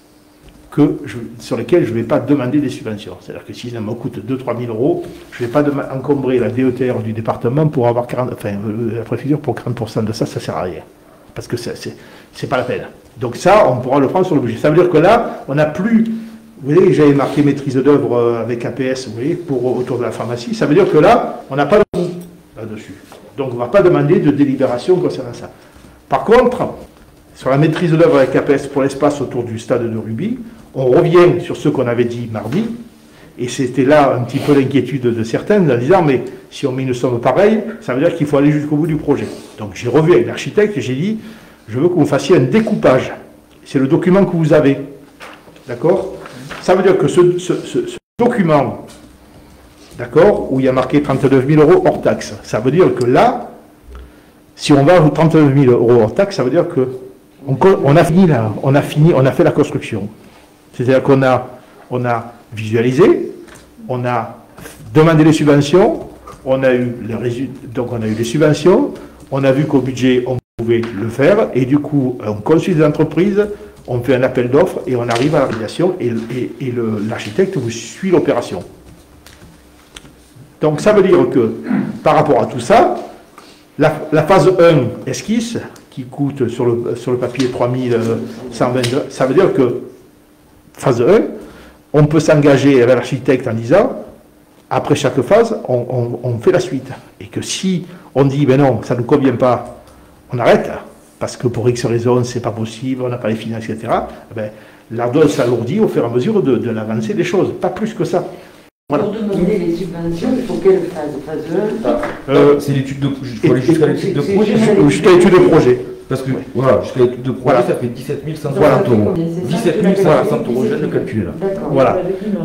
Que je, sur lesquels je ne vais pas demander des subventions. C'est-à-dire que si ça me coûte deux à trois mille euros, je ne vais pas encombrer la D E T R du département pour avoir quarante, enfin, la préfecture pour quarante pour cent de ça, ça ne sert à rien. Parce que ce n'est pas la peine. Donc ça, on pourra le prendre sur le budget. Ça veut dire que là, on n'a plus... Vous voyez, j'avais marqué maîtrise d'œuvre avec A P S, vous voyez, pour, autour de la pharmacie. Ça veut dire que là, on n'a pas de coût là-dessus. Donc on ne va pas demander de délibération concernant ça. Par contre, sur la maîtrise d'œuvre avec A P S pour l'espace autour du stade de rugby, on revient sur ce qu'on avait dit mardi, et c'était là un petit peu l'inquiétude de certains, en disant, mais si on met une somme pareille, ça veut dire qu'il faut aller jusqu'au bout du projet. Donc j'ai revu avec l'architecte et j'ai dit, je veux que vous fassiez un découpage. C'est le document que vous avez. D'accord? Ça veut dire que ce, ce, ce, ce document, d'accord, où il y a marqué trente-neuf mille euros hors taxe, ça veut dire que là, si on va à trente-neuf mille euros hors taxe, ça veut dire que on, on a fini là, on a fini, on a fait la construction. C'est-à-dire qu'on a, on a visualisé, on a demandé les subventions, on a eu les résultats, donc on a eu les subventions, on a vu qu'au budget on pouvez le faire, et du coup, on consulte les entreprises, on fait un appel d'offres, et on arrive à la réalisation, et, et, et l'architecte vous suit l'opération. Donc ça veut dire que, par rapport à tout ça, la, la phase un, esquisse, qui coûte sur le, sur le papier trois mille cent vingt-deux, ça veut dire que, phase un, on peut s'engager avec l'architecte en disant, après chaque phase, on, on, on fait la suite. Et que si on dit, ben non, ça ne nous convient pas, on arrête, parce que pour X raisons, c'est pas possible, on n'a pas les finances, et cetera, ben, l'ardoise s'alourdit au fur et à mesure de, de l'avancée des choses, pas plus que ça. Voilà. Pour demander les subventions, il faut quelle phase? Phase un Ah, Euh, c'est l'étude de projet. Il faut aller jusqu'à l'étude de c'est- projet. c'est- Jusqu'à l'étude de projet. Parce que, voilà, jusqu'à l'étude de projet, Voilà. ça fait dix-sept mille cent Voilà. soixante euros. C'est ça, dix-sept mille cent soixante euros, je viens de le calculer là. D'accord. Voilà.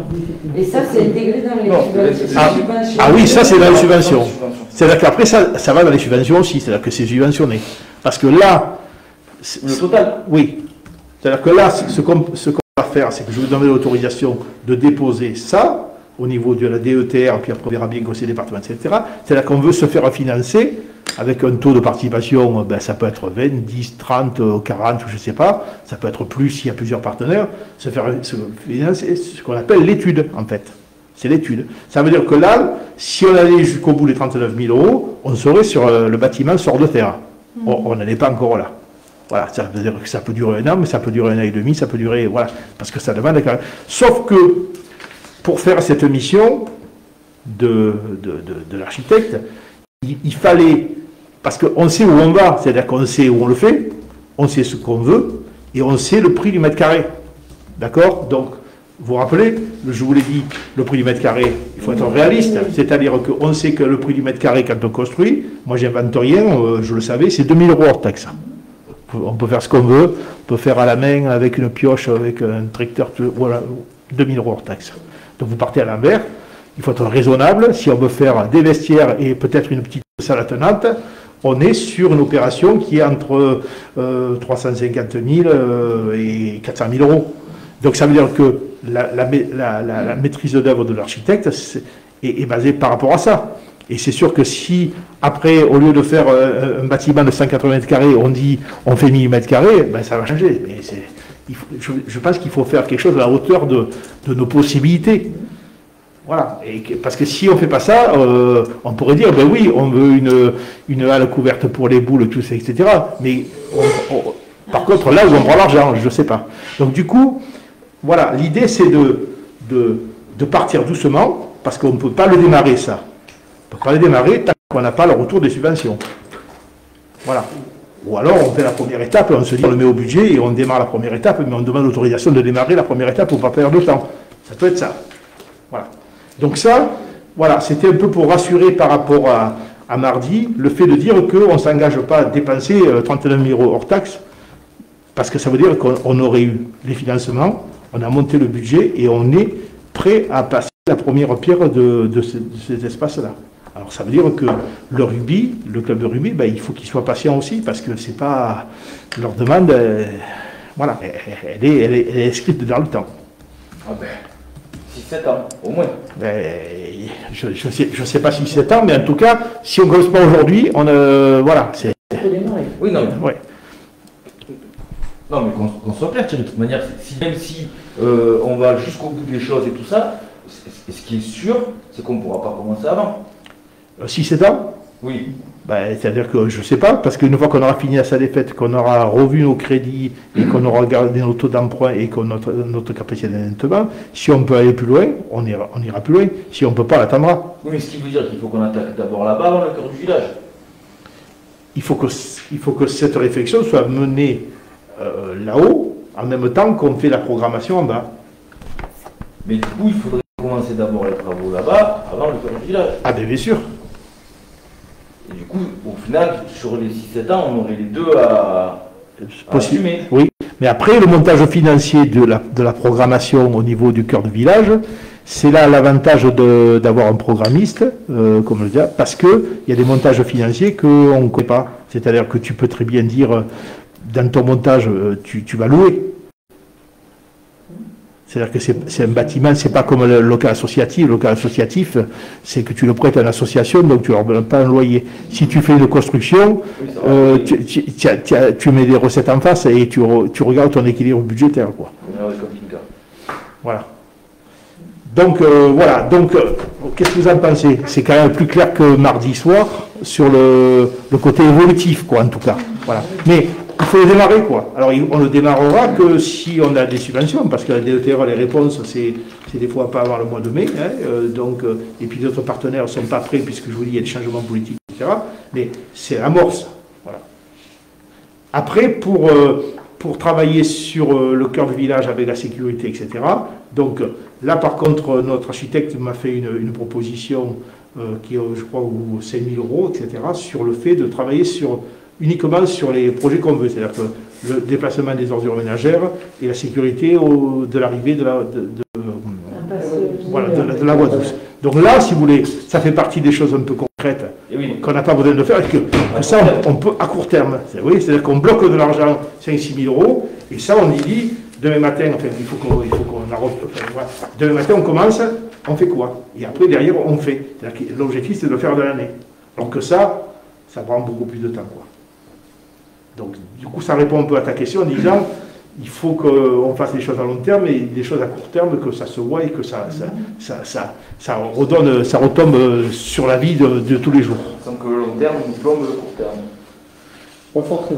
Et ça, c'est intégré dans les Non, subventions. c'est- Ah, subventions. ah oui, ça c'est dans les subventions. C'est-à-dire qu'après ça, ça va dans les subventions aussi, c'est-à-dire que c'est subventionné. Parce que là, c'est- Le total. oui, c'est-à-dire que là, ce qu'on ce qu'on va faire, c'est que je vais vous donner l'autorisation de déposer ça au niveau de la D E T R, puis après on verra bien conseil département, et cetera. C'est-à-dire qu'on veut se faire financer avec un taux de participation, ben, ça peut être vingt, dix, trente, quarante, je ne sais pas, ça peut être plus s'il y a plusieurs partenaires, se faire se financer ce qu'on appelle l'étude, en fait. C'est l'étude. Ça veut dire que là, si on allait jusqu'au bout des trente-neuf mille euros, on serait sur euh, le bâtiment sort de terre. On n'en est pas encore là. Voilà, ça veut dire que ça peut durer un an, mais ça peut durer un an et demi, ça peut durer, voilà, parce que ça demande quand même. Sauf que, pour faire cette mission de, de, de, de l'architecte, il, il fallait, parce qu'on sait où on va, c'est-à-dire qu'on sait où on le fait, on sait ce qu'on veut, et on sait le prix du mètre carré. D'accord? Donc, vous vous rappelez, je vous l'ai dit, le prix du mètre carré, il faut être réaliste, c'est-à-dire qu'on sait que le prix du mètre carré, quand on construit, moi j'invente rien, euh, je le savais, c'est deux mille euros hors taxe. On peut faire ce qu'on veut, on peut faire à la main, avec une pioche, avec un tracteur, voilà, deux mille euros hors taxe. Donc vous partez à l'envers, il faut être raisonnable, si on veut faire des vestiaires et peut-être une petite salle attenante, on est sur une opération qui est entre euh, trois cent cinquante mille euh, et quatre cent mille euros. Donc ça veut dire que la, la, la, la, la maîtrise d'œuvre de l'architecte est, est basée par rapport à ça. Et c'est sûr que si, après, au lieu de faire euh, un bâtiment de cent quatre-vingts mètres carrés, on dit on fait mille mètres carrés, ben ça va changer. Mais c'est, il faut, je, je pense qu'il faut faire quelque chose à la hauteur de, de nos possibilités. Voilà. Et que, parce que si on ne fait pas ça, euh, on pourrait dire, ben oui, on veut une, une halle couverte pour les boules, tout ça, et cetera. Mais on, on, par contre, là où on prend l'argent, je ne sais pas. Donc du coup, voilà, l'idée c'est de, de, de partir doucement, parce qu'on ne peut pas le démarrer, ça. On ne peut pas le démarrer tant qu'on n'a pas le retour des subventions. Voilà. Ou alors on fait la première étape, on se dit on le met au budget et on démarre la première étape, mais on demande l'autorisation de démarrer la première étape pour ne pas perdre de temps. Ça peut être ça. Voilà. Donc ça, voilà, c'était un peu pour rassurer par rapport à, à mardi, le fait de dire qu'on ne s'engage pas à dépenser euh, trente-neuf mille euros hors taxe, parce que ça veut dire qu'on aurait eu les financements, on a monté le budget et on est prêt à passer la première pierre de, de, ce, de cet espace-là. Alors ça veut dire que le rugby, le club de rugby, ben, il faut qu'il soit patient aussi, parce que c'est pas leur demande, euh, voilà, elle est, elle, est, elle est inscrite dans le temps. Ah ben, six sept ans, au moins. Ben, je ne sais, je sais pas si c'est temps, mais en tout cas, si on ne commence pas aujourd'hui, on euh, voilà, c'est. Oui, non, mais, Ouais. non, mais qu'on qu'on soit clair, de toute manière, si, même si euh, on va jusqu'au bout des choses et tout ça, c- ce qui est sûr, c'est qu'on ne pourra pas commencer avant. Si c'est temps, Oui. ben, c'est-à-dire que je ne sais pas, parce qu'une fois qu'on aura fini à sa défaite, qu'on aura revu nos crédits et qu'on aura regardé nos taux d'emprunt et qu'on notre, notre capacité d'endettement, si on peut aller plus loin, on ira, on ira plus loin. Si on ne peut pas, on attendra. Oui, mais ce qui veut dire qu'il faut qu'on attaque d'abord là-bas, dans le cœur du village. Il faut que, il faut que cette réflexion soit menée euh, là-haut, en même temps qu'on fait la programmation en bas. Mais du coup, il faudrait commencer d'abord les travaux là-bas, avant le cœur du village. Ah ben bien sûr. Et du coup, au final, sur les six sept ans, on aurait les deux à, à Possible. assumer. Oui, mais après, le montage financier de la, de la programmation au niveau du cœur de village, c'est là l'avantage de- d'avoir un programmiste, euh, comme je le disais, parce qu'il y a des montages financiers qu'on ne connaît pas. C'est-à-dire que tu peux très bien dire, euh, dans ton montage, euh, tu, tu vas louer. C'est-à-dire que c'est un bâtiment, c'est pas comme le local associatif. Le local associatif, c'est que tu le prêtes à une association, donc tu ne leur donnes pas un loyer. Si tu fais une construction, oui, euh, tu, tu, tu, tu, tu mets des recettes en face et tu, tu regardes ton équilibre budgétaire, quoi. Voilà. Donc, euh, voilà. Donc, euh, qu'est-ce que vous en pensez? C'est quand même plus clair que mardi soir sur le, le côté évolutif, quoi, en tout cas. Voilà. Mais il faut le démarrer, quoi. Alors, on le démarrera que si on a des subventions, parce que la D E T R, les réponses, c'est des fois pas avant le mois de mai. Hein, euh, donc, euh, et puis d'autres partenaires ne sont pas prêts, puisque je vous dis, il y a des changements politiques, et cetera. Mais c'est l'amorce. Voilà. Après, pour, euh, pour travailler sur euh, le cœur du village avec la sécurité, et cetera. Donc, là, par contre, notre architecte m'a fait une, une proposition euh, qui est, je crois, aux cinq mille euros, et cetera, sur le fait de travailler sur uniquement sur les projets qu'on veut, c'est-à-dire que le déplacement des ordures ménagères et la sécurité au, de l'arrivée de la, de, de, voilà, de, de la voie douce. Donc là, si vous voulez, ça fait partie des choses un peu concrètes oui. qu'on n'a pas besoin de faire, et que, que ça, on, on peut à court terme. Oui, c'est-à-dire qu'on bloque de l'argent, cinq à six mille euros, et ça, on y dit, demain matin, enfin, il faut qu'on qu'on arrose, enfin, voilà. Demain matin, on commence, on fait quoi? Et après, derrière, on fait. L'objectif, c'est de le faire de l'année. Donc que ça, ça prend beaucoup plus de temps, quoi. Donc, du coup, ça répond un peu à ta question en disant il faut qu'on fasse des choses à long terme et des choses à court terme, que ça se voit et que ça, ça, ça, ça, ça, redonne, ça retombe sur la vie de, de tous les jours. Sans que le long terme nous plombe le court terme. Pas forcément.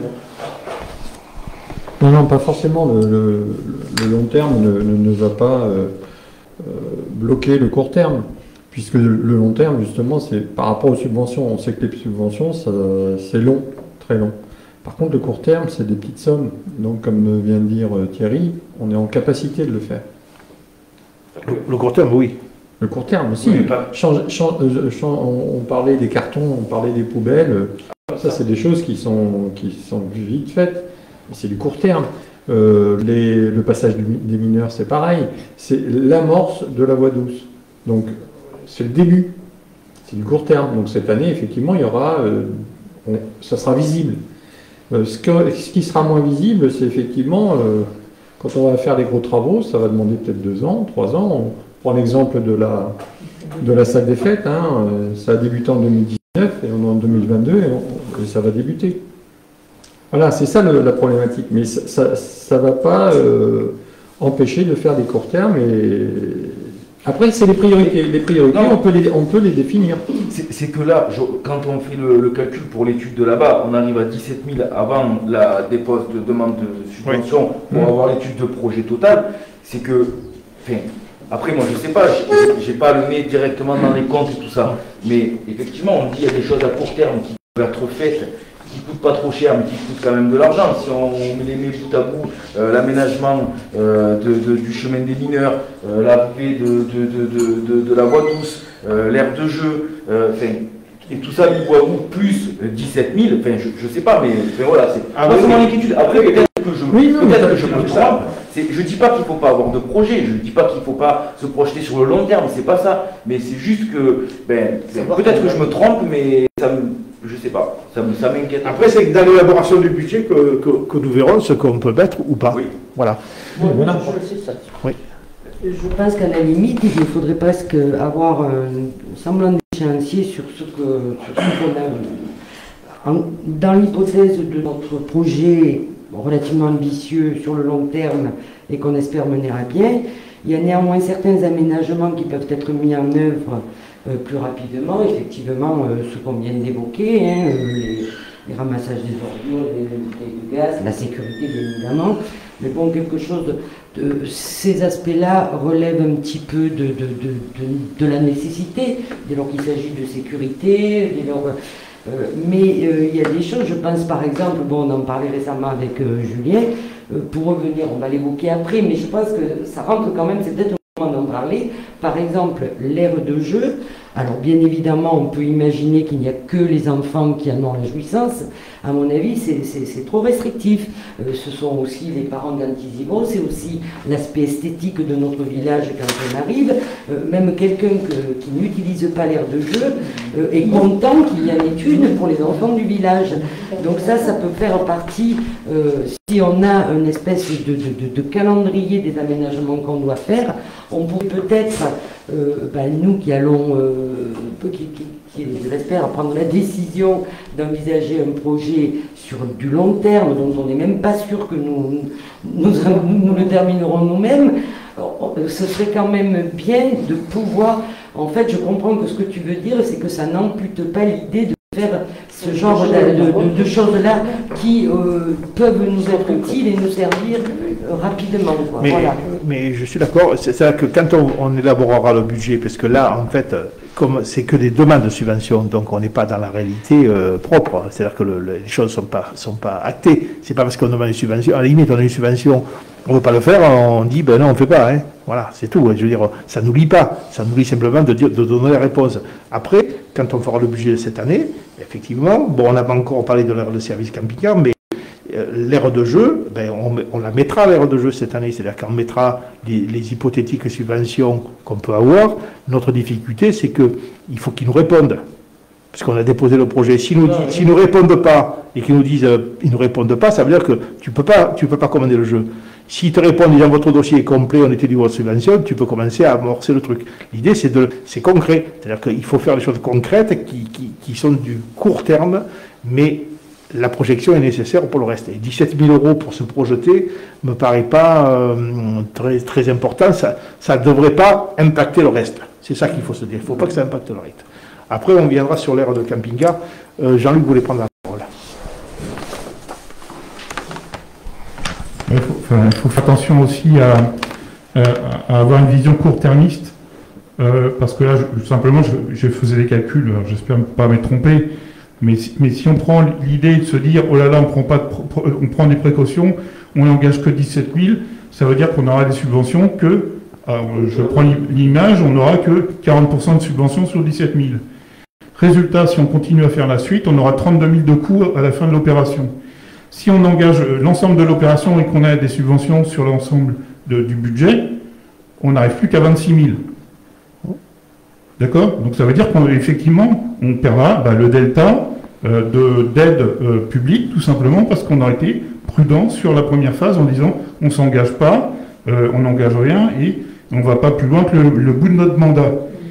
Non, non, pas forcément. Le, le, le long terme ne, ne, ne va pas euh, euh, bloquer le court terme. Puisque le, le long terme, justement, c'est par rapport aux subventions. On sait que les subventions, c'est long, très long. Par contre, le court terme, c'est des petites sommes. Donc, comme vient de dire Thierry, on est en capacité de le faire. Le, le court terme, oui. Le court terme, aussi. Oui, change, change, change, on, on parlait des cartons, on parlait des poubelles. Ça, c'est des choses qui sont, qui sont vite faites. C'est du court terme. Euh, les, le passage des mineurs, c'est pareil. C'est l'amorce de la voie douce. Donc, c'est le début. C'est du court terme. Donc, cette année, effectivement, il y aura... Euh, on, ça sera visible. Euh, ce, que, ce qui sera moins visible, c'est effectivement, euh, quand on va faire des gros travaux, ça va demander peut-être deux ans, trois ans. On prend l'exemple de la, de la salle des fêtes. Hein, euh, ça a débuté en deux mille dix-neuf et on est en deux mille vingt-deux et, on, et ça va débuter. Voilà, c'est ça le, la problématique. Mais ça ne va pas euh, empêcher de faire des courts termes. Et... Après, c'est les priorités. Les priorités, non, on, peut les, on peut les définir. C'est que là, je, quand on fait le, le calcul pour l'étude de là-bas, on arrive à dix-sept mille avant la dépose de demande de subvention oui. pour mmh. avoir l'étude de projet total. C'est que, enfin, après, moi, je ne sais pas, je n'ai pas le nez directement dans les comptes et tout ça. Mais effectivement, on dit qu'il y a des choses à court terme qui peuvent être faites, qui ne coûtent pas trop cher, mais qui coûtent quand même de l'argent. Si on les met bout à bout, euh, l'aménagement euh, de, de, du chemin des mineurs, euh, l'arrivée de, de, de, de, de, de la voie douce, euh, l'aire de jeu, euh, et tout ça mis bout à bout, plus dix-sept mille, enfin, je ne sais pas, mais, mais voilà, c'est ah, pas seulement l'inquiétude. Après, peut-être que je, oui, peut-être que je me trompe. Je ne dis pas qu'il ne faut pas avoir de projet, je ne dis pas qu'il ne faut pas se projeter sur le long terme, c'est pas ça. Mais c'est juste que, ben, peut-être que je me trompe, mais ça me... Je ne sais pas, ça m'inquiète. Après, c'est dans l'élaboration du budget que, que, que nous verrons ce qu'on peut mettre ou pas. Oui. Voilà. Oui, voilà. Je, je, oui. je pense qu'à la limite, il faudrait presque avoir un semblant d'échéancier sur ce qu'on a. En, dans l'hypothèse de notre projet relativement ambitieux sur le long terme et qu'on espère mener à bien, il y a néanmoins certains aménagements qui peuvent être mis en œuvre Euh, plus rapidement, effectivement, euh, ce qu'on vient d'évoquer, hein, euh, les, les ramassages des ordures, les, les bouteilles de gaz, la sécurité bien évidemment, mais bon, quelque chose de, de ces aspects-là relèvent un petit peu de, de, de, de, de la nécessité, dès lors qu'il s'agit de sécurité, dès lors, euh, mais euh, il y a des choses, je pense par exemple, bon, on en parlait récemment avec euh, Julien, euh, pour revenir, on va l'évoquer après, mais je pense que ça rentre quand même, c'est peut-être d'en parler. Par exemple, l'aire de jeu, Alors bien évidemment, on peut imaginer qu'il n'y a que les enfants qui en ont la jouissance. À mon avis, c'est trop restrictif. Euh, ce sont aussi les parents d'Antizivro, c'est aussi l'aspect esthétique de notre village quand on arrive. Euh, même quelqu'un qui n'utilise pas l'aire de jeu euh, est content qu'il y en ait une pour les enfants du village. Donc ça, ça peut faire partie, euh, si on a une espèce de, de, de, de calendrier des aménagements qu'on doit faire, on pourrait peut-être, euh, ben, nous qui allons, euh, qui, qui, qui, je l'espère, prendre la décision d'envisager un projet sur du long terme, dont on n'est même pas sûr que nous, nous, nous le terminerons nous-mêmes, ce serait quand même bien de pouvoir, en fait, je comprends que ce que tu veux dire, c'est que ça n'ampute pas l'idée de faire ce genre de, de, de choses-là qui euh, peuvent nous être utiles et nous servir euh, rapidement. Quoi. Mais, voilà. mais je suis d'accord, c'est-à-dire que quand on, on élaborera le budget, parce que là, en fait, comme c'est que des demandes de subventions, donc on n'est pas dans la réalité euh, propre, c'est-à-dire que le, le, les choses ne sont pas, sont pas actées. C'est pas parce qu'on demande une subvention, à la limite, on a une subvention, on ne veut pas le faire, on dit, ben non, on ne fait pas. Hein. Voilà, c'est tout. Je veux dire, ça ne nous lie pas, ça nous lie simplement de, dire, de donner la réponse. Après, quand on fera le budget de cette année, effectivement, bon, on n'a pas encore parlé de l'aire de service camping-car, mais euh, l'aire de jeu, ben, on, on la mettra à l'aire de jeu cette année, c'est-à-dire qu'on mettra les, les hypothétiques subventions qu'on peut avoir. Notre difficulté, c'est qu'il faut qu'ils nous répondent. Parce qu'on a déposé le projet. S'ils nous, s'ils nous répondent pas et qu'ils nous disent euh, ils nous répondent pas, ça veut dire que tu peux pas, tu peux pas commander le jeu. S'ils te répondent disant votre dossier est complet, on était du votre subvention, tu peux commencer à amorcer le truc. L'idée c'est de, c'est concret, c'est-à-dire qu'il faut faire des choses concrètes qui, qui, qui sont du court terme, mais la projection est nécessaire pour le reste. Et dix-sept mille euros pour se projeter me paraît pas euh, très, très important. Ça, ça devrait pas impacter le reste. C'est ça qu'il faut se dire. Il faut pas que ça impacte le reste. Après, on viendra sur l'aire de camping-car. Euh, Jean-Luc voulait prendre la parole. Il faut, enfin, il faut faire attention aussi à, à, à avoir une vision court-termiste, euh, parce que là, je, simplement, je, je faisais des calculs, j'espère ne pas m'être trompé, mais si, mais si on prend l'idée de se dire, oh là là, on prend, pas de, on prend des précautions, on n'engage que dix-sept mille, ça veut dire qu'on aura des subventions que, alors, je prends l'image, on n'aura que quarante pour cent de subventions sur dix-sept mille. Résultat, si on continue à faire la suite, on aura trente-deux mille de coûts à la fin de l'opération. Si on engage l'ensemble de l'opération et qu'on a des subventions sur l'ensemble du budget, on n'arrive plus qu'à vingt-six mille. D'accord? Donc ça veut dire qu'effectivement, on perdra bah, le delta euh, d'aide euh, publique, tout simplement parce qu'on a été prudent sur la première phase en disant on ne s'engage pas, euh, on n'engage rien et on ne va pas plus loin que le, le bout de notre mandat.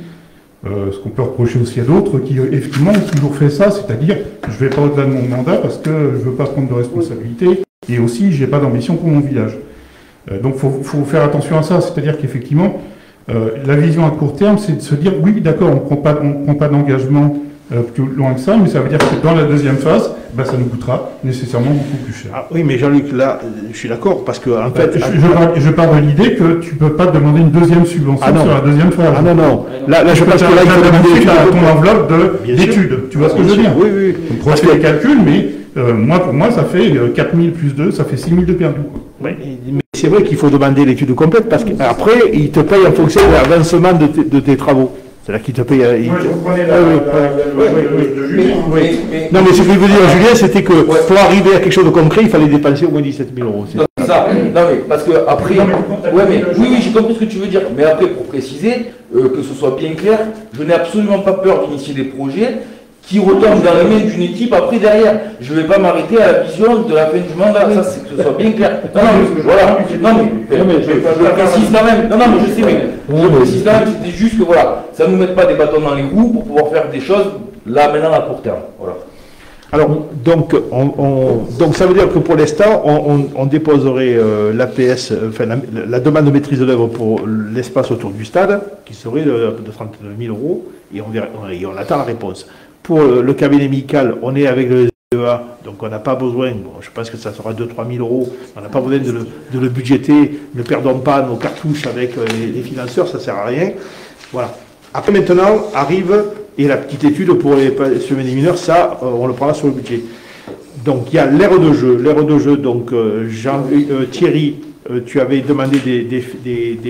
Euh, ce qu'on peut reprocher aussi à d'autres qui, effectivement, ont toujours fait ça, c'est-à-dire, je ne vais pas au-delà de mon mandat parce que je ne veux pas prendre de responsabilité, et aussi, je n'ai pas d'ambition pour mon village. Euh, donc, il faut, faut faire attention à ça, c'est-à-dire qu'effectivement, euh, la vision à court terme, c'est de se dire, oui, d'accord, on ne prend pas, on prend pas d'engagement euh, plus loin que ça, mais ça veut dire que dans la deuxième phase, bah, ça nous coûtera nécessairement beaucoup plus cher. Ah, oui, mais Jean-Luc, là, je suis d'accord, parce que, en fait... Je, je, parle, je parle de l'idée que tu ne peux pas demander une deuxième subvention ah sur la deuxième phase. Ah non, non. Là, là je pense que là, il faut demander à ton enveloppe d'études. Tu vois ce que je veux dire? Oui, oui. On parce que les calculs, mais euh, moi, pour moi, ça fait euh, quatre mille plus deux, ça fait six mille de perdu. Oui, mais c'est vrai qu'il faut demander l'étude complète, parce qu'après, il te paye en fonction de l'avancement de, de tes travaux. C'est-à-dire qu'il te paye... Il Moi, te... je comprenais la, ah, oui, la, la, la, la, la, de Julien. Oui. Mais, mais, non, mais ce que je veux dire, Julien, c'était que ouais. pour arriver à quelque chose de concret, il fallait dépenser au moins dix-sept mille euros. C'est ça. Non, mais parce que après... Non, mais, ouais, mais, oui, oui, j'ai compris ce que tu veux dire. Mais après, pour préciser, euh, que ce soit bien clair, je n'ai absolument pas peur d'initier des projets qui retombent dans les mains d'une équipe après derrière. Je ne vais pas m'arrêter à la vision de la fin du mandat. Ça, c'est que ce soit bien clair. Non, non, mais, voilà. Non, mais, non, mais je, je, je précise quand même. Non, non, mais je sais, mais je précise quand même, c'était juste que voilà, ça ne nous mette pas des bâtons dans les roues pour pouvoir faire des choses là, maintenant, à court terme. Voilà. Alors, donc, on, on, donc, ça veut dire que pour l'instant, on, on, on déposerait euh, l'A P S, enfin, la, la demande de maîtrise de l'œuvre pour l'espace autour du stade, qui serait de, de trente-neuf mille euros, et on, verra, et on attend la réponse. Pour le cabinet médical, on est avec le Z E A, donc on n'a pas besoin, bon, je pense que ça sera deux à trois mille euros, on n'a pas besoin de le, de le budgéter, ne perdons pas nos cartouches avec les, les financeurs, ça ne sert à rien. Voilà. Après maintenant, arrive, et la petite étude pour les semaines mineurs, ça, on le prendra sur le budget. Donc il y a l'aire de jeu, l'aire de jeu, donc Jean, euh, Thierry, euh, tu avais demandé des, des, des, des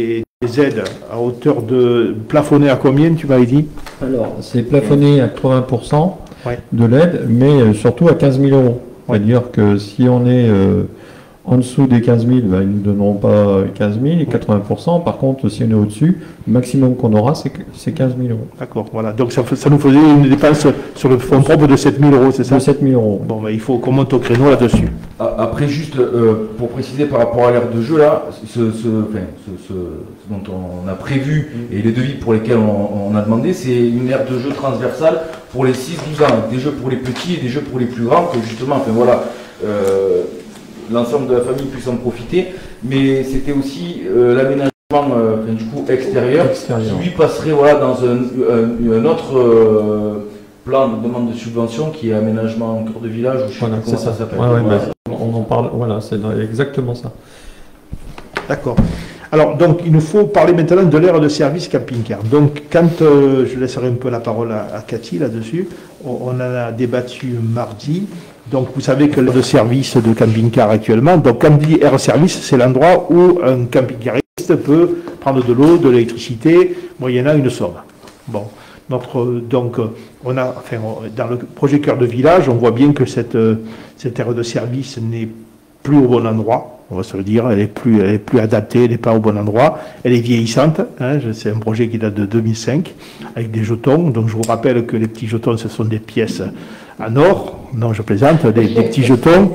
les aides à hauteur de plafonnées à combien, tu m'avais dit? Alors, c'est plafonné à quatre-vingts pour cent ouais. de l'aide, mais euh, surtout à quinze mille euros. Ouais. C'est-à-dire que si on est euh, en dessous des quinze mille, ben, ils ne nous donneront pas quinze mille et quatre-vingts pour cent. Par contre, si on est au-dessus, le maximum qu'on aura, c'est quinze mille euros. D'accord, voilà. Donc ça, ça nous faisait une dépense sur le fonds propre de sept mille euros, c'est ça? De sept mille euros. Bon, ben, il faut qu'on monte au créneau là-dessus. Après, juste euh, pour préciser par rapport à l'aire de jeu, là, ce, ce, enfin, ce, ce, ce dont on a prévu et les devis pour lesquels on, on a demandé, c'est une aire de jeu transversale pour les six douze ans. Des jeux pour les petits et des jeux pour les plus grands, que justement, enfin voilà, euh, l'ensemble de la famille puisse en profiter. Mais c'était aussi euh, l'aménagement euh, enfin, du coup extérieur, extérieur, qui lui passerait voilà, dans un, un, un autre euh, plan de demande de subvention qui est aménagement en cœur de village, ou je sais voilà, pas comment ça, ça s'appelle. ouais, ouais, voilà. bah, on en parle, voilà, c'est exactement ça. D'accord. Alors, donc, il nous faut parler maintenant de l'aire de service camping-car. Donc, quand, euh, je laisserai un peu la parole à, à Cathy là-dessus, on, on en a débattu mardi. Donc, vous savez que l'aire de service de camping-car actuellement, donc, quand on dit aire de service, c'est l'endroit où un camping-cariste peut prendre de l'eau, de l'électricité, moyennant une somme. Bon. Notre, donc, on a, enfin, dans le projet Cœur de Village, on voit bien que cette, cette aire de service n'est plus au bon endroit, on va se le dire, elle est plus, elle est plus adaptée, elle n'est pas au bon endroit, elle est vieillissante, hein, c'est un projet qui date de deux mille cinq, avec des jetons, donc je vous rappelle que les petits jetons, ce sont des pièces en or, non je plaisante, des, des petits jetons,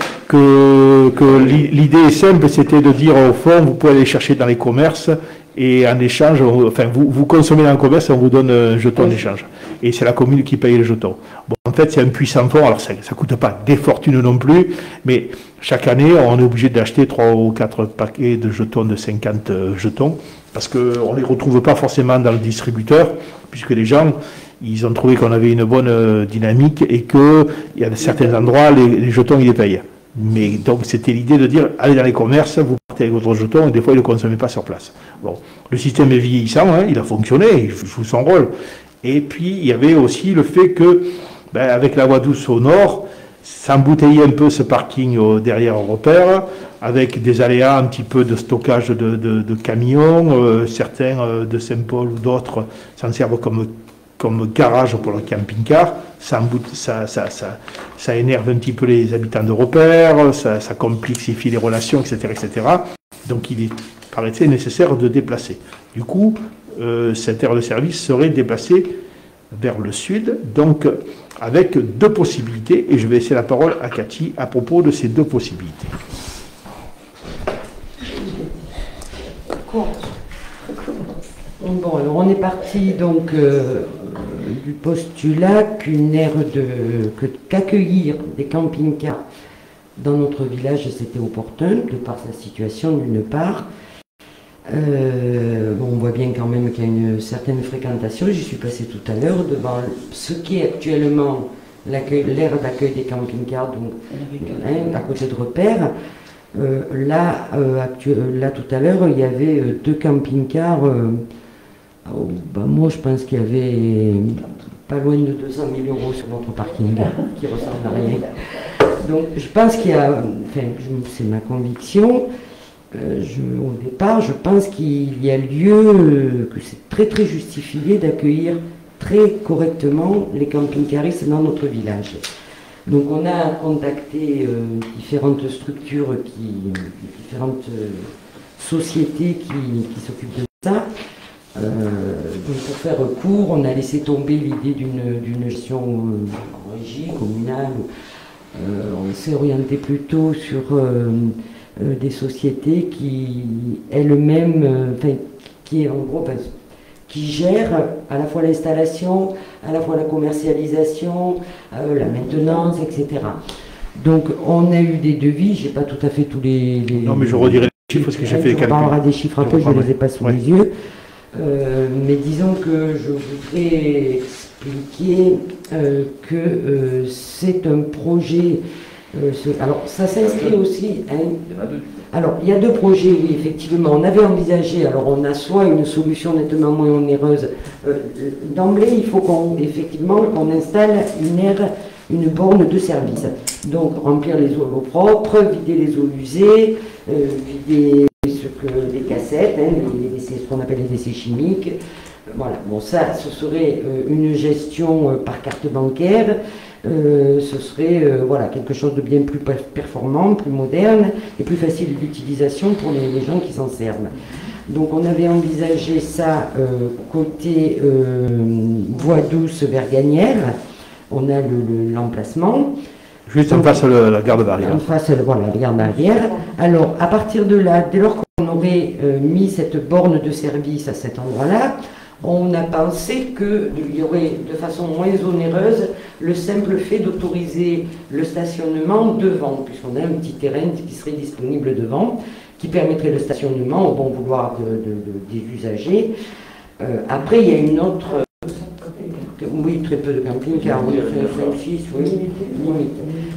que, que l'idée est simple, c'était de dire au fond, vous pouvez aller chercher dans les commerces, et en échange, enfin, vous, vous consommez dans le commerce, on vous donne un jeton d'échange. Et c'est la commune qui paye le jeton. Bon, en fait, c'est un puissant fond, alors ça ne coûte pas des fortunes non plus, mais chaque année, on est obligé d'acheter trois ou quatre paquets de jetons de cinquante jetons, parce qu'on ne les retrouve pas forcément dans le distributeur, puisque les gens, ils ont trouvé qu'on avait une bonne dynamique et qu'il y a certains endroits, les, les jetons, ils les payent. Mais donc, c'était l'idée de dire, allez dans les commerces, vous partez avec votre jeton, et des fois, ils ne le consomment pas sur place. Bon, le système est vieillissant, hein, il a fonctionné, il joue son rôle. Et puis, il y avait aussi le fait que, ben, avec la voie douce au nord, ça embouteillait un peu ce parking au, derrière Europère, avec des aléas, un petit peu de stockage de, de, de camions, euh, certains euh, de Saint-Paul ou d'autres s'en servent comme comme garage pour le camping-car, ça, ça, ça, ça, ça énerve un petit peu les habitants de Repère, ça, ça complexifie les relations, et cetera, et cetera. Donc il est, paraît-il, nécessaire de déplacer. Du coup, euh, cette aire de service serait déplacée vers le sud, donc avec deux possibilités, et je vais laisser la parole à Cathy à propos de ces deux possibilités. Bon, alors on est parti donc euh, du postulat qu'une aire de qu'accueillir des camping-cars dans notre village, c'était opportun, de par sa situation d'une part. Euh, bon, on voit bien quand même qu'il y a une certaine fréquentation. J'y suis passé tout à l'heure devant ce qui est actuellement l'aire d'accueil des camping-cars, donc hein, à côté de Repère. Euh, là, euh, là, tout à l'heure, il y avait euh, deux camping-cars. Euh, oh, bah, moi, je pense qu'il y avait pas loin de deux cent mille euros sur notre parking, qui ressemble à rien. Donc, je pense qu'il y a, enfin, c'est ma conviction, euh, je, au départ, je pense qu'il y a lieu, euh, que c'est très très justifié d'accueillir très correctement les camping-caristes dans notre village. Donc on a contacté euh, différentes structures, qui, différentes euh, sociétés qui, qui s'occupent de ça. Euh, donc pour faire court, on a laissé tomber l'idée d'une gestion euh, en régie, communale. Euh, on s'est orienté plutôt sur euh, euh, des sociétés qui elles-mêmes, euh, qui en gros, ben, qui gèrent à la fois l'installation, à la fois la commercialisation, euh, la maintenance, et cetera. Donc on a eu des devis, j'ai pas tout à fait tous les... les non mais je redirai les chiffres parce que j'ai fait les calculs. On parlera des chiffres après, je ne les ai pas sous ouais. les yeux. Euh, mais disons que je voudrais expliquer euh, que euh, c'est un projet... Euh, ce, alors ça s'inscrit aussi... Hein, alors il y a deux projets, oui, effectivement. On avait envisagé, alors on a soit une solution nettement moins onéreuse. Euh, D'emblée, il faut qu'on effectivement qu'on installe une aire, une borne de service. Donc remplir les eaux propres, vider les eaux usées, euh, vider ce que les cassettes, hein, les, les décès, ce qu'on appelle les décès chimiques. Voilà, bon ça, ce serait euh, une gestion euh, par carte bancaire, euh, ce serait euh, voilà, quelque chose de bien plus performant, plus moderne et plus facile d'utilisation pour les, les gens qui s'en servent. Donc on avait envisagé ça euh, côté euh, voie douce vers Gagnères, on a l'emplacement. Le, Juste en face de la gare de Barrière. En face, voilà, la gare de Barrière. Alors, à partir de là, dès lors qu'on aurait euh, mis cette borne de service à cet endroit-là, on a pensé qu'il y aurait de façon moins onéreuse le simple fait d'autoriser le stationnement devant, puisqu'on a un petit terrain qui serait disponible devant, qui permettrait le stationnement au bon vouloir de, de, de, des usagers. Euh, après, il y a une autre... Oui, très peu de camping-cars, oui, cinq six, oui. oui.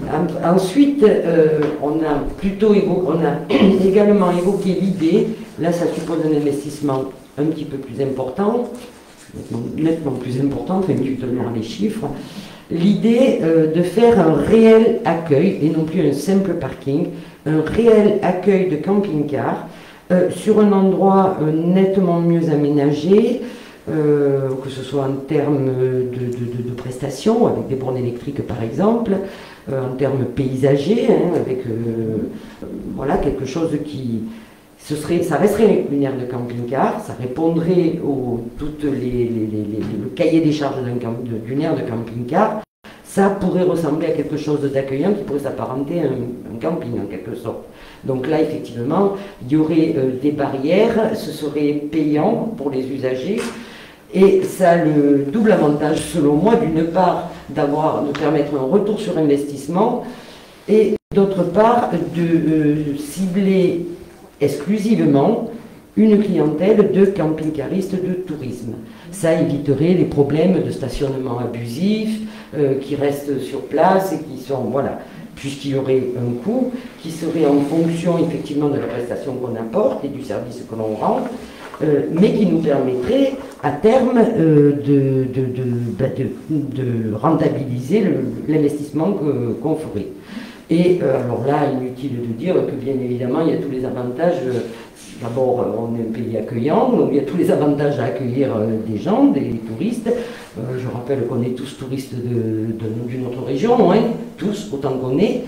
Ensuite, euh, on a plutôt évo on a également évoqué l'idée, là ça suppose un investissement un petit peu plus important, nettement plus important, enfin tu te donneras les chiffres, l'idée euh, de faire un réel accueil, et non plus un simple parking, un réel accueil de camping-car euh, sur un endroit euh, nettement mieux aménagé, Euh, que ce soit en termes de, de, de, de prestations, avec des bornes électriques par exemple, euh, en termes paysagers, hein, avec euh, euh, voilà, quelque chose qui... Ce serait, ça resterait une aire de camping-car, ça répondrait au toutes les, les, les, les, le cahier des charges d'une aire de camping-car. Ça pourrait ressembler à quelque chose d'accueillant qui pourrait s'apparenter à un, un camping en quelque sorte. Donc là, effectivement, il y aurait euh, des barrières, ce serait payant pour les usagers. Et ça a le double avantage, selon moi, d'une part, d'avoir, de permettre un retour sur investissement, et d'autre part, de euh, cibler exclusivement une clientèle de camping-caristes de tourisme. Ça éviterait les problèmes de stationnement abusif, euh, qui restent sur place et qui sont, voilà, puisqu'il y aurait un coût qui serait en fonction effectivement de la prestation qu'on apporte et du service que l'on rend, euh, mais qui nous permettrait à terme euh, de, de, de, bah, de, de rentabiliser l'investissement qu'on ferait. Et euh, alors là, inutile de dire que bien évidemment, il y a tous les avantages. Euh, D'abord, on est un pays accueillant, donc il y a tous les avantages à accueillir euh, des gens, des, des touristes. Euh, je rappelle qu'on est tous touristes de, de, d'une autre région, hein, tous autant qu'on est.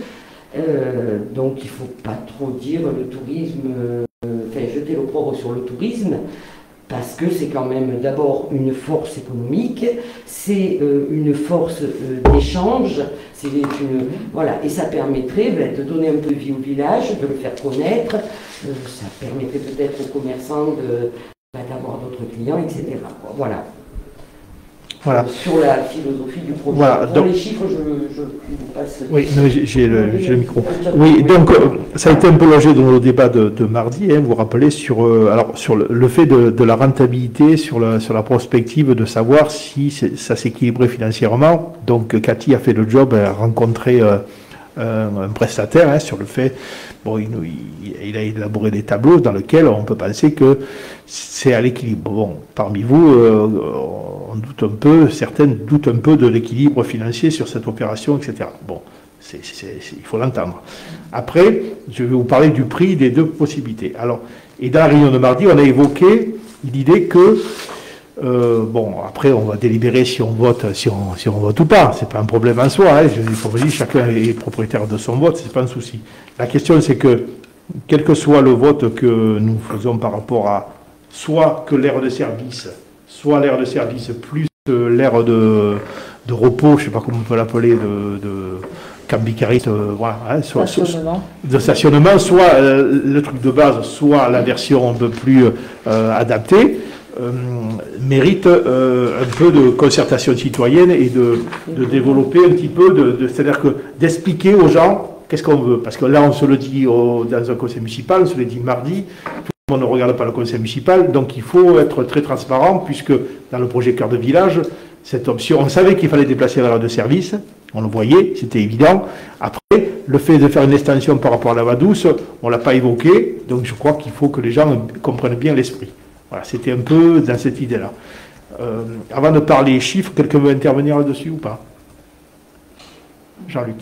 Euh, donc il ne faut pas trop dire le tourisme, euh, enfin jeter l'opprobre sur le tourisme, parce que c'est quand même d'abord une force économique, c'est euh, une force euh, d'échange, c'est une, voilà, et ça permettrait ben, de donner un peu de vie au village, de le faire connaître, euh, ça permettrait peut-être aux commerçants de, ben, d'avoir d'autres clients, et cetera. Voilà. Voilà. Sur la philosophie du projet. Voilà, Pour donc, les chiffres, je, je vous passe. Oui, j'ai le, le micro. Oui, donc euh, ça a été un peu logé dans le débat de, de mardi. Hein, vous vous rappelez sur, euh, alors, sur le, le fait de, de la rentabilité, sur la, sur la prospective, de savoir si ça s'équilibrait financièrement. Donc Cathy a fait le job, elle a rencontré euh, un, un prestataire hein, sur le fait. Bon, il, il, il a élaboré des tableaux dans lesquels on peut penser que c'est à l'équilibre. Bon, parmi vous, euh, on doute un peu, certaines doutent un peu de l'équilibre financier sur cette opération, et cetera. Bon, c'est, c'est, c'est, il faut l'entendre. Après, je vais vous parler du prix des deux possibilités. Alors, et dans la réunion de mardi, on a évoqué l'idée que Euh, bon, après, on va délibérer si on vote, si on, si on vote ou pas. C'est pas un problème en soi. Hein. Je, il faut dire, chacun est propriétaire de son vote, c'est pas un souci. La question, c'est que, quel que soit le vote que nous faisons par rapport à soit que l'aire de service, soit l'aire de service plus euh, l'aire de, de repos, je sais pas comment on peut l'appeler, de, de camping-cariste, euh, voilà, hein, soit, Stationnement. de stationnement, soit euh, le truc de base, soit la version un peu plus euh, adaptée. Euh, mérite euh, un peu de concertation citoyenne et de, de développer un petit peu, de, de, c'est-à-dire que d'expliquer aux gens qu'est-ce qu'on veut. Parce que là, on se le dit au, dans un conseil municipal, on se le dit mardi, tout le monde ne regarde pas le conseil municipal, donc il faut être très transparent, puisque dans le projet Cœur de Village, cette option, on savait qu'il fallait déplacer la voie de service, on le voyait, c'était évident. Après, le fait de faire une extension par rapport à la voie douce, on ne l'a pas évoqué, donc je crois qu'il faut que les gens comprennent bien l'esprit. Voilà, c'était un peu dans cette idée-là. Euh, avant de parler chiffres, quelqu'un veut intervenir là-dessus ou pas? Jean-Luc.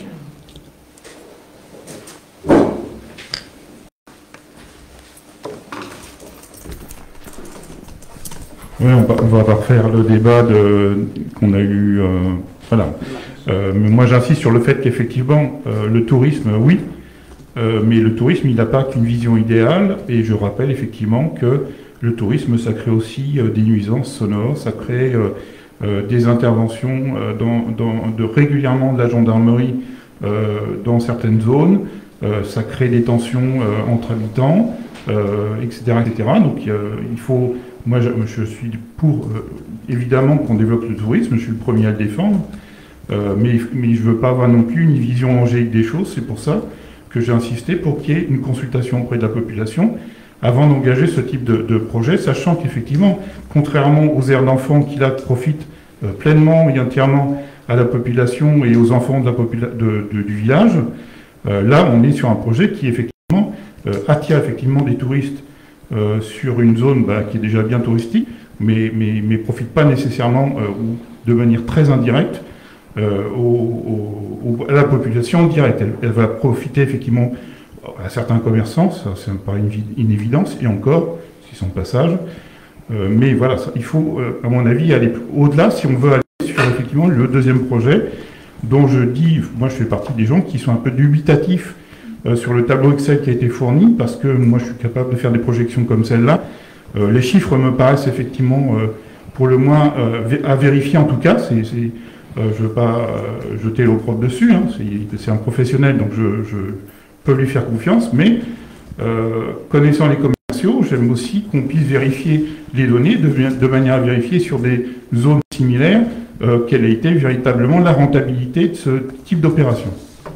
Oui, on va, on va pas refaire le débat de, qu'on a eu. Euh, voilà. Euh, mais moi, j'insiste sur le fait qu'effectivement, euh, le tourisme, oui, euh, mais le tourisme, il n'a pas qu'une vision idéale. Et je rappelle effectivement que le tourisme, ça crée aussi euh, des nuisances sonores, ça crée euh, euh, des interventions euh, dans, dans, de régulièrement de la gendarmerie euh, dans certaines zones. Euh, ça crée des tensions euh, entre habitants, euh, et cetera, et cetera. Donc euh, il faut. Moi, je, je suis pour, euh, évidemment, qu'on développe le tourisme, je suis le premier à le défendre, euh, mais, mais je ne veux pas avoir non plus une vision angélique des choses. C'est pour ça que j'ai insisté pour qu'il y ait une consultation auprès de la population avant d'engager ce type de, de projet, sachant qu'effectivement, contrairement aux aires d'enfants qui là profitent euh, pleinement et entièrement à la population et aux enfants de la popula de, de, du village, euh, là, on est sur un projet qui, effectivement, euh, attire effectivement des touristes Euh, sur une zone bah, qui est déjà bien touristique, mais ne mais, mais profite pas nécessairement euh, ou de manière très indirecte euh, au, au, à la population directe. Elle, elle va profiter effectivement à certains commerçants, ça c'est paraît une, une évidence, et encore, c'est son passage. Euh, mais voilà, ça, il faut, euh, à mon avis, aller au-delà si on veut aller sur effectivement le deuxième projet, dont je dis, moi je fais partie des gens qui sont un peu dubitatifs Euh, sur le tableau Excel qui a été fourni, parce que moi je suis capable de faire des projections comme celle-là. Euh, les chiffres me paraissent effectivement, euh, pour le moins, euh, à vérifier en tout cas. C'est, c'est, euh, je ne veux pas euh, jeter l'opprobre dessus, hein. C'est un professionnel, donc je, je peux lui faire confiance, mais euh, connaissant les commerciaux, j'aime aussi qu'on puisse vérifier les données de, de manière à vérifier sur des zones similaires euh, quelle a été véritablement la rentabilité de ce type d'opération.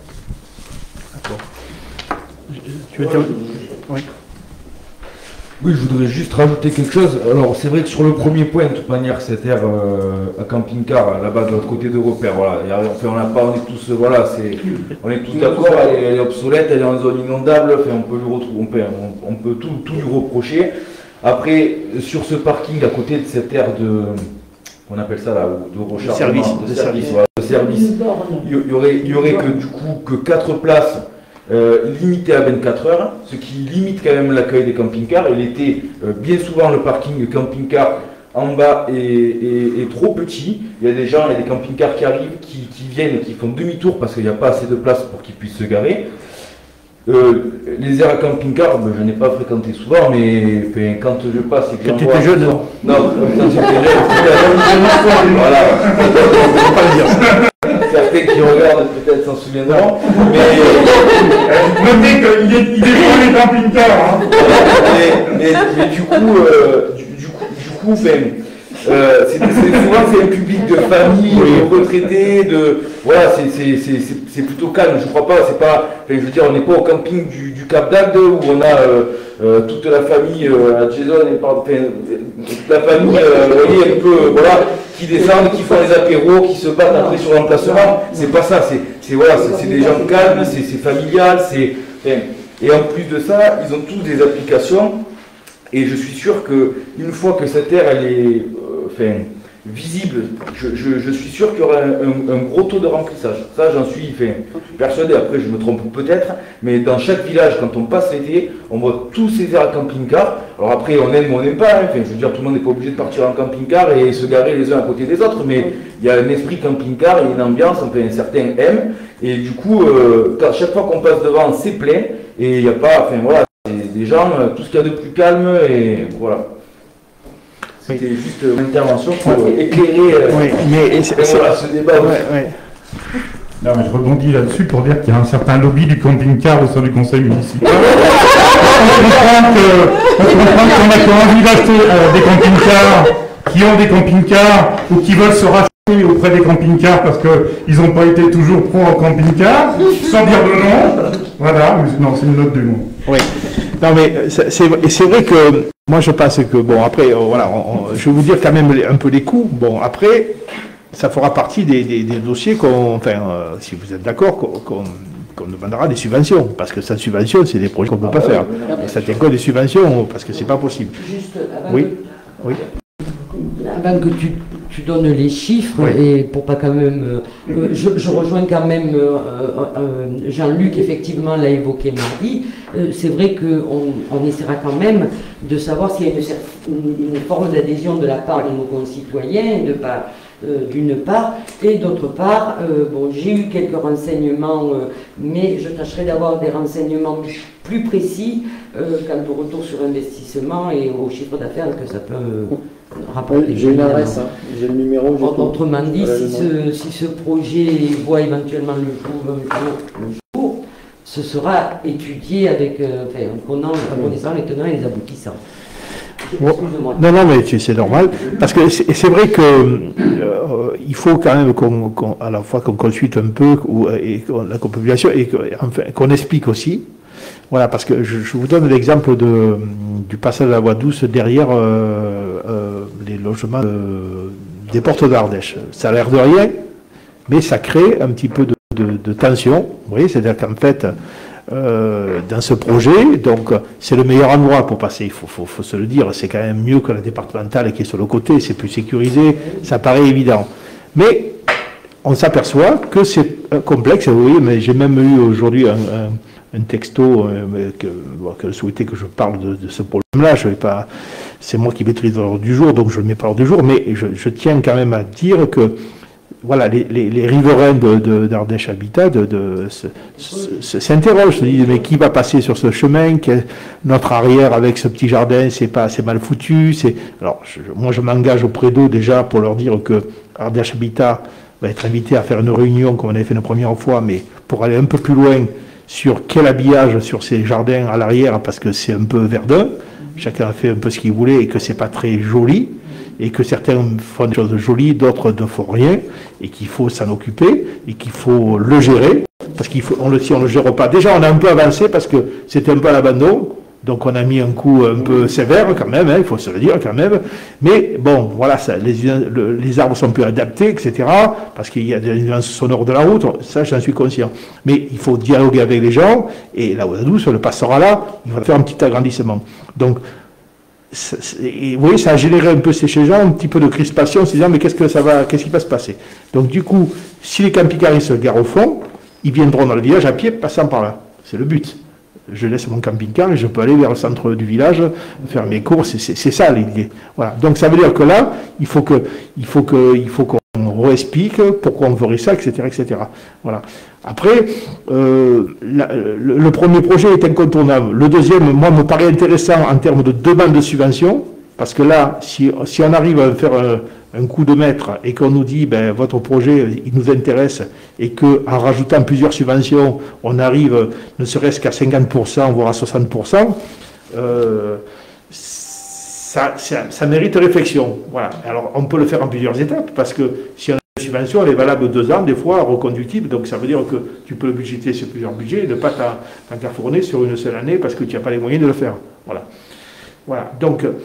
Tu veux dire... Oui. Oui, je voudrais juste rajouter quelque chose. Alors, c'est vrai que sur le premier point, de toute manière, cette aire euh, à camping-car, là-bas de l'autre côté de repère, voilà. Et, enfin, on n'a pas, on est tous, voilà, c'est, on est tous d'accord. Elle, elle est obsolète, elle est en zone inondable. Enfin, on peut lui retrouver, on peut, on, on peut tout, tout lui reprocher. Après, sur ce parking, à côté de cette aire de, on appelle ça là, de rechargement, service, de, de service, service. Voilà, de service. Il y aurait, il y aurait que du coup que quatre places. Euh, limité à vingt-quatre heures, ce qui limite quand même l'accueil des camping-cars. Et l'été, euh, bien souvent, le parking de camping-car en bas est, est, est trop petit. Il y a des gens, il y a des camping-cars qui arrivent, qui, qui viennent, qui font demi-tour parce qu'il n'y a pas assez de place pour qu'ils puissent se garer. Euh, les aires à camping-car, ben, je n'ai pas fréquenté souvent, mais enfin, quand je passe et que quand j'en tu vois... étais jeune, non, non, quand j'étais jeune, voilà. On peut pas le dire. Certains qui regardent peut-être s'en souviendront, mais... Notez qu'il est, il est pour les camping-cars, hein. mais, mais, mais du coup, euh, du, du coup, du coup ben, euh, c'est, c'est, souvent c'est un public de famille, de retraités, de... Voilà, c'est, c'est, c'est, c'est, c'est plutôt calme, je crois pas, c'est pas... Enfin, je veux dire, on n'est pas au camping du, du Cap d'Agde où on a euh, euh, toute la famille euh, à Jason, et par, enfin, toute la famille, euh, vous voyez, un peu, voilà, qui descendent, qui font les apéros, qui se battent après sur l'emplacement. C'est pas ça, c'est, c'est, voilà, c'est, c'est des gens calmes, c'est, c'est familial, c'est... Enfin, et en plus de ça, ils ont tous des applications, et je suis sûr qu'une fois que cette aire, elle est... Euh, enfin, visible, je, je, je suis sûr qu'il y aura un, un, un gros taux de remplissage. Ça, j'en suis fait, persuadé. Après, je me trompe peut-être, mais dans chaque village, quand on passe l'été, on voit tous ces aires à camping-car. Alors après, on aime ou on n'aime pas. Hein. Enfin, je veux dire, tout le monde n'est pas obligé de partir en camping-car et se garer les uns à côté des autres, mais il y a un esprit camping-car, il y a une ambiance, enfin, certains aiment. Et du coup, euh, quand, chaque fois qu'on passe devant, c'est plein, et il n'y a pas, enfin voilà, des gens, tout ce qu'il y a de plus calme, et voilà. C'était oui. juste une intervention pour ouais. éclairer euh, oui, mais c'est, voilà, ce débat. Ouais, ouais. Non, mais je rebondis là-dessus pour dire qu'il y a un certain lobby du camping-car au sein du conseil municipal. on comprend qu'on a qu'on a envie d'acheter euh, des camping-cars, qui ont des camping-cars ou qui veulent se racheter auprès des camping-cars parce qu'ils n'ont pas été toujours pro en camping-car, sans dire de nom. Voilà, non, c'est une note du monde. Oui. Non, mais c'est, c'est, c'est vrai que moi je pense que, bon, après, euh, voilà, on, on, je vais vous dire quand même un peu les coûts. Bon, après, ça fera partie des, des, des dossiers qu'on, enfin, euh, si vous êtes d'accord, qu'on, qu'on, qu'on demandera des subventions. Parce que sans subvention, c'est des projets qu'on ne peut pas faire. Et ça tient compte des subventions, parce que c'est pas possible. Juste avant oui, que, oui. Avant que tu, tu donnes les chiffres, Oui. et pour pas quand même... euh, euh, je, je rejoins quand même euh, euh, Jean-Luc, effectivement, l'a évoqué mardi. Euh, c'est vrai qu'on on essaiera quand même de savoir s'il y a une, cer- une, une forme d'adhésion de la part de nos concitoyens, de part... Euh, d'une part, et d'autre part, euh, bon, j'ai eu quelques renseignements, euh, mais je tâcherai d'avoir des renseignements plus précis euh, quant au retour sur investissement et au chiffre d'affaires que ça peut euh, rapporter. J'ai une adresse, hein. J'ai le numéro. j'ai tout. Autrement dit, Voilà, si le nom. ce, si ce projet voit éventuellement le jour, un jour, un jour, ce sera étudié avec, euh, enfin, en prenant- en connaissant les tenants et les aboutissants. Bon, Excusez-moi. non, non, mais tu- c'est normal. Parce que c'est c'est vrai que euh, il faut quand même qu'on, qu'on- à la fois qu'on consulte un peu ou, et qu'on- la population et que- enfin, qu'on explique aussi. Voilà, parce que je, je vous donne l'exemple de, du passage de la voie douce derrière euh, euh, les logements de- des portes d'Ardèche. Ça a l'air de rien, mais ça crée un petit peu de, de- de tension. Vous voyez, c'est-à-dire qu'en fait, euh, dans ce projet, donc c'est le meilleur endroit pour passer, il faut, faut, faut se le dire, c'est quand même mieux que la départementale qui est sur le côté, c'est plus sécurisé, ça paraît évident. Mais on s'aperçoit que c'est euh, complexe, vous voyez, mais j'ai même eu aujourd'hui un, un, un texto euh, que, bon, qu'elle souhaitait que je parle de, de ce problème-là, je vais pas, c'est moi qui maîtrise l'ordre du jour, donc je ne le mets pas à l'ordre du jour, mais je, je tiens quand même à dire que voilà, les, les, les riverains de, de, d'Ardèche Habitat de, de, se- se- s'interrogent, se disent mais qui va passer sur ce chemin, quel- notre arrière avec ce petit jardin, c'est pas, c'est mal foutu. C'est... Alors je- moi je m'engage auprès d'eux déjà pour leur dire que Ardèche Habitat va être invité à faire une réunion comme on avait fait la première fois, mais pour aller un peu plus loin sur quel habillage sur ces jardins à l'arrière, parce que c'est un peu verdun, chacun a fait un peu ce qu'il voulait et que c'est pas très joli, et que certains font des choses jolies, d'autres ne font rien, et qu'il faut s'en occuper, et qu'il faut le gérer, parce qu'il faut, on le, si on ne le gère pas, déjà on a un peu avancé parce que c'était un peu à l'abandon, donc on a mis un coup un peu sévère quand même, hein, il faut se le dire quand même, mais bon, voilà, ça, les, le- les arbres sont plus adaptés, et cetera, parce qu'il y a des nuances sonores de la route, ça j'en suis conscient. Mais il faut dialoguer avec les gens, et la voie douce, le passera là, il va faire un petit agrandissement. Donc, c'est- c'est- et vous voyez, ça a généré un peu chez les gens un petit peu de crispation, en se disant mais qu'est-ce que ça va, qu'est-ce qui va se passer? Donc du coup, si les camping-cars se garent au fond, ils viendront dans le village à pied, passant par là. C'est le but. Je laisse mon camping-car et je peux aller vers le centre du village, faire mes courses, et c'est c'est ça l'idée. Voilà. Donc ça veut dire que là, il faut que, il faut que, il faut qu'on réexplique pourquoi on ferait ça, et cetera, et cetera. Voilà. Après, euh, la- le, le premier projet est incontournable. Le deuxième, moi, me paraît intéressant en termes de demande de subvention, parce que là, si, si on arrive à faire un, un coup de maître et qu'on nous dit, ben, votre projet, il nous intéresse, et qu'en rajoutant plusieurs subventions, on arrive ne serait-ce qu'à cinquante pour cent, voire à soixante pour cent, euh, ça, ça, ça mérite réflexion. Voilà. Alors, on peut le faire en plusieurs étapes, parce que si on a une subvention, elle est valable deux ans, des fois, reconductible, donc ça veut dire que tu peux le budgéter sur plusieurs budgets et ne pas t'en- t'encarfourner sur une seule année parce que tu n'as pas les moyens de le faire. Voilà. Voilà. Donc, euh,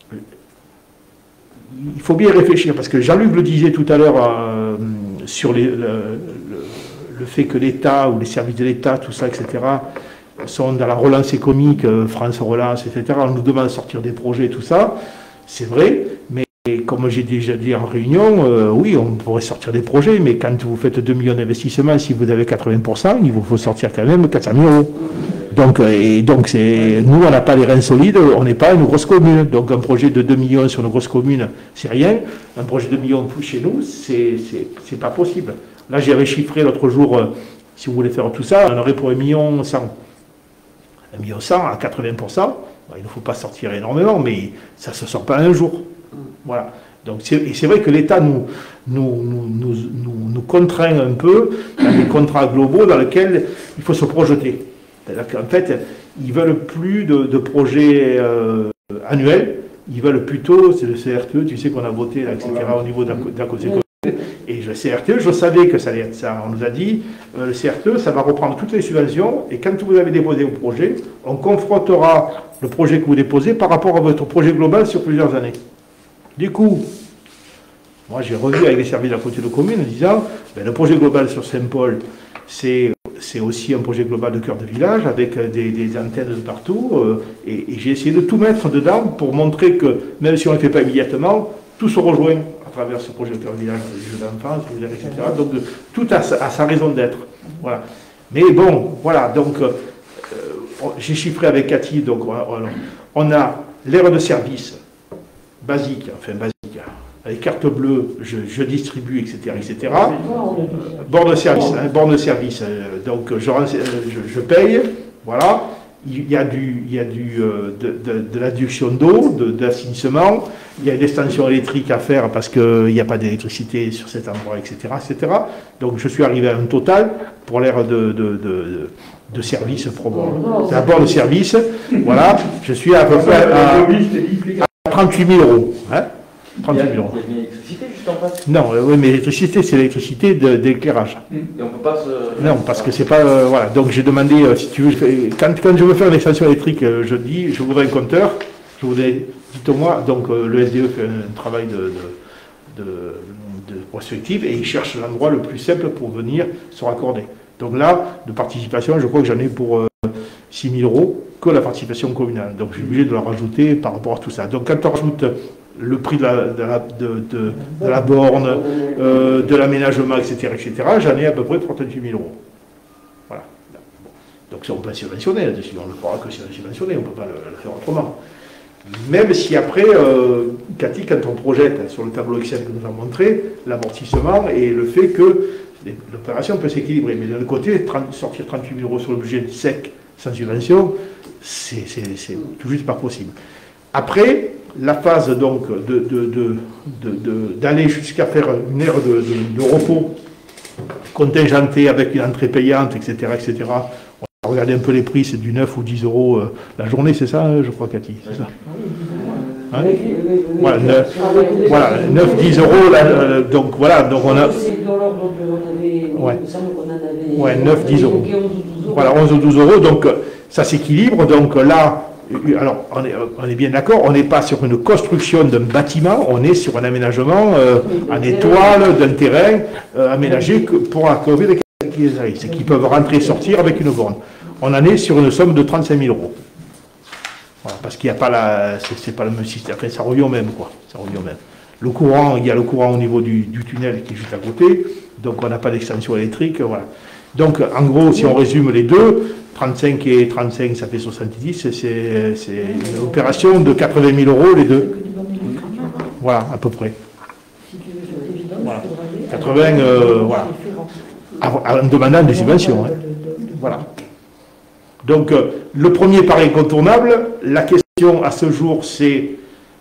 il faut bien réfléchir, parce que Jean-Luc le disait tout à l'heure euh, sur les, le, le- le fait que l'État ou les services de l'État, tout ça, et cetera, sont dans la relance économique, euh, France Relance, et cetera. On nous demande de sortir des projets, tout ça. C'est vrai, mais comme j'ai déjà dit en réunion, euh, oui, on pourrait sortir des projets, mais quand vous faites deux millions d'investissements, si vous avez quatre-vingts pour cent, il vous faut sortir quand même quatre cent mille euros. Donc, euh, et donc c'est, nous, on n'a pas les reins solides, on n'est pas une grosse commune. Donc, un projet de deux millions sur une grosse commune, c'est rien. Un projet de deux millions chez nous, c'est, c'est, c'est pas possible. Là, j'avais chiffré l'autre jour, euh, si vous voulez faire tout ça, on aurait pour un million cent. Un million cent à quatre-vingts pour cent, bon, il ne faut pas sortir énormément, mais ça ne se sort pas un jour. Voilà. Donc, c'est, et c'est vrai que l'État nous, nous, nous, nous, nous, nous contraint un peu dans des contrats globaux dans lesquels il faut se projeter. C'est-à-dire qu'en fait, ils veulent plus de, de projets euh, annuels, ils veulent plutôt, c'est le C R T E, tu sais qu'on a voté, là, et cetera, au niveau d'un d'un conseil communal. Et le C R T E, je savais que ça allait être ça. On nous a dit, euh, le C R T E, ça va reprendre toutes les subventions, et quand vous avez déposé vos projets, on confrontera le projet que vous déposez par rapport à votre projet global sur plusieurs années. Du coup, moi j'ai revu avec les services de la côté de commune en disant, ben, le projet global sur Saint-Paul, c'est, c'est aussi un projet global de cœur de village avec des, des antennes de partout, euh, et, et j'ai essayé de tout mettre dedans pour montrer que même si on ne le fait pas immédiatement, tout se rejoint à travers ce projet de cœur village, des jeux d'enfants, et cetera. Donc tout a sa, a sa raison d'être. Voilà. Mais bon, voilà, donc euh, j'ai chiffré avec Cathy, donc on a, on a l'aire de service basique, enfin basique, avec carte bleue, je, je distribue, et cetera, et cetera. Borne de service, hein, borne de service, euh, donc je, je, je paye, voilà. Il y a, du, il y a du, euh, de, de, de l'adduction d'eau, de, d'assainissement, il y a une extension électrique à faire parce qu'il n'y a pas d'électricité sur cet endroit, et cetera, et cetera. Donc je suis arrivé à un total pour l'aire de, de, de, de, de service, la borne de service, voilà, je suis à peu près à, à trente-huit mille euros. Hein, trente-huit mille euros. Il y a une électricité juste en face. Non, euh, oui, mais l'électricité, c'est l'électricité de, d'éclairage. Et on peut pas se... Non, parce que c'est pas... Euh, voilà, donc j'ai demandé, euh, si tu veux, quand, quand je veux faire une extension électrique, euh, je dis, je voudrais un compteur, je voudrais, dites-moi, donc euh, le S D E fait un, un travail de, de, de, de prospective et il cherche l'endroit le plus simple pour venir se raccorder. Donc là, de participation, je crois que j'en ai pour euh, six mille euros que la participation communale. Donc je suis obligé de la rajouter par rapport à tout ça. Donc quand on rajoute le prix de la, de la, de, de, de la borne, euh, de l'aménagement, et cetera, et cetera, j'en ai à peu près trente-huit mille euros. Voilà. Donc ça, on peut subventionner là-dessus, on ne le fera que si on est subventionné, on ne peut pas le, le faire autrement. Même si après, euh, Cathy, quand on projette sur le tableau Excel que nous avons montré, l'amortissement et le fait que l'opération peut s'équilibrer, mais d'un côté, trente, sortir trente-huit mille euros sur le budget sec sans subvention, c'est tout juste pas possible. Après, la phase donc de, de, de, de, de, d'aller jusqu'à faire une aire de, de, de repos contingentée avec une entrée payante, et cetera, et cetera. On a regardé un peu les prix, c'est du neuf ou dix euros euh, la journée, c'est ça, je crois, Cathy, c'est ça. Hein, voilà, neuf, voilà, neuf dix euros, là, euh, donc voilà, donc on a... Ouais, ouais neuf dix euros. Voilà, onze ou douze euros, donc ça s'équilibre, donc là... Alors, on est, on est bien d'accord, on n'est pas sur une construction d'un bâtiment, on est sur un aménagement euh, en étoile d'un terrain euh, aménagé que pour accorder les qui arrivent, c'est qu'ils peuvent rentrer et sortir avec une borne. On en est sur une somme de trente-cinq mille euros. Voilà, parce qu'il n'y a pas la... c'est pas le même système, enfin, ça revient au même, quoi. Ça revient au même. Le courant, il y a le courant au niveau du, du tunnel qui est juste à côté, donc on n'a pas d'extension électrique, voilà. Donc, en gros, si on résume les deux, trente-cinq et trente-cinq, ça fait soixante-dix, c'est une opération de quatre-vingt mille euros, les deux. Voilà, à peu près. Voilà. quatre-vingts, euh, voilà. En demandant des subventions. Hein. Voilà. Donc, euh, le premier paraît incontournable. La question à ce jour, c'est...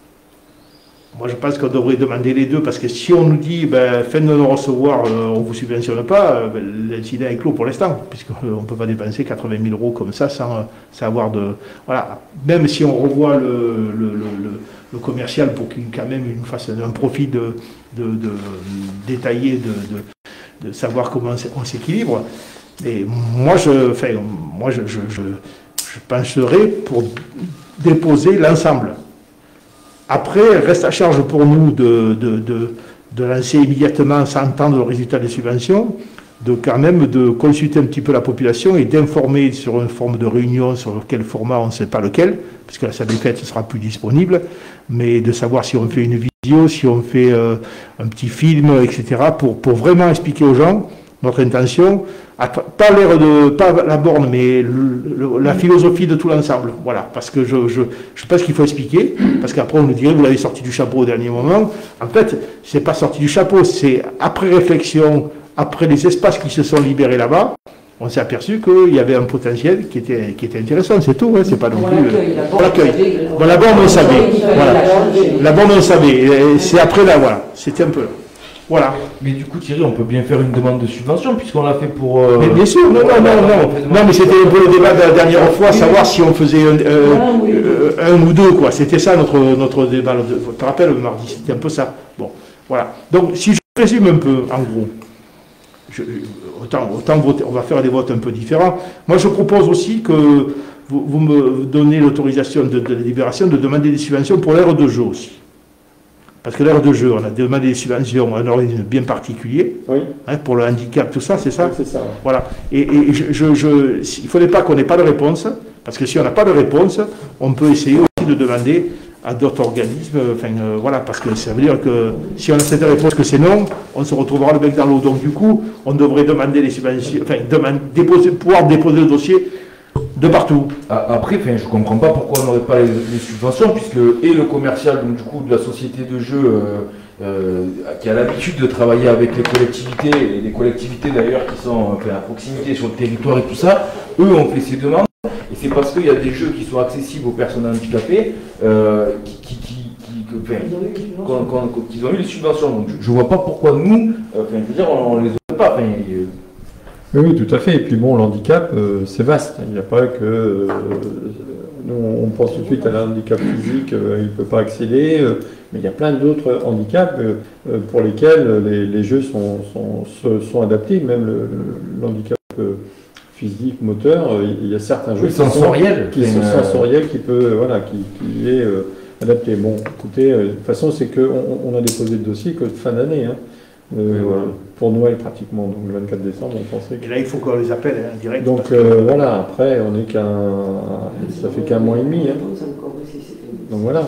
Moi, je pense qu'on devrait demander les deux, parce que si on nous dit, ben, fin de non recevoir, euh, on ne vous subventionne pas, euh, ben, l'incident est clos pour l'instant, puisqu'on ne peut pas dépenser quatre-vingt mille euros comme ça sans, sans avoir de... Voilà. Même si on revoit le, le, le, le, le commercial pour qu'il quand même nous fasse un profit de, de, de, détaillé de, de, de savoir comment on s'équilibre. Mais moi, je, enfin, moi je, je, je, je pencherais pour déposer l'ensemble. Après, reste à charge pour nous de, de, de, de lancer immédiatement, sans attendre le résultat des subventions, de quand même de consulter un petit peu la population et d'informer sur une forme de réunion, sur quel format, on ne sait pas lequel, puisque la salle des fêtes ne sera plus disponible, mais de savoir si on fait une vidéo, si on fait euh, un petit film, et cetera, pour, pour vraiment expliquer aux gens notre intention, pas l'air de, pas la borne, mais le, le, la philosophie de tout l'ensemble. Voilà, parce que je, je, je pense qu'il faut expliquer, parce qu'après on nous dirait, vous l'avez sorti du chapeau au dernier moment. En fait, c'est pas sorti du chapeau, c'est après réflexion, après les espaces qui se sont libérés là-bas, on s'est aperçu qu'il y avait un potentiel qui était, qui était intéressant, c'est tout, hein, c'est pas non plus... Pour l'accueil. Bon, la borne, on savait. Voilà. La borne, on savait. C'est après là, voilà. C'était un peu... Voilà. Mais du coup, Thierry, on peut bien faire une demande de subvention, puisqu'on l'a fait pour... Euh... Mais bien sûr, non, non, non, non. Non, mais c'était un peu le débat de la dernière fois, savoir si on faisait un, euh, euh, un ou deux, quoi. C'était ça notre, notre débat. Tu te rappelles, mardi, c'était un peu ça. Bon, voilà. Donc, si je résume un peu, en gros, je, autant, autant voter, on va faire des votes un peu différents. Moi, je propose aussi que vous, vous me donnez l'autorisation de, de la libération de demander des subventions pour l'aire de jeu aussi. Parce que l'aire de jeu, on a demandé des subventions à un organisme bien particulier, oui. Hein, pour le handicap, tout ça, c'est ça, oui, c'est ça. Voilà. Et, et je, je, je, il ne faudrait pas qu'on n'ait pas de réponse, parce que si on n'a pas de réponse, on peut essayer aussi de demander à d'autres organismes, enfin euh, voilà, parce que ça veut dire que si on a cette réponse que c'est non, on se retrouvera le bec dans l'eau. Donc du coup, on devrait demander les subventions, enfin demander, déposer, pouvoir déposer le dossier de partout. Après, enfin, je ne comprends pas pourquoi on n'aurait pas les, les subventions, puisque et le commercial, donc du coup de la société de jeu, euh, euh, qui a l'habitude de travailler avec les collectivités, et les collectivités d'ailleurs qui sont enfin, à proximité sur le territoire et tout ça, eux ont fait ces demandes, et c'est parce qu'il y a des jeux qui sont accessibles aux personnes handicapées, euh, qui, qui, qui, qui, enfin, qu'on, qu'on, qu'ils ont eu les subventions. Donc je ne vois pas pourquoi nous, euh, enfin, je veux dire, on ne les aurait pas. Enfin, euh, Oui, oui, tout à fait. Et puis bon, l'handicap, euh, c'est vaste. Il n'y a pas que... Euh, nous, on pense tout de suite à l'handicap physique, euh, il ne peut pas accéder, euh, mais il y a plein d'autres handicaps euh, pour lesquels les, les jeux sont, sont, sont adaptés, même le, le, l'handicap euh, physique, moteur, euh, il y a certains jeux oui, sensoriels, qui sont sensoriels, qui, peut, voilà, qui, qui est euh, adapté. Bon, écoutez, euh, de toute façon, c'est qu'on on a déposé le dossier que de fin d'année, hein. Euh, voilà. Pour Noël pratiquement, donc le vingt-quatre décembre, on pensait que... Et là, il faut qu'on les appelle hein, direct. Donc euh, voilà, après, on est qu'un... ça fait qu'un mois et demi. Hein. Donc voilà.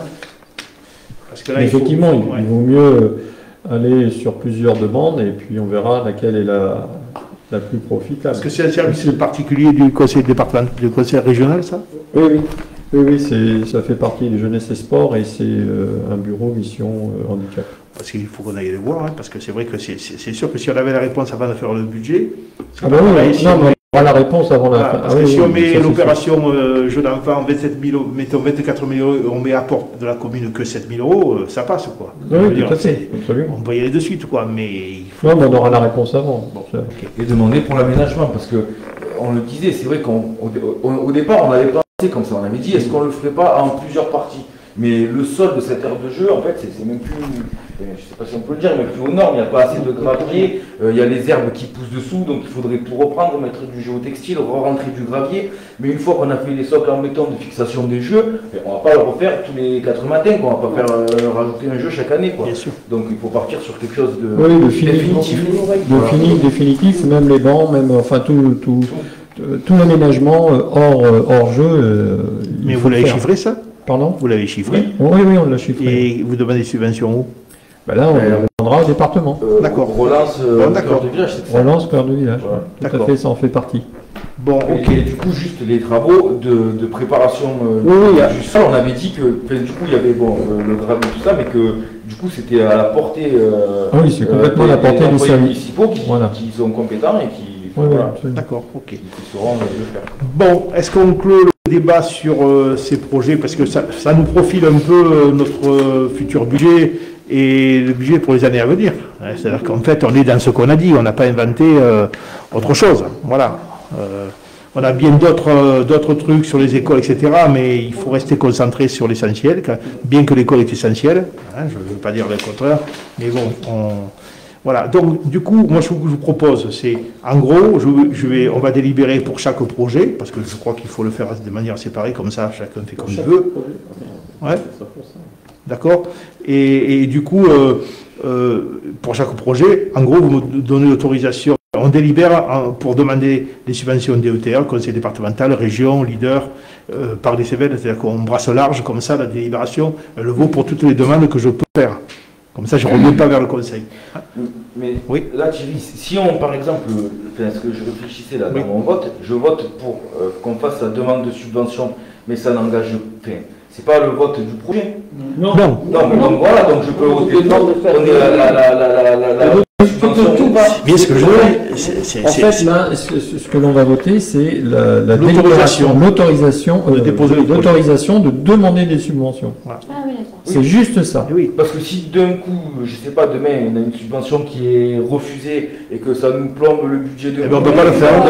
Parce que là, Mais il effectivement, faut... il, ouais. il vaut mieux aller sur plusieurs demandes et puis on verra laquelle est la, la plus profitable. Parce que c'est un service particulier du conseil départemental, du conseil régional, ça? Oui, oui. Oui, oui, c'est, ça fait partie des Jeunesse et Sport et c'est euh, un bureau mission euh, handicap. Parce qu'il faut qu'on aille les voir, hein, parce que c'est vrai que c'est, c'est, c'est sûr que si on avait la réponse avant de faire le budget... Ah ben oui, si non, mais on aura la réponse avant la voilà, fin. parce ah, que oui, si oui, on met ça, l'opération euh, jeune enfant, vingt-sept mille, mettons vingt-quatre mille euros, on met à porte de la commune que sept mille euros, euh, ça passe, quoi. Oui, oui, dire, tout à fait, absolument. On va y aller de suite, quoi, mais... Il faut... Non, mais on aura la réponse avant. Bon, okay. Et demander pour l'aménagement, parce que on le disait, c'est vrai qu'au au départ, on avait pensé comme ça, on avait dit, est-ce qu'on le ferait pas en plusieurs parties? Mais le sol de cette aire de jeu, en fait, c'est, c'est même plus, je ne sais pas si on peut le dire, mais plus aux normes, il n'y a pas assez de gravier, euh, il y a les herbes qui poussent dessous, donc il faudrait tout reprendre, mettre du géotextile, re-rentrer du gravier. Mais une fois qu'on a fait les socles en béton de fixation des jeux, on ne va pas le refaire tous les quatre matins, quoi. On ne va pas faire euh, rajouter un jeu chaque année, quoi. Bien sûr. Donc il faut partir sur quelque chose de, oui, de fini, définitif. De voilà. fini, définitif, même les bancs, même, enfin tout, tout, tout, tout l'aménagement hors, hors jeu. Euh, mais vous l'avez chiffré, ça? Pardon? Vous l'avez chiffré? Oui, oui, on l'a chiffré. Et vous demandez des subventions où? Ben là, on euh, demandera au département. Euh, d'accord. Relance euh, bon, d'accord. cœur de village, c'est ça? Relance cœur de village. Voilà. Tout d'accord. à fait, ça en fait partie. Bon, ok. Et, et du coup, juste les travaux de, de préparation euh, oui, oui, du sol, on avait dit que, enfin, du coup, il y avait bon, euh, le gravier et tout ça, mais que du coup, c'était à la portée euh, ah oui, c'est complètement euh, des, à la portée des, des services municipaux qui, voilà. qui sont compétents et qui, oui, voilà, oui, d'accord, ok. qui sauront le faire. Bon, est-ce qu'on clôt le débat sur euh, ces projets, parce que ça, ça nous profile un peu euh, notre euh, futur budget et le budget pour les années à venir. Hein, c'est-à-dire qu'en fait, on est dans ce qu'on a dit, on n'a pas inventé euh, autre chose. Voilà. Euh, on a bien d'autres, euh, d'autres trucs sur les écoles, et cetera, mais il faut rester concentré sur l'essentiel, bien que l'école est essentielle. Hein, je ne veux pas dire le contraire, mais bon, on... Voilà, donc du coup, moi ce que je vous propose, c'est, en gros, je, je vais, on va délibérer pour chaque projet, parce que je crois qu'il faut le faire de manière séparée, comme ça, chacun fait comme il veut. Ouais. D'accord. Et, et du coup, euh, euh, pour chaque projet, en gros, vous me donnez l'autorisation. On délibère en, pour demander des subventions D E T R, conseil départemental, région, leader, euh, par des C V N, c'est-à-dire qu'on brasse large, comme ça, la délibération, elle vaut pour toutes les demandes que je peux faire. Comme ça, je ne reviens pas vers le conseil. Mais oui. Là, Thierry, si on, par exemple, enfin, ce que je réfléchissais là, oui. dans mon vote, je vote pour euh, qu'on fasse la demande de subvention, mais ça n'engage, enfin, c'est pas le vote du projet. Non. Non, non mais donc voilà, donc je peux voter pour donner la, la, la, la, la, la, la subvention ou pas. Bien ce que je veux, c'est, c'est, en fait, c'est, là, ce, ce que l'on va voter, c'est la, la l'autorisation, l'autorisation, euh, de déposer le l'autorisation de demander des subventions. Voilà. Ah oui, d'accord. C'est oui. juste ça. Et oui, parce que si d'un coup, je sais pas, demain, on a une subvention qui est refusée et que ça nous plombe le budget de... Eh ben on peut pas le faire.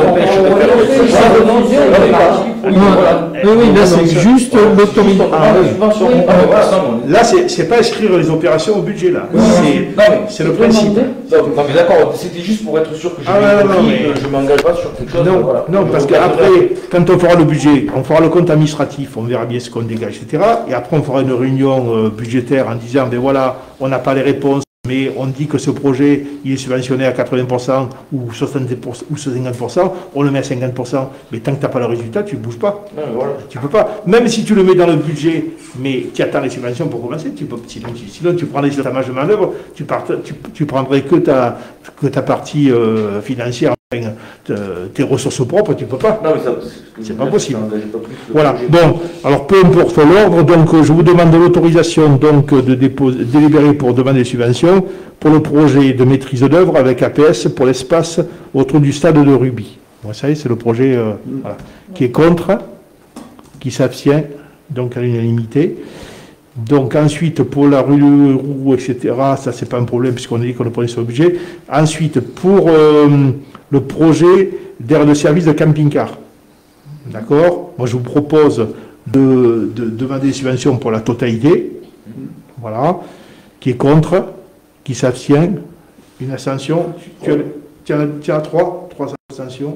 Oui, oui, là c'est juste l'autorisation. Là, c'est pas inscrire les opérations au budget, là. C'est le principe. Non mais d'accord, c'était juste pour être sûr que je ah, non, mais... je m'engage pas sur quelque chose. Non, voilà. non parce qu'après, quand on fera le budget, on fera le compte administratif, on verra bien ce qu'on dégage, et cetera. Et après, on fera une réunion euh, budgétaire en disant, ben voilà, on n'a pas les réponses, mais on dit que ce projet, il est subventionné à quatre-vingts pour cent ou soixante-dix pour cent ou cinquante pour cent, on le met à cinquante pour cent, mais tant que tu n'as pas le résultat, tu ne bouges pas. Non, voilà. Tu ne peux pas. Même si tu le mets dans le budget, mais tu attends les subventions pour commencer, tu peux, sinon, tu, sinon tu prends les ta marge de manœuvre, tu, part, tu, tu prendrais que ta, que ta partie euh, financière, enfin, te, tes ressources propres, tu ne peux pas. Non, mais ça, c'est pas possible. Ça pas plus Voilà. projet. Bon, alors peu importe l'ordre, donc je vous demande l'autorisation donc de déposer, délibérer pour demander des subventions pour le projet de maîtrise d'œuvre avec A P S pour l'espace autour du stade de rugby. Vous savez, c'est le projet euh, voilà, qui est contre, qui s'abstient, donc à l'unanimité. Donc ensuite, pour la rue Roux, et cetera, ça c'est pas un problème puisqu'on a dit qu'on le prenait sur le budget. Ensuite, pour euh, le projet d'aire de service de camping-car. D'accord? Moi je vous propose de, de demander des subventions pour la totalité. Voilà. Qui est contre, qui s'abstient. Une abstention. Tu as, tu as, tu as trois, trois abstentions.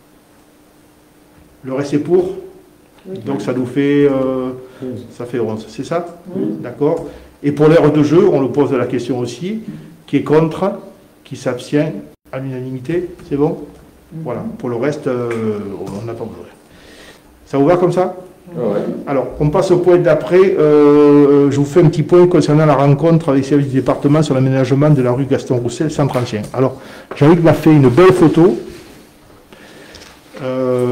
Le reste est pour. Donc ça nous fait, euh, ça fait onze, c'est ça? D'accord. Et pour l'aire de jeu, on le pose la question aussi, qui est contre, qui s'abstient à l'unanimité, c'est bon? Voilà. Pour le reste, euh, on n'a pas besoin. Ça vous va comme ça? Ouais. Alors, on passe au point d'après. Euh, je vous fais un petit point concernant la rencontre avec les services du département sur l'aménagement de la rue Gaston Roussel, centre ancien. Alors, Jean-Luc m'a fait une belle photo. Euh,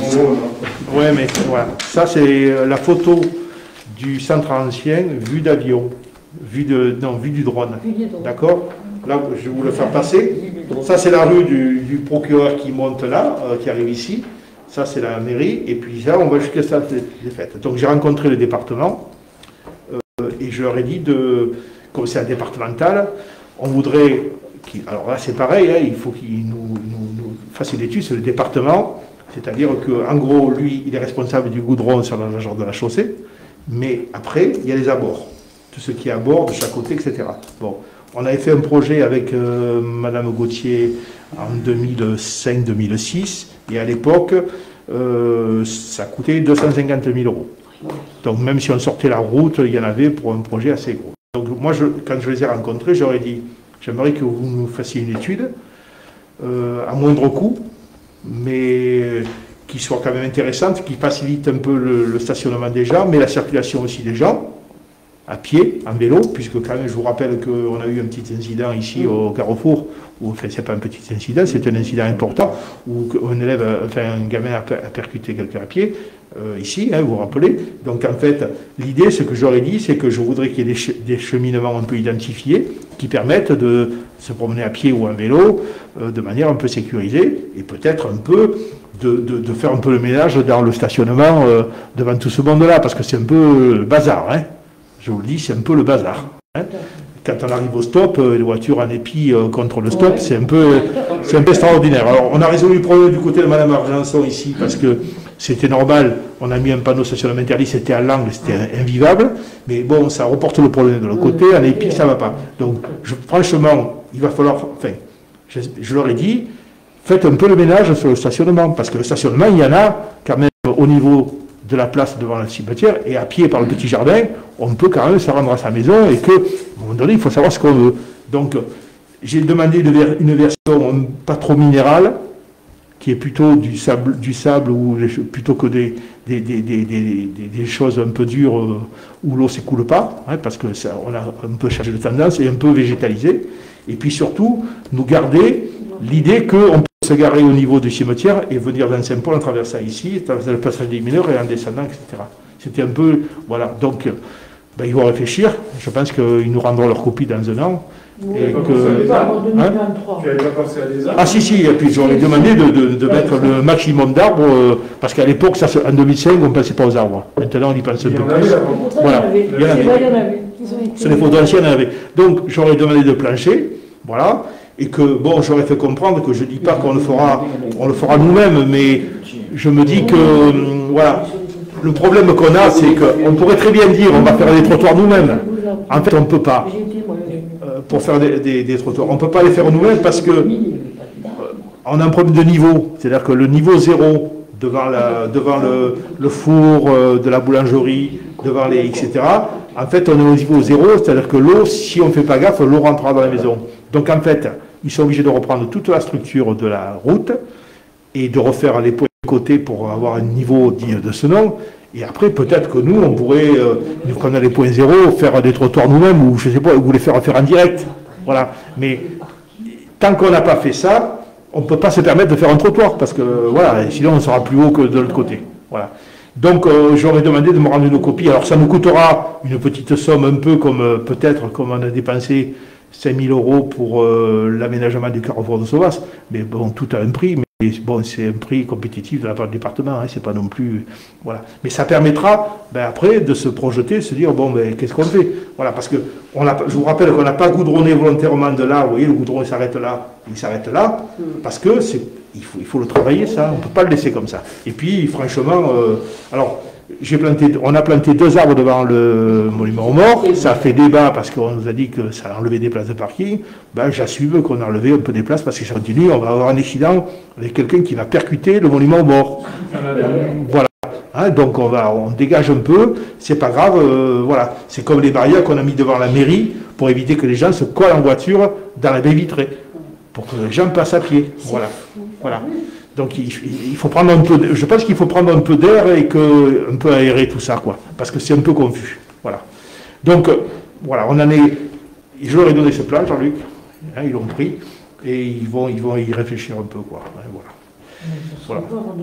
ah, ouais, mais voilà. Ça, c'est la photo du centre ancien, vue d'avion, vue de, non, vue du drone. D'accord? Là, je vais vous le faire passer. Ça, c'est la rue du, du procureur qui monte là, euh, qui arrive ici. Ça, c'est la mairie. Et puis là, on va jusqu'à ça, les fêtes. Donc, j'ai rencontré le département euh, et je leur ai dit, de, comme c'est un départemental, on voudrait... Alors là, c'est pareil, hein, il faut qu'il nous, nous, nous fasse une étude sur le département. C'est-à-dire qu'en gros, lui, il est responsable du goudron sur la largeur de la chaussée. Mais après, il y a les abords. Tout ce qui est à bord, de chaque côté, et cetera. Bon, on avait fait un projet avec euh, Madame Gauthier en deux mille cinq deux mille six. Et à l'époque, euh, ça coûtait deux cent cinquante mille euros. Donc même si on sortait la route, il y en avait pour un projet assez gros. Donc moi, je, quand je les ai rencontrés, j'aurais dit, j'aimerais que vous nous fassiez une étude euh, à moindre coût, mais qui soit quand même intéressante, qui facilite un peu le, le stationnement des gens, mais la circulation aussi des gens, à pied, en vélo, puisque quand même, je vous rappelle qu'on a eu un petit incident ici au Carrefour, où, enfin, c'est pas un petit incident, c'est un incident important, où un élève, enfin, un gamin a, a percuté quelqu'un à pied, euh, ici, hein, vous vous rappelez. Donc, en fait, l'idée, ce que j'aurais dit, c'est que je voudrais qu'il y ait des, ch des cheminements un peu identifiés, qui permettent de se promener à pied ou en vélo, euh, de manière un peu sécurisée, et peut-être un peu de, de, de faire un peu le ménage dans le stationnement euh, devant tout ce monde-là, parce que c'est un peu le bazar, hein. Je vous le dis, c'est un peu le bazar. Hein. Quand on arrive au stop, les voitures en épi euh, contre le stop, c'est un peu, c'est un peu extraordinaire. Alors, on a résolu le problème du côté de Madame Argenson ici, parce que c'était normal, on a mis un panneau stationnement interdit, c'était à l'angle, c'était invivable, mais bon, ça reporte le problème de l'autre côté, en épi, ça ne va pas. Donc, je, franchement, il va falloir, enfin, je, je leur ai dit, faites un peu le ménage sur le stationnement, parce que le stationnement, il y en a quand même au niveau de la place devant le cimetière, et à pied par le petit jardin, on peut quand même se rendre à sa maison, et que, à un moment donné, il faut savoir ce qu'on veut. Donc, j'ai demandé une, ver une version pas trop minérale, qui est plutôt du sable, du sable ou les, plutôt que des, des, des, des, des, des choses un peu dures euh, où l'eau ne s'écoule pas, hein, parce que ça, on a un peu changé de tendance et un peu végétalisé. Et puis surtout, nous garder l'idée qu'on peut se garer au niveau du cimetière et venir dans Saint-Paul en traversant ici, traverser le passage des mineurs et en descendant, et cetera. C'était un peu... Voilà. Donc, ben, ils vont réfléchir. Je pense qu'ils nous rendront leur copie dans un an. Oui, et que, que, hein, en deux mille vingt-trois. Tu n'avais pas pensé à des arbres? Ah si, si, et puis j'aurais demandé de, de, de mettre le maximum d'arbres, euh, parce qu'à l'époque, en deux mille cinq, on ne pensait pas aux arbres. Maintenant, on y pense un peu plus. Voilà, il y en avait. C'est les photos anciennes, il y en avait. Donc, j'aurais demandé de plancher, voilà, et que, bon, j'aurais fait comprendre que je ne dis pas qu'on le fera, on le fera nous-mêmes, mais je me dis que, euh, voilà, le problème qu'on a, c'est qu'on pourrait très bien dire, on va faire des trottoirs nous-mêmes. En fait, on ne peut pas. Pour faire des, des, des trottoirs. On ne peut pas les faire nous-mêmes parce que euh, on a un problème de niveau. C'est-à-dire que le niveau zéro devant, la, devant le, le four euh, de la boulangerie, devant les, et cetera, En fait, on est au niveau zéro, c'est-à-dire que l'eau, si on ne fait pas gaffe, l'eau rentrera dans la maison. Donc en fait, ils sont obligés de reprendre toute la structure de la route et de refaire les points de côté pour avoir un niveau digne de ce nom. Et après, peut-être que nous, on pourrait, euh, quand on a les points zéro, faire des trottoirs nous-mêmes, ou je ne sais pas, ou les faire faire en direct. Voilà. Mais tant qu'on n'a pas fait ça, on ne peut pas se permettre de faire un trottoir, parce que voilà, sinon on sera plus haut que de l'autre côté. Voilà. Donc euh, j'aurais demandé de me rendre une copie. Alors ça nous coûtera une petite somme, un peu comme euh, peut-être comme on a dépensé cinq mille euros pour euh, l'aménagement du carrefour de Sauvas, mais bon, tout a un prix, mais bon, c'est un prix compétitif de la part du département, hein, c'est pas non plus... Voilà. Mais ça permettra, ben, après, de se projeter, se dire, bon, ben, qu'est-ce qu'on fait? Voilà, parce que, on a, je vous rappelle qu'on n'a pas goudronné volontairement de là, vous voyez, le goudron il s'arrête là, il s'arrête là, parce que c'est... Il faut, il faut le travailler, ça, on ne peut pas le laisser comme ça. Et puis, franchement, euh, alors, j'ai planté, on a planté deux arbres devant le monument aux morts, ça a fait débat parce qu'on nous a dit que ça a enlevé des places de parking. Ben, j'assume qu'on a enlevé un peu des places parce que ça continue, on va avoir un accident avec quelqu'un qui va percuter le monument aux morts. Voilà. Hein, donc on, va, on dégage un peu, c'est pas grave, euh, voilà. C'est comme les barrières qu'on a mis devant la mairie pour éviter que les gens se collent en voiture dans la baie vitrée, pour que les gens passent à pied. Voilà. Voilà. Donc il, il faut prendre un peu, de, je pense qu'il faut prendre un peu d'air et que, un peu aérer tout ça, quoi, parce que c'est un peu confus. Voilà. Donc voilà, on en est. Je leur ai donné ce plan, Jean-Luc, hein, ils l'ont pris et ils vont, ils vont y réfléchir un peu, quoi. Hein, voilà.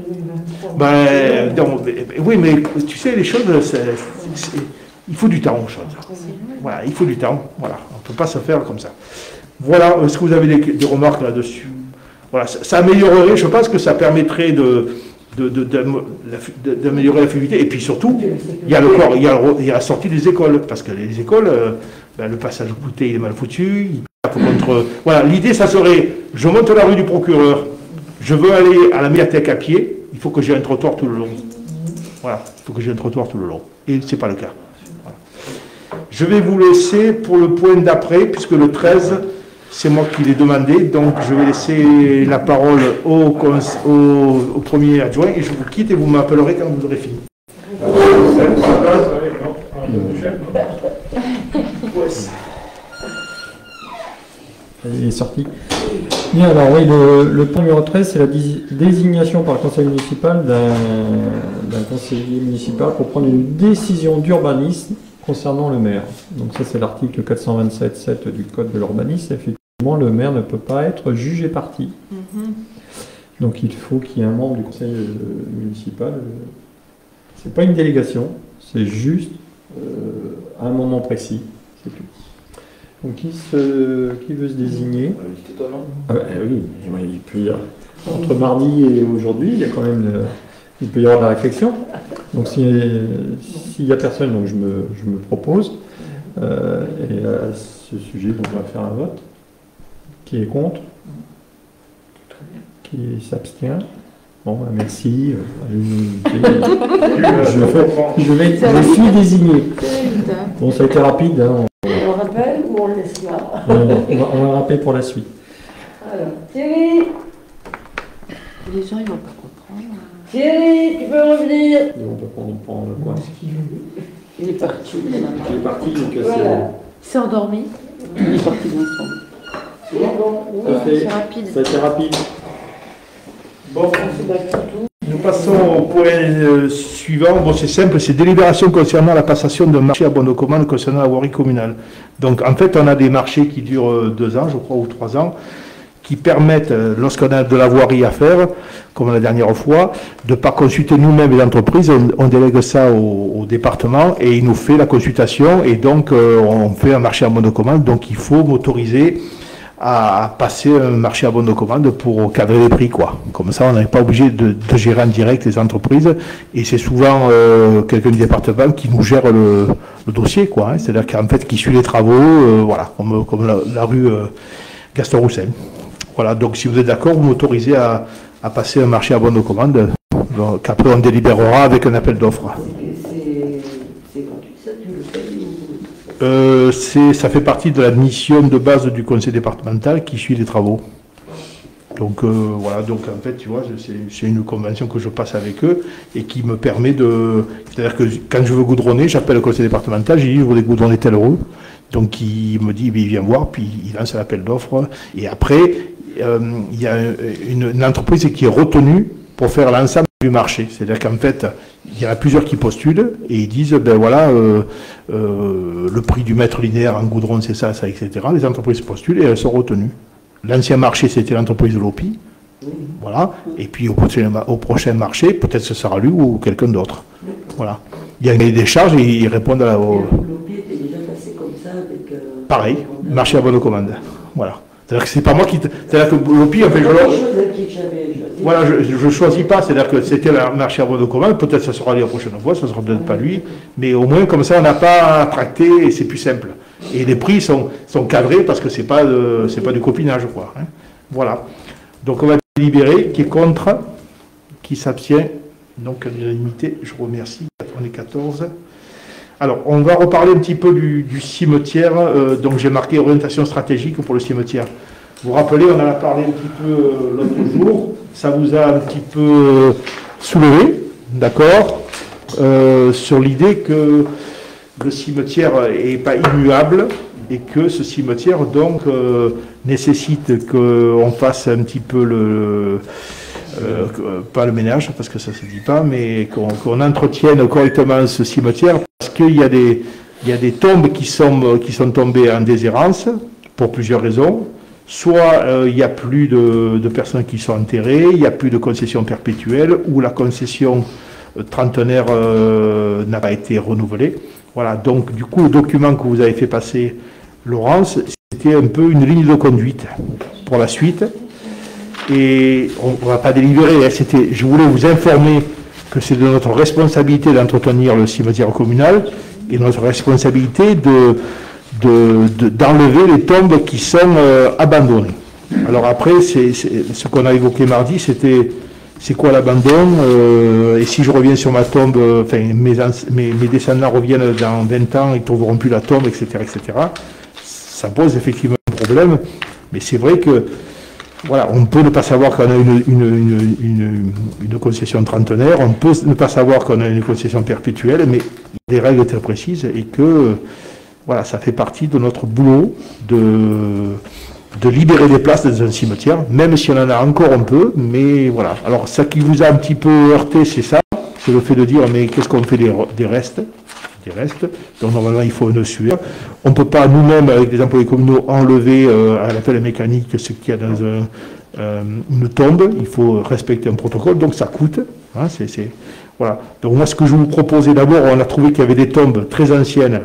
Voilà. Ben, donc, oui, mais tu sais, les choses, c'est, c'est, il faut du temps aux choses. Voilà, il faut du temps. Voilà, on ne peut pas se faire comme ça. Voilà. Est-ce que vous avez des, des remarques là-dessus? Voilà, ça, ça améliorerait, je pense que ça permettrait de, de, de, de, d'améliorer la fluidité. Et puis surtout, il y a le corps, il y a, il y a la sortie des écoles, parce que les écoles, euh, ben, le passage au goûter, il est mal foutu. Il contre, voilà, l'idée, ça serait, je monte la rue du procureur, je veux aller à la médiathèque à pied, il faut que j'ai un trottoir tout le long. Voilà, il faut que j'ai un trottoir tout le long. Et ce n'est pas le cas. Voilà. Je vais vous laisser pour le point d'après, puisque le treize... c'est moi qui l'ai demandé, donc je vais laisser la parole au, au, au premier adjoint et je vous quitte et vous m'appellerez quand vous aurez fini. Il est sorti. Bien, alors oui, le, le point numéro treize, c'est la désignation par le conseil municipal d'un conseiller municipal pour prendre une décision d'urbanisme concernant le maire. Donc ça, c'est l'article quatre cent vingt-sept tiret sept du Code de l'urbanisme. Effectivement, le maire ne peut pas être jugé parti. Mm-hmm. Donc il faut qu'il y ait un membre du conseil euh, municipal. Euh, c'est pas une délégation, c'est juste euh, à un moment précis, c'est tout. Donc qui, se, qui veut se désigner? Ah, bah, oui, il peut y avoir, entre mardi et aujourd'hui, il y a quand même le, il peut y avoir de la réflexion. Donc s'il n'y a personne, donc je me, je me propose. Euh, et à ce sujet, donc, on va faire un vote. Qui est contre? Qui s'abstient? Bon, bah, merci. Je, je, fais, je, vais, je suis désigné. Bon, ça a été rapide. Hein. On le rappelle ou on le laisse là? on, va, on va le rappeler pour la suite. Alors, Thierry. Les gens, ils vont pas comprendre. Thierry, tu peux revenir? On peut prendre, prendre quoi? Il est parti. Il est parti, donc voilà. Il s'est endormi. Il est parti dans le fond. C'est rapide. Ça a été rapide. Bon, nous passons au point euh, suivant. Bon, c'est simple, c'est délibération concernant la passation d'un marché à bonne commande concernant la voirie communale. Donc, en fait, on a des marchés qui durent euh, deux ans, je crois, ou trois ans, qui permettent, euh, lorsqu'on a de la voirie à faire, comme la dernière fois, de ne pas consulter nous-mêmes les entreprises, on, on délègue ça au, au département et il nous fait la consultation et donc euh, on fait un marché à bonne commande. Donc, il faut m'autoriser à passer un marché à bonne commande pour cadrer les prix, quoi. Comme ça, on n'est pas obligé de, de gérer en direct les entreprises et c'est souvent euh, quelqu'un du département qui nous gère le, le dossier, quoi. Hein. C'est-à-dire qu'en fait, qui suit les travaux, euh, voilà, comme, comme la, la rue euh, Gaston Roussel. Voilà, donc si vous êtes d'accord, vous m'autorisez à, à passer un marché à bonne commande, qu'après on délibérera avec un appel d'offres. C'est gratuit, ça, tu le payes? Euh, ça fait partie de la mission de base du conseil départemental qui suit les travaux. Donc euh, voilà, donc en fait, tu vois, c'est une convention que je passe avec eux et qui me permet de... C'est-à-dire que quand je veux goudronner, j'appelle le conseil départemental, j'ai dit, je voudrais goudronner tel rue. Donc il me dit, il vient voir, puis il lance l'appel d'offres. Et après, euh, il y a une, une entreprise qui est retenue pour faire l'ensemble du marché. C'est-à-dire qu'en fait, il y en a plusieurs qui postulent et ils disent, ben voilà, euh, euh, le prix du mètre linéaire en goudron, c'est ça, ça, et cetera. Les entreprises postulent et elles sont retenues. L'ancien marché, c'était l'entreprise de Lopi. Voilà. Et puis au prochain, au prochain marché, peut-être ce sera lui ou quelqu'un d'autre. Voilà. Il y a des charges et ils répondent à la... Au... Lopi était déjà passé comme ça avec... Euh, Pareil, marché à bonne commande. Voilà. C'est-à-dire que c'est pas moi qui... C'est-à-dire que Lopi, en fait, je... Voilà, je ne choisis pas, c'est-à-dire que c'était le marché à bonne commande, peut-être ça sera lui la prochaine fois, ça ne sera peut-être pas lui, mais au moins comme ça on n'a pas à tracter et c'est plus simple. Et les prix sont, sont cadrés parce que ce n'est pas, pas du copinage, quoi. Hein. Voilà. Donc on va délibérer, qui est contre, qui s'abstient, donc à l'unanimité, je remercie, on est quatorze. Alors, on va reparler un petit peu du, du cimetière, euh, donc j'ai marqué orientation stratégique pour le cimetière. Vous vous rappelez, on en a parlé un petit peu euh, l'autre jour, ça vous a un petit peu euh, soulevé, d'accord, euh, sur l'idée que le cimetière n'est pas immuable et que ce cimetière, donc, euh, nécessite qu'on fasse un petit peu le... Euh, pas le ménage, parce que ça ne se dit pas, mais qu'on qu'on entretienne correctement ce cimetière, parce qu'il y a des, il y a des tombes qui sont, qui sont tombées en déshérence, pour plusieurs raisons. Soit euh, il n'y a plus de, de personnes qui sont enterrées, il n'y a plus de concession perpétuelle, ou la concession euh, trentenaire euh, n'a pas été renouvelée. Voilà, donc du coup, le document que vous avez fait passer, Laurence, c'était un peu une ligne de conduite pour la suite. Et on ne va pas délibérer, hein, c'était, je voulais vous informer que c'est de notre responsabilité d'entretenir le cimetière communal et notre responsabilité de, de, de, d'enlever les tombes qui sont euh, abandonnées. Alors après, c'est, c'est, ce qu'on a évoqué mardi, c'était c'est quoi l'abandon euh, et si je reviens sur ma tombe, enfin euh, mes, mes, mes descendants reviennent dans vingt ans, ils ne trouveront plus la tombe, et cetera, et cetera. Ça pose effectivement un problème, mais c'est vrai que voilà, on peut ne pas savoir qu'on a une, une, une, une, une concession trentenaire, on peut ne pas savoir qu'on a une concession perpétuelle, mais il y a des règles très précises et que voilà, ça fait partie de notre boulot de, de libérer des places dans un cimetière, même si on en a encore un peu, mais voilà. Alors, ça qui vous a un petit peu heurté, c'est ça, c'est le fait de dire, mais qu'est-ce qu'on fait des, des restes des restes, donc normalement il faut une sueur. On ne peut pas nous-mêmes, avec des employés communaux, enlever euh, à l'appel mécanique ce qu'il y a dans un, euh, une tombe, il faut respecter un protocole, donc ça coûte. Hein, c'est, c'est, voilà. Donc moi ce que je vous proposais d'abord, on a trouvé qu'il y avait des tombes très anciennes,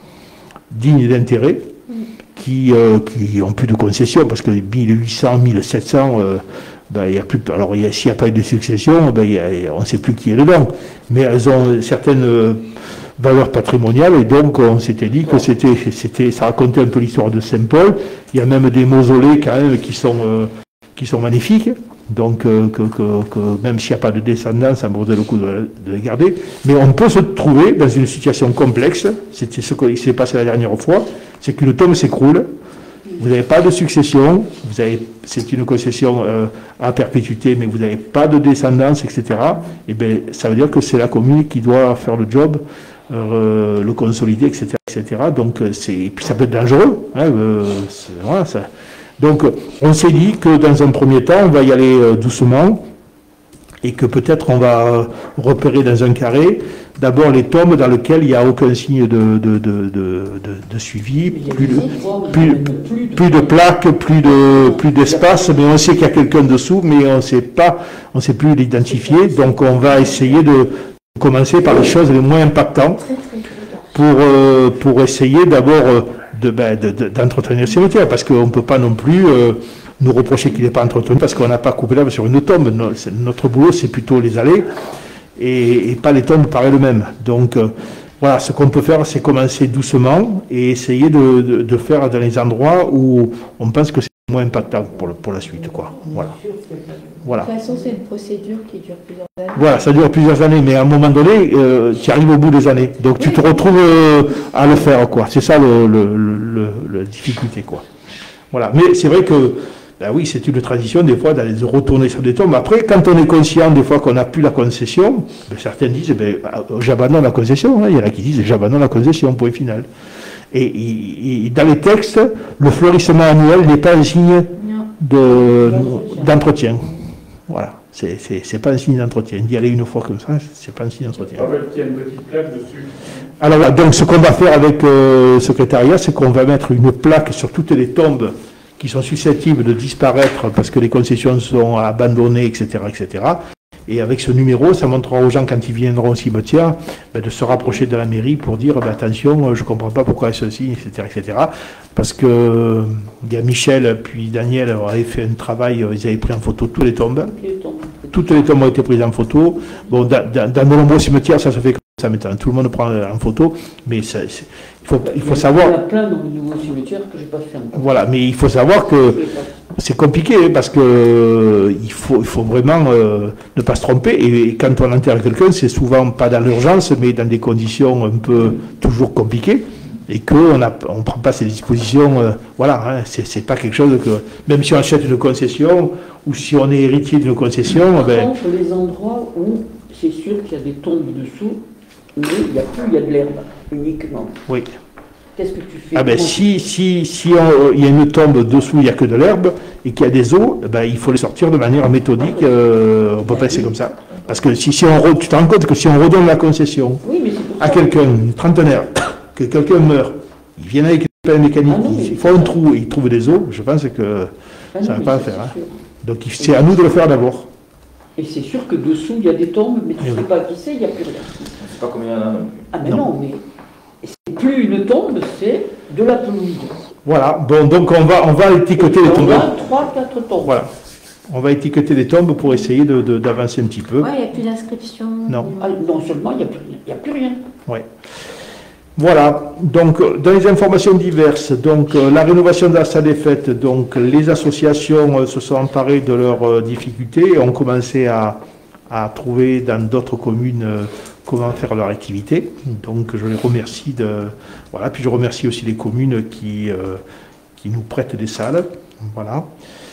dignes d'intérêt, qui, euh, qui ont plus de concession, parce que mille huit cents, mille sept cents, euh, ben, il y a plus, alors s'il n'y a pas eu de succession, ben, il y a, on ne sait plus qui est dedans, mais elles ont certaines euh, valeur patrimoniale, et donc on s'était dit que c'était, c'était, ça racontait un peu l'histoire de Saint-Paul. Il y a même des mausolées quand même qui sont, euh, qui sont magnifiques, donc euh, que, que, que même s'il n'y a pas de descendance, ça me vaudrait le coup de, de les garder. Mais on peut se trouver dans une situation complexe, c'était ce qui s'est passé la dernière fois, c'est qu'une tombe s'écroule, vous n'avez pas de succession, vous avez, c'est une concession euh, à perpétuité, mais vous n'avez pas de descendance, et cetera. Et bien, ça veut dire que c'est la commune qui doit faire le job, Euh, le consolider, et cetera, et cetera. Donc, c'est, puis ça peut être dangereux. Hein, euh, voilà, ça. Donc, on s'est dit que dans un premier temps, on va y aller euh, doucement et que peut-être on va repérer dans un carré d'abord les tombes dans lesquelles il n'y a aucun signe de, de, de, de, de, de suivi, plus de, plus, plus de plaques, plus de plus d'espace, mais on sait qu'il y a quelqu'un dessous, mais on ne sait pas, on ne sait plus l'identifier. Donc, on va essayer de commencer par les choses les moins impactantes pour, euh, pour essayer d'abord euh, de, ben, de, de, d'entretenir le cimetière, parce qu'on ne peut pas non plus euh, nous reprocher qu'il n'est pas entretenu parce qu'on n'a pas coupé l'herbe sur une tombe. Notre boulot, c'est plutôt les allées et, et pas les tombes par elles-mêmes. Donc euh, voilà, ce qu'on peut faire, c'est commencer doucement et essayer de, de, de faire dans les endroits où on pense que c'est moins impactant pour, le, pour la suite, quoi. Voilà. Voilà. De toute façon, c'est une procédure qui dure plusieurs années. Voilà, ça dure plusieurs années, mais à un moment donné, euh, tu arrives au bout des années. Donc tu te retrouves euh, à le faire, quoi. C'est ça le, le, le, le, la difficulté, quoi. Voilà. Mais c'est vrai que Ben oui, c'est une tradition des fois d'aller retourner sur des tombes. Après, quand on est conscient des fois qu'on n'a plus la concession, ben, certains disent ben, j'abandonne la concession. Hein. Il y en a qui disent j'abandonne la concession, point final. Et, et, et dans les textes, le fleurissement annuel n'est pas un signe de, d'entretien. Voilà, c'est, c'est, c'est pas un signe d'entretien. D'y aller une fois comme ça, c'est pas un signe d'entretien. Ah ouais, il y a une petite plaque dessus. Alors voilà, donc ce qu'on va faire avec euh, le secrétariat, c'est qu'on va mettre une plaque sur toutes les tombes qui sont susceptibles de disparaître parce que les concessions sont abandonnées, et cetera, et cetera. Et avec ce numéro, ça montrera aux gens quand ils viendront au cimetière ben, de se rapprocher de la mairie pour dire ben, attention, je ne comprends pas pourquoi ceci, et cetera, et cetera. Parce que il y a Michel puis Daniel avaient fait un travail, ils avaient pris en photo toutes les tombes. Toutes les tombes ont été prises en photo. Bon, dans, dans, dans de nombreux cimetières, ça se fait comme ça maintenant. Tout le monde prend en photo, mais ça, il faut, il faut savoir. Il y en a plein dans les nouveaux cimetières que je n'ai pas fait encore. Voilà, mais il faut savoir que c'est compliqué hein, parce que euh, il faut, il faut vraiment euh, ne pas se tromper. Et, et quand on enterre quelqu'un, c'est souvent pas dans l'urgence, mais dans des conditions un peu toujours compliquées. Et qu'on ne on prend pas ces dispositions, euh, voilà, hein, c'est, c'est pas quelque chose que, même si on achète une concession, ou si on est héritier d'une concession, Par ben, contre, les endroits où c'est sûr qu'il y a des tombes dessous, mais il n'y a plus, il y a de l'herbe uniquement. Oui. Qu'est-ce que tu fais? Ah ben si, si, si on, il y a une tombe dessous, il n'y a que de l'herbe, et qu'il y a des os, ben, il faut les sortir de manière méthodique, euh, on ne peut pas laisser comme ça. Parce que si, si on, tu te rends compte que si on redonne la concession oui, mais c'est pour à ça. quelqu'un, une trentenaire, que quelqu'un meurt, ils viennent avec une pelle mécanique, Ah non, ils font un trou et ils trouvent des os, je pense que Ah non, ça ne va mais pas ça, le faire. c'est Hein. sûr. Donc il- c'est à nous de le faire d'abord. Et c'est sûr que dessous, il y a des tombes, mais tu ne Eh sais oui. pas qui c'est, il n'y a plus rien. Je sais pas combien il y en a non plus. Ah mais Non. non, mais c'est plus une tombe, c'est de la pelouse. Voilà, bon, donc on va, on va étiqueter les On tombes. a trois, quatre tombes. Voilà. On va étiqueter les tombes pour essayer de, de- d'avancer un petit peu. Ouais, il n'y a plus d'inscription. Non. Ah, non seulement il n'y a plus rien, il n'y a plus rien. Ouais. Voilà, donc euh, dans les informations diverses, donc euh, la rénovation de la salle des fêtes, donc les associations euh, se sont emparées de leurs euh, difficultés et ont commencé à, à trouver dans d'autres communes euh, comment faire leur activité. Donc je les remercie de voilà, puis je remercie aussi les communes qui, euh, qui nous prêtent des salles. Voilà.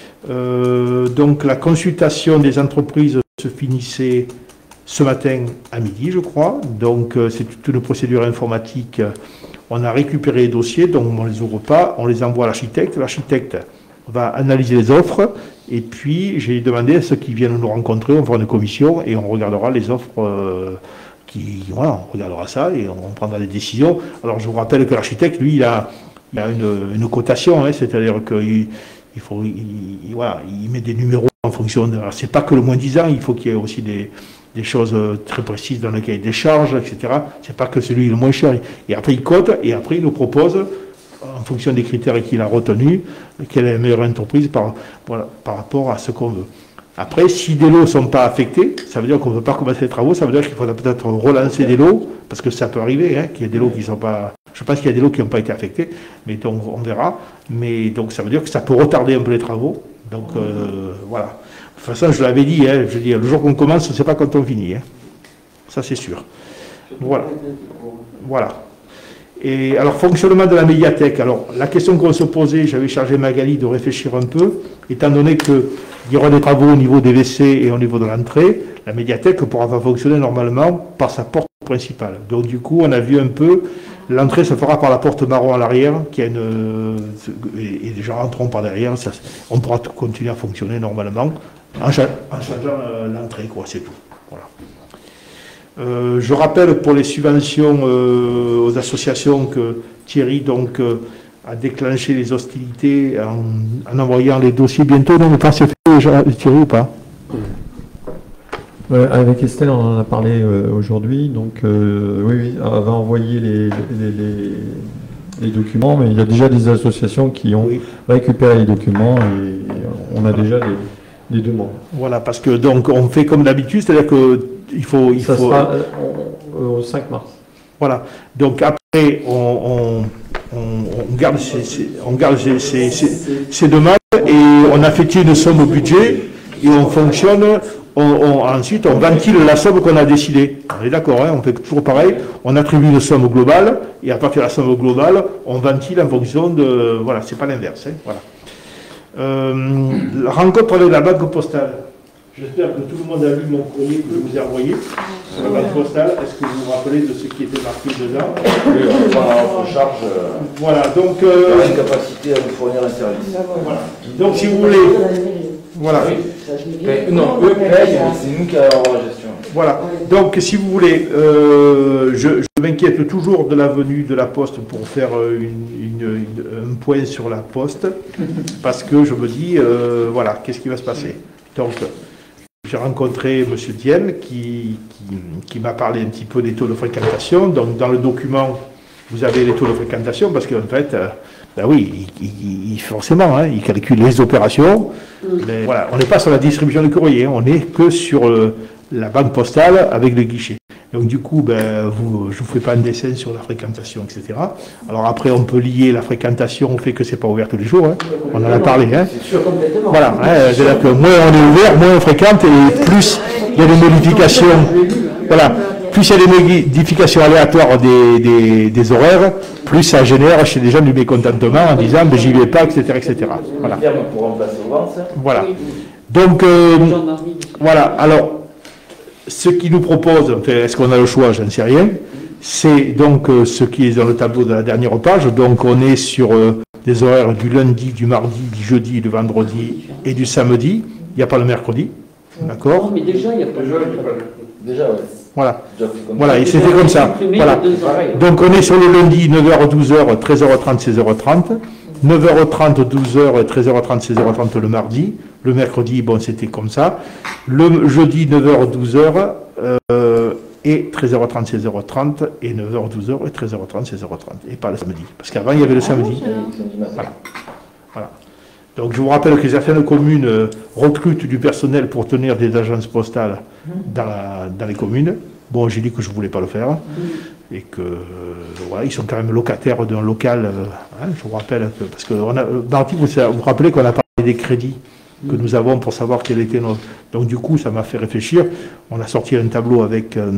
Euh, donc la consultation des entreprises se finissait ce matin à midi, je crois. Donc, euh, c'est toute une procédure informatique. On a récupéré les dossiers, donc on ne les ouvre pas, on les envoie à l'architecte. L'architecte va analyser les offres, et puis j'ai demandé à ceux qui viennent nous rencontrer, on fera une commission, et on regardera les offres, euh, qui, voilà, on regardera ça, et on prendra des décisions. Alors, je vous rappelle que l'architecte, lui, il a, il a une, une cotation, hein, c'est-à-dire qu'il il faut, il, il, voilà, il met des numéros en fonction de... Alors, c'est pas que le moins dix ans, il faut qu'il y ait aussi des... des choses très précises dans le cahier des charges, et cetera. C'est pas que celui le moins cher. Et après, il cote, et après, il nous propose, en fonction des critères qu'il a retenus, quelle est la meilleure entreprise par, voilà, par rapport à ce qu'on veut. Après, si des lots ne sont pas affectés, ça veut dire qu'on ne peut pas commencer les travaux, ça veut dire qu'il faudra peut-être relancer des lots, parce que ça peut arriver, hein, qu'il y ait des lots qui ne sont pas... Je pense qu'il y a des lots qui n'ont pas été affectés, mais donc on verra. Mais donc ça veut dire que ça peut retarder un peu les travaux. Donc euh, voilà. De toute façon, je l'avais dit, hein, je dis, le jour qu'on commence, on ne sait pas quand on finit. Hein. Ça, c'est sûr. Voilà. Voilà. Et alors, fonctionnement de la médiathèque. Alors, la question qu'on se posait, j'avais chargé Magali de réfléchir un peu, étant donné qu'il y aura des travaux au niveau des W C et au niveau de l'entrée, la médiathèque pourra pas fonctionner normalement par sa porte principale. Donc, du coup, on a vu un peu, l'entrée se fera par la porte marron à l'arrière, qui a une, et les gens rentreront par derrière, ça, on pourra continuer à fonctionner normalement. En, cha en changeant euh, l'entrée, quoi, c'est tout. Voilà. Euh, je rappelle pour les subventions euh, aux associations que Thierry donc, euh, a déclenché les hostilités en, en envoyant les dossiers bientôt. Non, mais pas c'est fait déjà, Thierry, ou pas? Ouais, avec Estelle, on en a parlé euh, aujourd'hui. Donc, euh, oui, oui, elle va envoyer les, les, les, les documents, mais il y a déjà des associations qui ont oui. récupéré les documents et, et on a déjà des. Les deux mois. Voilà, parce que donc on fait comme d'habitude, c'est-à-dire que il faut, il ça faut. sera euh, au cinq mars. Voilà. Donc après, on, on, on, on garde ces, ces, on garde ces, ces, ces, ces demandes et on affecte une somme au budget et on fonctionne. On, on, ensuite, on ventile la somme qu'on a décidée. On est d'accord, hein, on fait toujours pareil. On attribue une somme globale et à partir de la somme globale, on ventile en fonction de. Voilà, c'est pas l'inverse. Hein, voilà. Euh, la rencontre avec la banque postale. J'espère que tout le monde a lu mon courrier que je vous ai envoyé sur la banque postale. Est-ce que vous vous rappelez de ce qui était marqué dedans? Oui, on prend en charge euh, Voilà, donc... Euh, l'incapacité à vous fournir un service. Voilà. Donc si vous voulez... Voilà. Mais, non, eux payent, mais c'est nous qui avons la gestion. Voilà. Donc si vous voulez, euh, je, je m'inquiète toujours de la venue de la Poste pour faire une, une, une, un point sur la Poste, parce que je me dis, euh, voilà, qu'est-ce qui va se passer? Donc... J'ai rencontré M. Dienne qui, qui, qui m'a parlé un petit peu des taux de fréquentation. Donc, dans le document, vous avez les taux de fréquentation parce qu'en fait, euh, ben oui, il, il, il, forcément, hein, il calcule les opérations. Mais, voilà, on n'est pas sur la distribution de courrier, on n'est que sur euh, la banque postale avec le guichet. Donc, du coup, ben, vous, je ne vous fais pas un dessin sur la fréquentation, et cetera. Alors, après, on peut lier la fréquentation au fait que ce n'est pas ouvert tous les jours. Hein. On en a parlé. Hein. Voilà. Hein, c'est-à-dire que moins on est ouvert, moins on fréquente et plus il y a des modifications. Voilà. Plus il y a des modifications aléatoires des, des, des horaires, plus ça génère chez les gens du mécontentement en disant ben, j'y vais pas, et cetera et cetera. Voilà. Voilà. Donc, euh, voilà. Alors, ce qui nous propose, enfin, est-ce qu'on a le choix, je n'en sais rien, c'est donc euh, ce qui est dans le tableau de la dernière page. Donc on est sur euh, des horaires du lundi, du mardi, du jeudi, du vendredi et du samedi. Il n'y a pas le mercredi, d'accord? Non, mais déjà, il n'y a pas le Déjà, ouais. Voilà, voilà, et c'était comme ça. Voilà. Donc on est sur le lundi, neuf heures douze heures, treize heures trente, seize heures trente. neuf heures trente, douze heures, treize heures trente, seize heures trente le mardi. Le mercredi, bon, c'était comme ça. Le jeudi, neuf heures douze heures, euh, et treize heures trente, seize heures trente, et neuf heures douze heures, et treize heures trente, seize heures trente. Et pas le samedi. Parce qu'avant, il y avait le samedi. Voilà. Voilà. Donc, je vous rappelle que certaines communes euh, recrutent du personnel pour tenir des agences postales dans, la, dans les communes. Bon, j'ai dit que je ne voulais pas le faire. Et que, euh, voilà, ils sont quand même locataires d'un local. Euh, hein, je vous rappelle que, parce que, on a, Marty, vous vous rappelez qu'on a parlé des crédits que nous avons pour savoir quel était notre... Donc, du coup, ça m'a fait réfléchir. On a sorti un tableau avec, euh,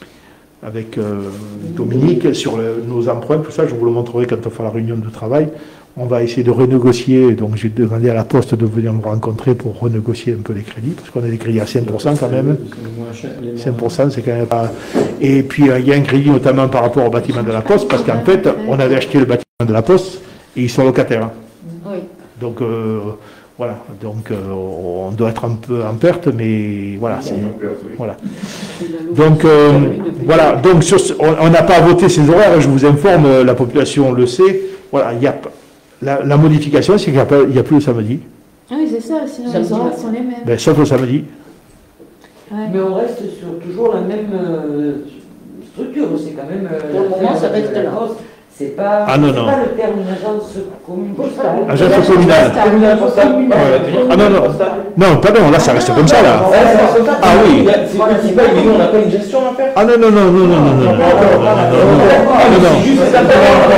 avec euh, Dominique sur le, nos emprunts, tout ça. Je vous le montrerai quand on fera la réunion de travail. On va essayer de renégocier. Donc, j'ai demandé à la Poste de venir me rencontrer pour renégocier un peu les crédits, parce qu'on a des crédits à cinq pour cent quand même. cinq pour cent, c'est quand même pas... Et puis, il y a un crédit notamment par rapport au bâtiment de la Poste, parce qu'en fait, on avait acheté le bâtiment de la Poste et ils sont locataires. Oui. Donc, euh, voilà. Donc, euh, on doit être un peu en perte, mais voilà. C'est, voilà. Donc, euh, voilà. Donc, sur ce, on n'a pas voté ces horaires, je vous informe, la population le sait. Voilà, il y a... La, la modification, c'est qu'il n'y a, a plus le samedi. Ah oui, c'est ça, sinon les horaires sont les mêmes. Ben, sauf le samedi. Ouais. Mais on reste sur toujours la même euh, structure, c'est quand même... Euh, Pour le moment, ça reste là. C'est pas, ah, non, non. pas le terme d'agence communale. Agence communale. Ah non, non. Non, pardon, là, ça reste comme ça, là. Ah oui. C'est eux qui payent, mais nous, on n'a pas une gestion à faire. Ah non, non, non, non, non, non, non. Ah non, non. C'est juste ça.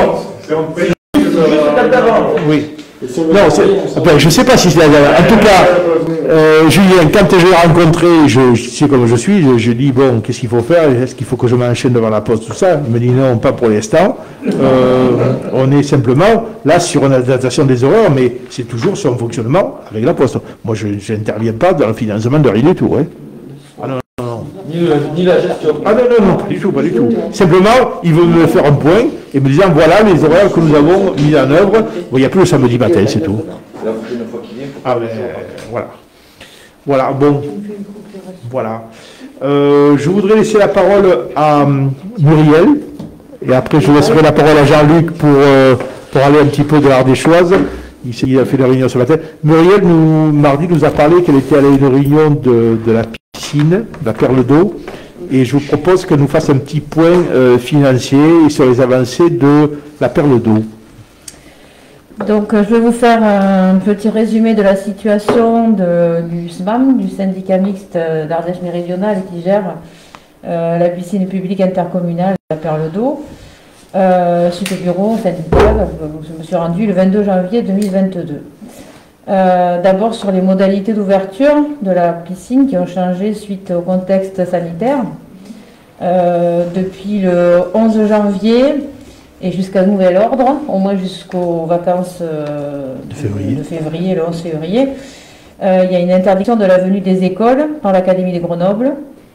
Oui. Non, enfin, je ne sais pas si c'est la dernière. En tout cas, euh, Julien, quand je l'ai rencontré, je, je sais comme je suis, je, je dis, bon, qu'est-ce qu'il faut faire? Est-ce qu'il faut que je m'enchaîne devant la Poste, tout ça? Il me dit non, pas pour l'instant. Euh, on est simplement là sur une adaptation des horaires, mais c'est toujours sur un fonctionnement avec la Poste. Moi, je n'interviens pas dans le financement de rien du tout. Hein. Ah non, non, non. Ni, le, ni la gestion. Ah non, non, non, pas du tout, pas du tout. Simplement, il veut me faire un point et me disant, voilà les horaires que nous avons mis en œuvre. Bon, il n'y a plus le samedi matin, c'est tout. La prochaine fois qu'il vient, ah, mais, voilà. Voilà, bon. Voilà. Euh, je voudrais laisser la parole à um, Muriel. Et après, je laisserai la parole à Jean-Luc pour, euh, pour aller un petit peu de l'Ardéchoise. Il, il a fait la réunion ce matin. Muriel, nous, mardi, nous a parlé qu'elle était allée à une réunion de, de la piscine, de la Perle d'eau. Et je vous propose qu'elle nous fasse un petit point euh, financier et sur les avancées de la Perle d'eau. Donc, je vais vous faire un petit résumé de la situation de, du S M A M, du syndicat mixte d'Ardèche méridionale qui gère euh, la piscine publique intercommunale de la Perle d'eau. Euh, suite au bureau syndical, je me suis rendue le vingt-deux janvier deux mille vingt-deux. Euh, D'abord sur les modalités d'ouverture de la piscine qui ont changé suite au contexte sanitaire. Euh, depuis le onze janvier, et jusqu'à nouvel ordre, au moins jusqu'aux vacances euh, de février, de février, le onze février. Euh, il y a une interdiction de la venue des écoles dans l'Académie de Grenoble.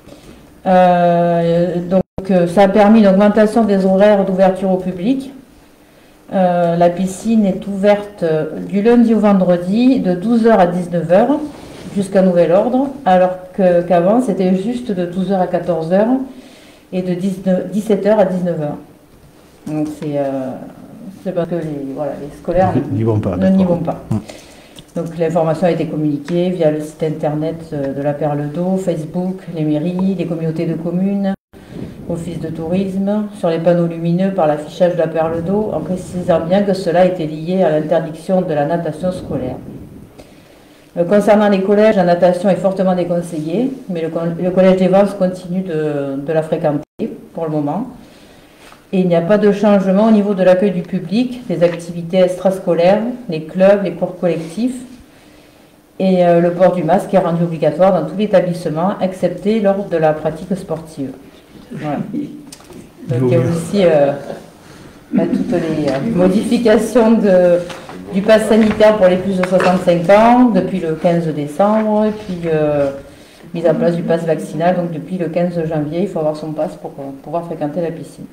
Euh, donc euh, ça a permis une augmentation des horaires d'ouverture au public. Euh, la piscine est ouverte du lundi au vendredi de douze heures à dix-neuf heures jusqu'à nouvel ordre, alors que, qu'avant c'était juste de douze heures à quatorze heures et de dix-sept heures à dix-neuf heures. Donc c'est euh, parce que les, voilà, les scolaires n'y vont pas. ne n'y vont pas. Hum. Donc l'information a été communiquée via le site internet de la Perle d'Eau, Facebook, les mairies, les communautés de communes, office de tourisme, sur les panneaux lumineux par l'affichage de la Perle d'Eau, en précisant bien que cela était lié à l'interdiction de la natation scolaire. Euh, concernant les collèges, la natation est fortement déconseillée, mais le, le collège des Vence continue de, de la fréquenter pour le moment. Et il n'y a pas de changement au niveau de l'accueil du public, des activités extrascolaires, les clubs, les cours collectifs. Et euh, le port du masque est rendu obligatoire dans tout l'établissement, excepté lors de la pratique sportive. Voilà. Donc il y a aussi euh, bah, toutes les euh, modifications de, du pass sanitaire pour les plus de soixante-cinq ans depuis le quinze décembre, et puis euh, mise en place du pass vaccinal, donc depuis le quinze janvier, il faut avoir son pass pour euh, pouvoir fréquenter la piscine.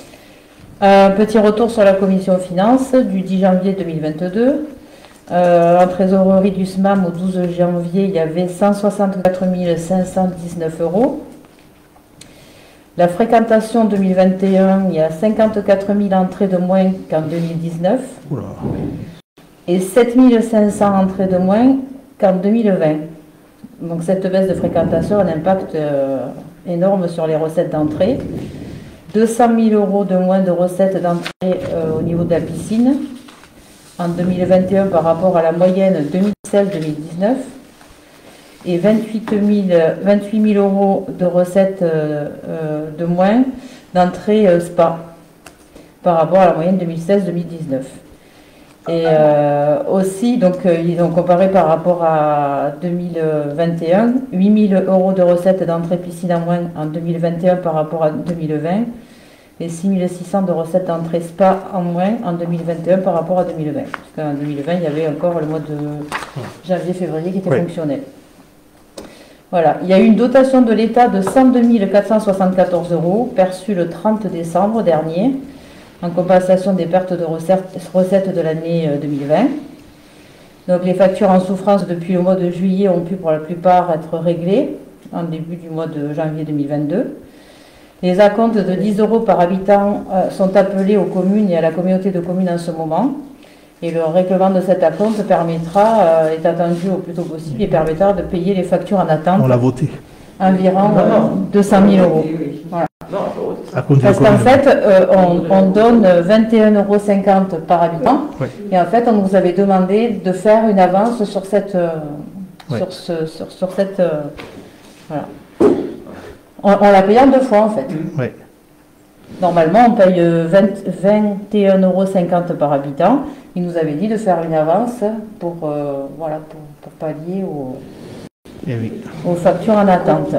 Un petit retour sur la commission finances du dix janvier deux mille vingt-deux. Euh, en trésorerie du S M A M au douze janvier, il y avait cent soixante-quatre mille cinq cent dix-neuf euros. La fréquentation deux mille vingt et un, il y a cinquante-quatre mille entrées de moins qu'en deux mille dix-neuf. Oula. Et sept mille cinq cents entrées de moins qu'en deux mille vingt. Donc cette baisse de fréquentation a un impact euh, énorme sur les recettes d'entrée. deux cent mille euros de moins de recettes d'entrée euh, au niveau de la piscine en deux mille vingt et un par rapport à la moyenne deux mille seize deux mille dix-neuf, et vingt-huit mille euros de recettes euh, euh, de moins d'entrée euh, spa par rapport à la moyenne deux mille seize deux mille dix-neuf. Et euh, aussi, donc, euh, ils ont comparé par rapport à deux mille vingt et un, huit mille euros de recettes d'entrée piscine en moins en deux mille vingt et un par rapport à deux mille vingt, et six mille six cents de recettes d'entrée spa en moins en deux mille vingt et un par rapport à deux mille vingt. Parce qu'en deux mille vingt, il y avait encore le mois de janvier-février qui était oui. fonctionnel. Voilà, il y a eu une dotation de l'État de cent deux mille quatre cent soixante-quatorze euros perçue le trente décembre dernier, en compensation des pertes de recettes de l'année deux mille vingt. Donc les factures en souffrance depuis le mois de juillet ont pu pour la plupart être réglées en début du mois de janvier deux mille vingt-deux. Les acomptes de dix euros par habitant sont appelés aux communes et à la communauté de communes en ce moment. Et le règlement de cet acompte permettra, euh, est attendu au plus tôt possible, et permettra de payer les factures en attente. On l'a voté. Environ euh, deux cent mille euros. Voilà. Parce qu'en fait, euh, on, on donne vingt et un euros cinquante par habitant. Oui. Et en fait, on nous avait demandé de faire une avance sur cette... Euh, oui. sur, ce, sur, sur cette euh, voilà. On, on l'a payé en deux fois, en fait. Oui. Normalement, on paye vingt et un euros cinquante par habitant. Il nous avait dit de faire une avance pour, euh, voilà, pour, pour pallier aux, eh oui. aux factures en attente.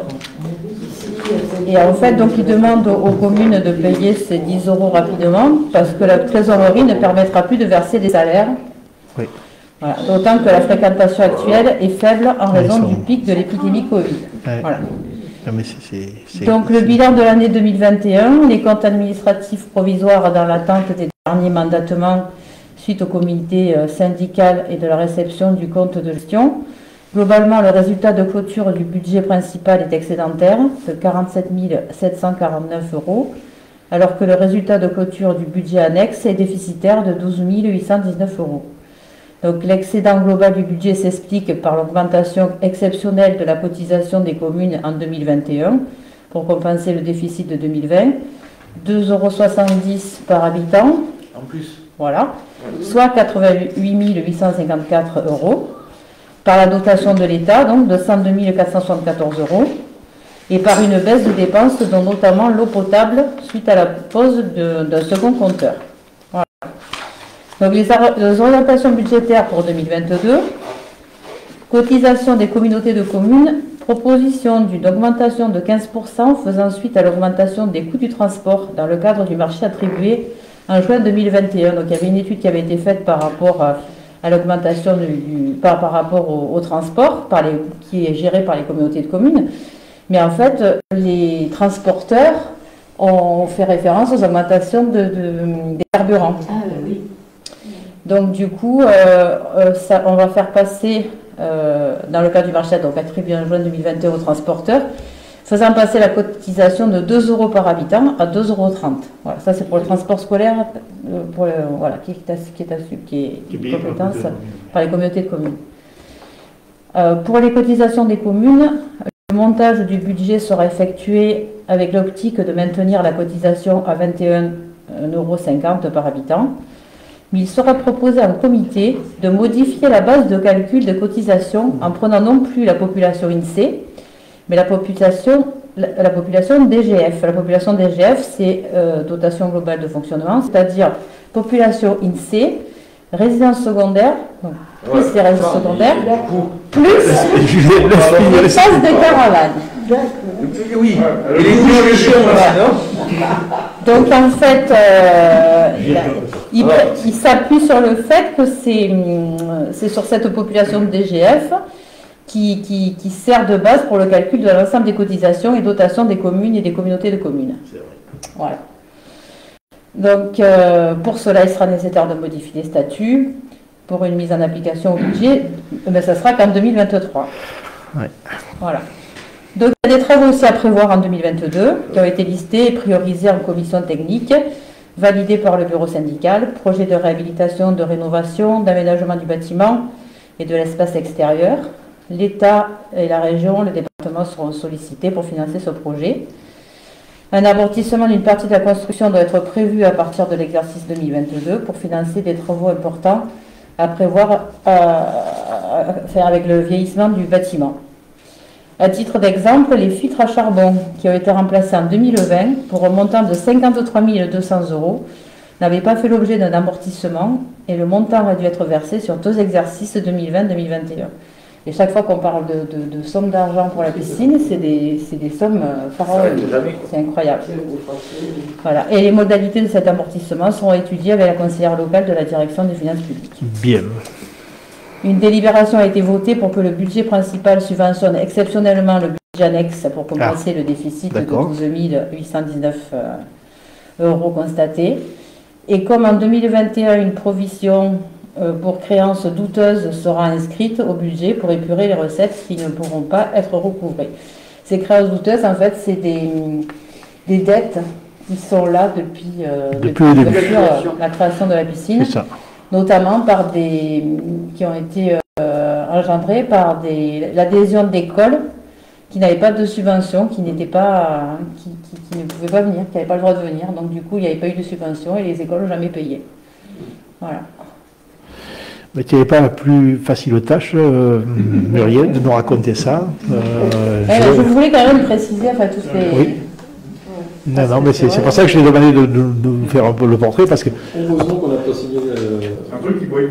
Et en fait, donc, il demande aux communes de payer ces dix euros rapidement parce que la trésorerie ne permettra plus de verser des salaires. Oui. Voilà. D'autant que la fréquentation actuelle est faible en raison sont... du pic de l'épidémie Covid. Ouais. Voilà. Non, mais c'est, c'est, c'est, donc c'est... le bilan de l'année deux mille vingt et un, les comptes administratifs provisoires dans l'attente des derniers mandatements suite au comité syndical et de la réception du compte de gestion. Globalement, le résultat de clôture du budget principal est excédentaire de quarante-sept mille sept cent quarante-neuf euros, alors que le résultat de clôture du budget annexe est déficitaire de douze mille huit cent dix-neuf euros. Donc l'excédent global du budget s'explique par l'augmentation exceptionnelle de la cotisation des communes en deux mille vingt et un pour compenser le déficit de deux mille vingt, deux euros soixante-dix par habitant, en plus. Voilà, soit quatre-vingt-huit mille huit cent cinquante-quatre euros, par la dotation de l'État, donc de cent deux mille quatre cent soixante-quatorze euros, et par une baisse de dépenses, dont notamment l'eau potable, suite à la pose d'un second compteur. Voilà. Donc les, les orientations budgétaires pour deux mille vingt-deux, cotisation des communautés de communes, proposition d'une augmentation de quinze pour cent faisant suite à l'augmentation des coûts du transport dans le cadre du marché attribué en juin deux mille vingt et un. Donc il y avait une étude qui avait été faite par rapport à, à l'augmentation du, du- par, par rapport au, au transport, par les, qui est géré par les communautés de communes. Mais en fait, les transporteurs ont fait référence aux augmentations de, de- des carburants. Ah oui. Donc du coup, euh, euh, ça, on va faire passer, euh, dans le cas du marché donc attribué en juin deux mille vingt et un aux transporteurs, faisant passer la cotisation de deux euros par habitant à deux euros trente. Voilà, ça c'est pour le transport scolaire, euh, pour le- voilà, qui est, assu- qui est, assu- qui est, Qui est une payé par la compétence communauté. par les communautés de communes. Euh, pour les cotisations des communes, le montage du budget sera effectué avec l'optique de maintenir la cotisation à vingt et un euros cinquante par habitant. Mais il sera proposé en comité de modifier la base de calcul de cotisation en prenant non plus la population I N S E E, mais la population, la, la population D G F. La population D G F, c'est euh, dotation globale de fonctionnement, c'est-à-dire population I N S E E, résidence secondaire, donc plus Ouais. les résidences secondaires, Du coup, plus les passes de caravane. oui, et les bouches là, Donc en fait, euh, il, a- il- il s'appuie sur le fait que c'est hum, c'est sur cette population de D G F qui, qui, qui sert de base pour le calcul de l'ensemble des cotisations et dotations des communes et des communautés de communes. Voilà. Donc euh, pour cela, il sera nécessaire de modifier les statuts pour une mise en application au budget. Eh bien, ça sera qu'en deux mille vingt-trois. Ouais. Voilà. Donc, il y a des travaux aussi à prévoir en deux mille vingt-deux qui ont été listés et priorisés en commission technique, validés par le bureau syndical, projet de réhabilitation, de rénovation, d'aménagement du bâtiment et de l'espace extérieur. L'État et la région, le département seront sollicités pour financer ce projet. Un amortissement d'une partie de la construction doit être prévu à partir de l'exercice deux mille vingt-deux pour financer des travaux importants à prévoir euh, à faire avec le vieillissement du bâtiment. À titre d'exemple, les filtres à charbon qui ont été remplacés en deux mille vingt pour un montant de cinquante-trois mille deux cents euros n'avaient pas fait l'objet d'un amortissement et le montant a dû être versé sur deux exercices deux mille vingt deux mille vingt et un. Et chaque fois qu'on parle de, de, de sommes d'argent pour la piscine, c'est des, c'est des sommes euh, pharaoniques. C'est incroyable. Voilà. Et les modalités de cet amortissement seront étudiées avec la conseillère locale de la direction des finances publiques. Bien. Une délibération a été votée pour que le budget principal subventionne exceptionnellement le budget annexe pour compenser le déficit de d'accord. douze mille huit cent dix-neuf euh, euros constaté. Et comme en deux mille vingt et un, une provision euh, pour créances douteuses sera inscrite au budget pour épurer les recettes qui ne pourront pas être recouvrées. Ces créances douteuses, en fait, c'est des, des dettes qui sont là depuis, euh, Depuis le début. depuis, euh, la création de la piscine, C'est ça. notamment par des qui ont été euh, engendrées par des l'adhésion d'écoles qui n'avaient pas de subvention, qui n'étaient pas qui, qui- qui ne pouvaient pas venir, qui n'avaient pas le droit de venir. Donc du coup, il n'y avait pas eu de subvention et les écoles n'ont jamais payé. Voilà. Mais tu n'avais pas la plus facile tâche, euh, Muriel, de nous raconter ça. Euh, Eh ben, je- je voulais quand même préciser enfin tous les. Oui. Non, non, mais c'est c'est pour ça que je t'ai demandé de, de- de nous faire un peu le portrait, parce que. Heureusement qu'on n'a pas signé le... Un truc qui pourrait...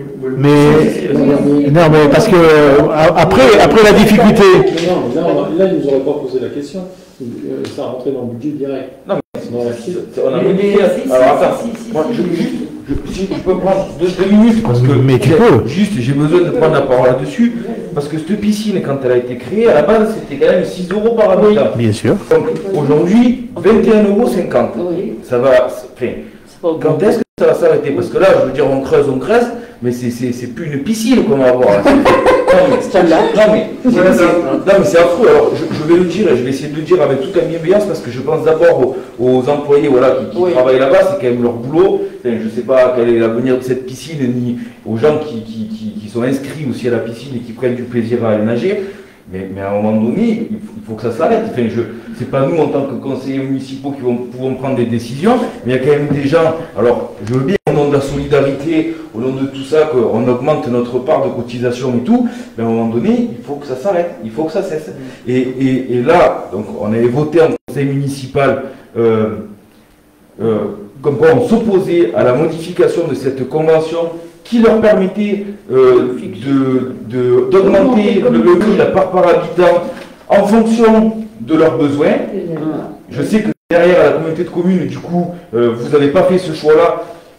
Mais. Non, mais parce que. euh, Après, après la difficulté. Non, mais là, on va- là, il ne nous aurait pas posé la question. Euh, Ça rentrait dans le budget direct. Non, Dans la fiche. on a Mais- modifié. mais si, si, Alors attends, si, si, si, moi, si. je, juste, je, si je peux prendre deux, deux minutes parce que Mais tu j'ai- peux. juste j'ai besoin de prendre la parole là-dessus parce que cette piscine quand elle a été créée à la base c'était quand même six euros par habitant. Bien sûr. Donc aujourd'hui vingt et un euros cinquante. Oui. Ça va. Enfin, C'est pas quand est-ce que ça va s'arrêter? Parce que là je veux dire on creuse, on creuse, mais c'est c'est c'est plus une piscine qu'on va avoir. là. Non mais, non, mais, c'est- c'est- non, mais c'est affreux. Alors je, je vais le dire et je vais essayer de le dire avec toute la bienveillance parce que je pense d'abord aux, aux employés voilà, qui, qui Oui. travaillent là-bas, c'est quand même leur boulot. Enfin, je ne sais pas quel est l'avenir de cette piscine, ni aux gens qui, qui, qui, qui sont inscrits aussi à la piscine et qui prennent du plaisir à aller nager. Mais, mais à un moment donné, il faut, il faut que ça s'arrête. Enfin, je, c'est pas nous en tant que conseillers municipaux qui vont, pouvons prendre des décisions, mais il y a quand même des gens. Alors, je veux bien au nom de la solidarité, au nom de tout ça, qu'on augmente notre part de cotisation et tout, mais à un moment donné, il faut que ça s'arrête, il faut que ça cesse. Et, et, et là, donc, on avait voté en conseil municipal, euh, euh, comme quoi on s'opposait à la modification de cette convention qui leur permettait euh, de, de- d'augmenter le, le prix, la part par habitant, en fonction de leurs besoins. Je sais que derrière la communauté de communes, du coup, euh, vous n'avez pas fait ce choix-là,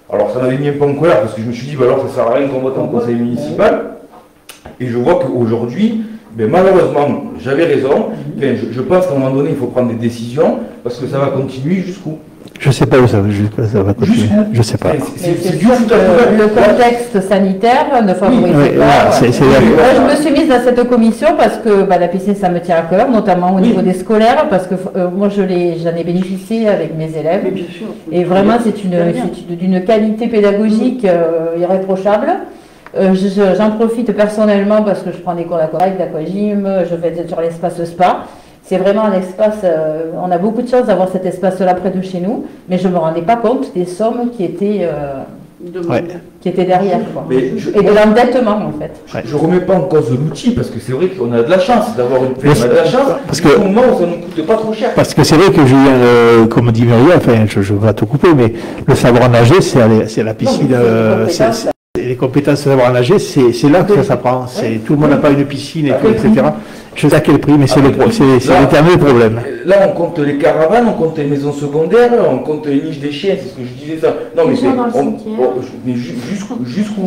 Alors ça m'avait mis un peu en colère parce que je me suis dit, bah alors ça sert à rien qu'on vote en conseil municipal. Et je vois qu'aujourd'hui, ben, malheureusement, j'avais raison. Enfin, je, je pense qu'à un moment donné, il faut prendre des décisions parce que ça va continuer jusqu'où? Je ne sais pas où ça, va, ça va continuer. Je ne sais pas. C'est sûr que le contexte sanitaire ne favorise oui, oui, pas. Voilà, c'est, c'est Moi, je me suis mise dans cette commission parce que bah, la piscine, ça me tient à cœur, notamment au niveau des scolaires, parce que euh, moi, je l'ai, j'en ai bénéficié avec mes élèves. Mais bien sûr. Et vraiment, c'est une, c'est d'une qualité pédagogique euh, irréprochable. Euh, je, j'en profite personnellement parce que je prends des cours d'aquapark, d'aquagym, je vais être sur l'espace spa. C'est vraiment un espace, euh, on a beaucoup de chance d'avoir cet espace-là près de chez nous, mais je ne me rendais pas compte des sommes qui étaient, euh, ouais. qui étaient derrière. Quoi. Je, et de l'endettement en fait. Ouais. Je ne remets pas en cause l'outil parce que c'est vrai qu'on a de la chance d'avoir une on a de la chance parce que au moment où ça ne nous coûte pas trop cher. Parce que c'est vrai que Julien, euh, comme dit Muriel, enfin je, je vais te couper, mais le savoir nager, c'est, aller, c'est la piscine. Non, euh, c'est, c'est, les compétences de savoir nager, c'est, c'est là que ça s'apprend. C'est, ouais. Tout le monde n'a pas une piscine, et, tout, et cetera. Je sais à quel prix, mais c'est, le, c'est, c'est l'éternel problème. Là, on compte les caravanes, on compte les maisons secondaires, on compte les niches des chiens, c'est ce que je disais ça. Non, mais, c'est, on, on, mais jusqu'où jusqu'où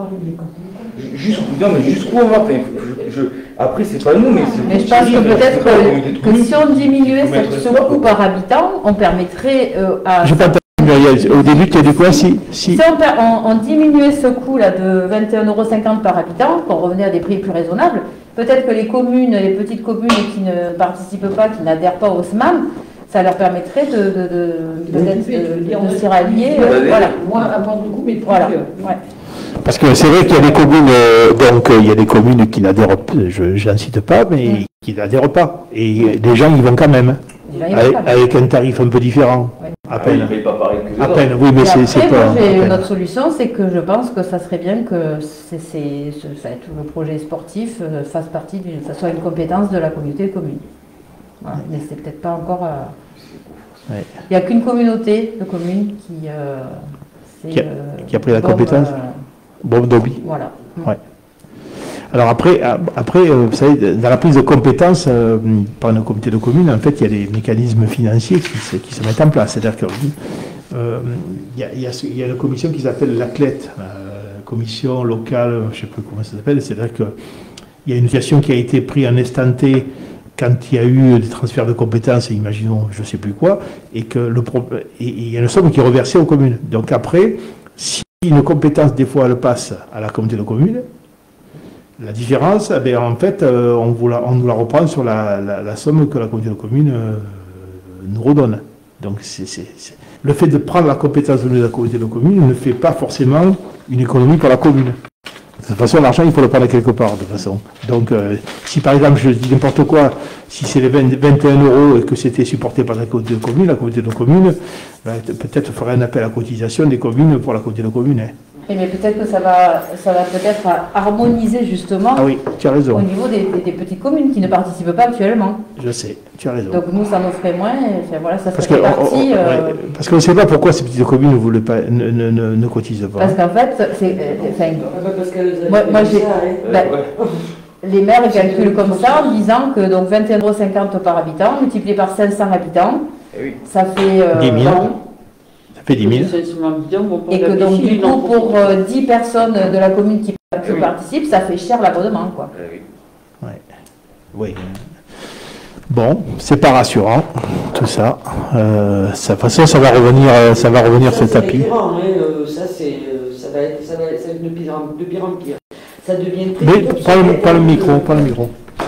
jusqu'où non, mais jusqu'où on va enfin, je, je, après, c'est pas nous, mais c'est. Mais je pense que peut-être que, que si on diminuait ce coût par habitant, on permettrait euh, à. Je Au début, tu as dit quoi si, si... si on, on, on diminuait ce coût-là de vingt et un euros cinquante par habitant, qu'on revenait à des prix plus raisonnables, peut-être que les communes, les petites communes qui ne participent pas, qui n'adhèrent pas au S M A M, ça leur permettrait de, de, de, de, de, de, de s'y rallier. Euh, voilà. Moins avoir de coût, mais plus. Voilà. Ouais. Parce que c'est vrai qu'il y a des communes, euh, donc euh, il y a des communes qui n'adhèrent pas, je n'en cite pas, mais mmh. qui n'adhèrent pas. Et les gens y vont quand même, avec, avec un tarif un peu différent. Ouais. À peine. Ah oui, pas pareil que les à peine, oui, mais et c'est, après, c'est moi, pas. J'ai une autre solution, c'est que je pense que ça serait bien que c'est, c'est, ce, tout le projet sportif euh, fasse partie, d'une, ça soit une compétence de la communauté de communes. Voilà. Mais c'est peut-être pas encore. Euh... Ouais. Il n'y a qu'une communauté de communes qui. Euh, c'est, qui, a, euh, qui a pris la Bob, compétence euh, Bob Dobby. Voilà. Ouais. Alors après, après vous savez, dans la prise de compétences euh, par un comité de communes, en fait, il y a des mécanismes financiers qui se, qui se mettent en place. C'est-à-dire qu'il euh, y, a, y, a, y a une commission qui s'appelle l'A C L E T, euh, commission locale, je ne sais plus comment ça s'appelle, c'est-à-dire qu'il y a une situation qui a été prise en instant T quand il y a eu des transferts de compétences, imaginons je ne sais plus quoi, et que le et il y a une somme qui est reversée aux communes. Donc après, si une compétence, des fois, elle passe à la communauté de communes, la différence, eh bien, en fait, euh, on, vous la, on nous la reprend sur la, la, la somme que la communauté de communes euh, nous redonne. Donc, c'est, c'est, c'est... le fait de prendre la compétence de la communauté de communes ne fait pas forcément une économie pour la commune. De toute façon, l'argent, il faut le prendre quelque part, de toute façon. Donc, euh, si par exemple, je dis n'importe quoi, si c'est les vingt, vingt et un euros et que c'était supporté par la communauté de communes, la communauté de communes, ben, peut-être ferait un appel à cotisation des communes pour la communauté de communes. Hein. Et mais peut-être que ça va, ça va peut-être harmoniser justement ah oui, tu as raison. au niveau des, des, des petites communes qui ne participent pas actuellement. Je sais, tu as raison. Donc nous, ça nous ferait moins, et enfin, voilà, ça parce ferait que, partie... on, on, euh... ouais, parce qu'on ne sait pas pourquoi ces petites communes ne, voulaient pas, ne, ne, ne, ne cotisent pas. Parce qu'en fait, c'est... Enfin, parce que moi, moi j'ai... Ben, les maires calculent comme ça en disant que donc vingt et un euros cinquante par habitant, multiplié par cinq cents habitants, oui. ça fait... Euh, dix mille. Ça fait dix mille. Et que donc du coup, pour euh, dix personnes de la commune qui, qui oui. participent, ça fait cher l'abonnement, quoi. Oui. Ouais. Oui. Bon, c'est pas rassurant, tout ça. Euh, ça de toute façon, ça va revenir, ça va revenir ça, cet appui. Hein, euh, ça, c'est, ça va être, ça va être, ça va être de pire en, de pire en pire. Ça devient très. Mais pas le, pas le micro, pas le micro.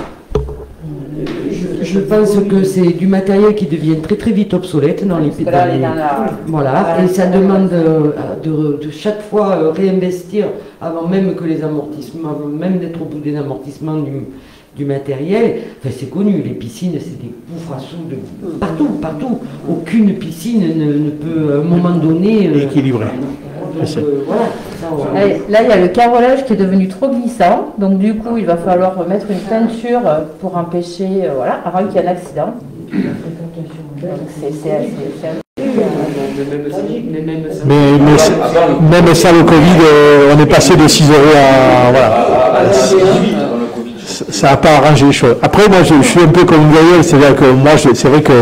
Je, je pense que c'est du matériel qui devient très très vite obsolète dans les pays. La... Voilà, et ça demande de, de, de chaque fois réinvestir avant même que les amortissements, avant même d'être au bout des amortissements du, du matériel. Enfin, c'est connu, les piscines, c'est des gouffres à sous de partout, partout. Aucune piscine ne, ne peut à un moment donné euh, équilibrer. Donc, euh, voilà, ça, on... Allez, là, il y a le carrelage qui est devenu trop glissant, donc du coup, il va falloir mettre une peinture pour empêcher, euh, voilà, avant qu'il y ait un accident. Donc, c'est, c'est, c'est, c'est un... Mais, mais ça, même ça, le Covid, euh, on est passé de six euros à... Voilà. Ça n'a pas arrangé les choses. Après, moi, je, je suis un peu comme vous voyez, c'est-à-dire que moi, je, c'est vrai que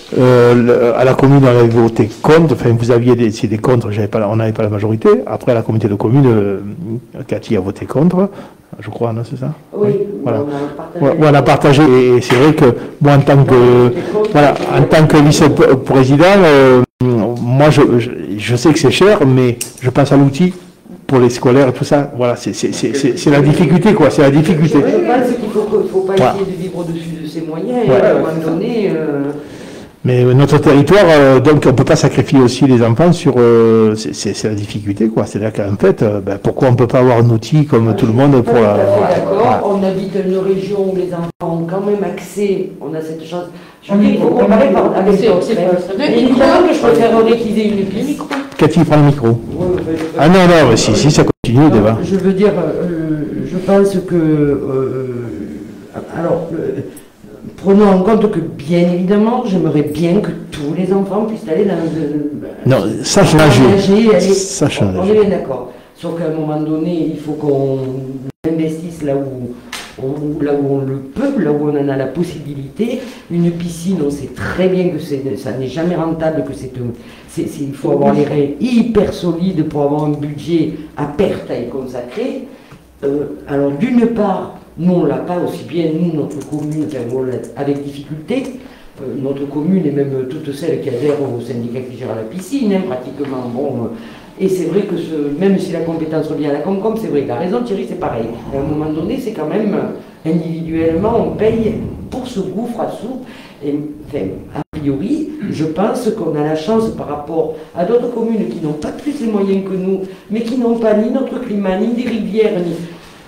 Euh, le, à la commune, on avait voté contre. Enfin, vous aviez des, des contre. J'avais pas, on n'avait pas la majorité. Après, à la communauté de communes, euh, Cathy a voté contre. Je crois, non, c'est ça? Oui. Voilà. On a partagé. Ouais, on a partagé. Et c'est vrai que moi, en tant que, voilà, en tant que vice-président, euh, moi, je, je, je sais que c'est cher, mais je pense à l'outil pour les scolaires et tout ça. Voilà, c'est la difficulté, quoi. C'est la difficulté. Je pense qu'il ne faut, faut pas voilà. essayer de vivre au-dessus de ses moyens. Ouais. Et à un moment donné. Euh... Mais notre territoire, euh, donc on ne peut pas sacrifier aussi les enfants sur... Euh, c'est la difficulté, quoi. C'est-à-dire qu'en fait, euh, ben, pourquoi on ne peut pas avoir un outil comme tout le monde pour... la... Voilà, D'accord, voilà. On habite une région où les enfants ont quand même accès, on a cette chance... Je veux dire, il faut comparer par avec d'autres. Évidemment que je préférerais qu'ils aient une clinique. Cathy, prends le micro. Ouais, ah non, non, mais si, si, ça continue le débat. Je veux dire, euh, je pense que... Euh, alors... Euh, prenons en compte que, bien évidemment, j'aimerais bien que tous les enfants puissent aller dans le... Non, ça change. Ça change. On est bien d'accord. Sauf qu'à un moment donné, il faut qu'on investisse là où, on, là où on le peut, là où on en a la possibilité. Une piscine, on sait très bien que ça n'est jamais rentable, que c'est il faut avoir les reins hyper solides pour avoir un budget à perte à y consacrer. Euh, alors, d'une part, nous, on ne l'a pas aussi bien, nous, notre commune, avec difficulté. Euh, notre commune et même toutes celles qui adhèrent au syndicat qui gère la piscine, hein, pratiquement. Bon, euh, et c'est vrai que ce, même si la compétence revient à la Comcom, c'est vrai, tu as raison Thierry, c'est pareil. À un moment donné, c'est quand même, individuellement, on paye pour ce gouffre à soupe. Et, enfin, a priori, je pense qu'on a la chance par rapport à d'autres communes qui n'ont pas plus les moyens que nous, mais qui n'ont pas ni notre climat, ni des rivières, ni...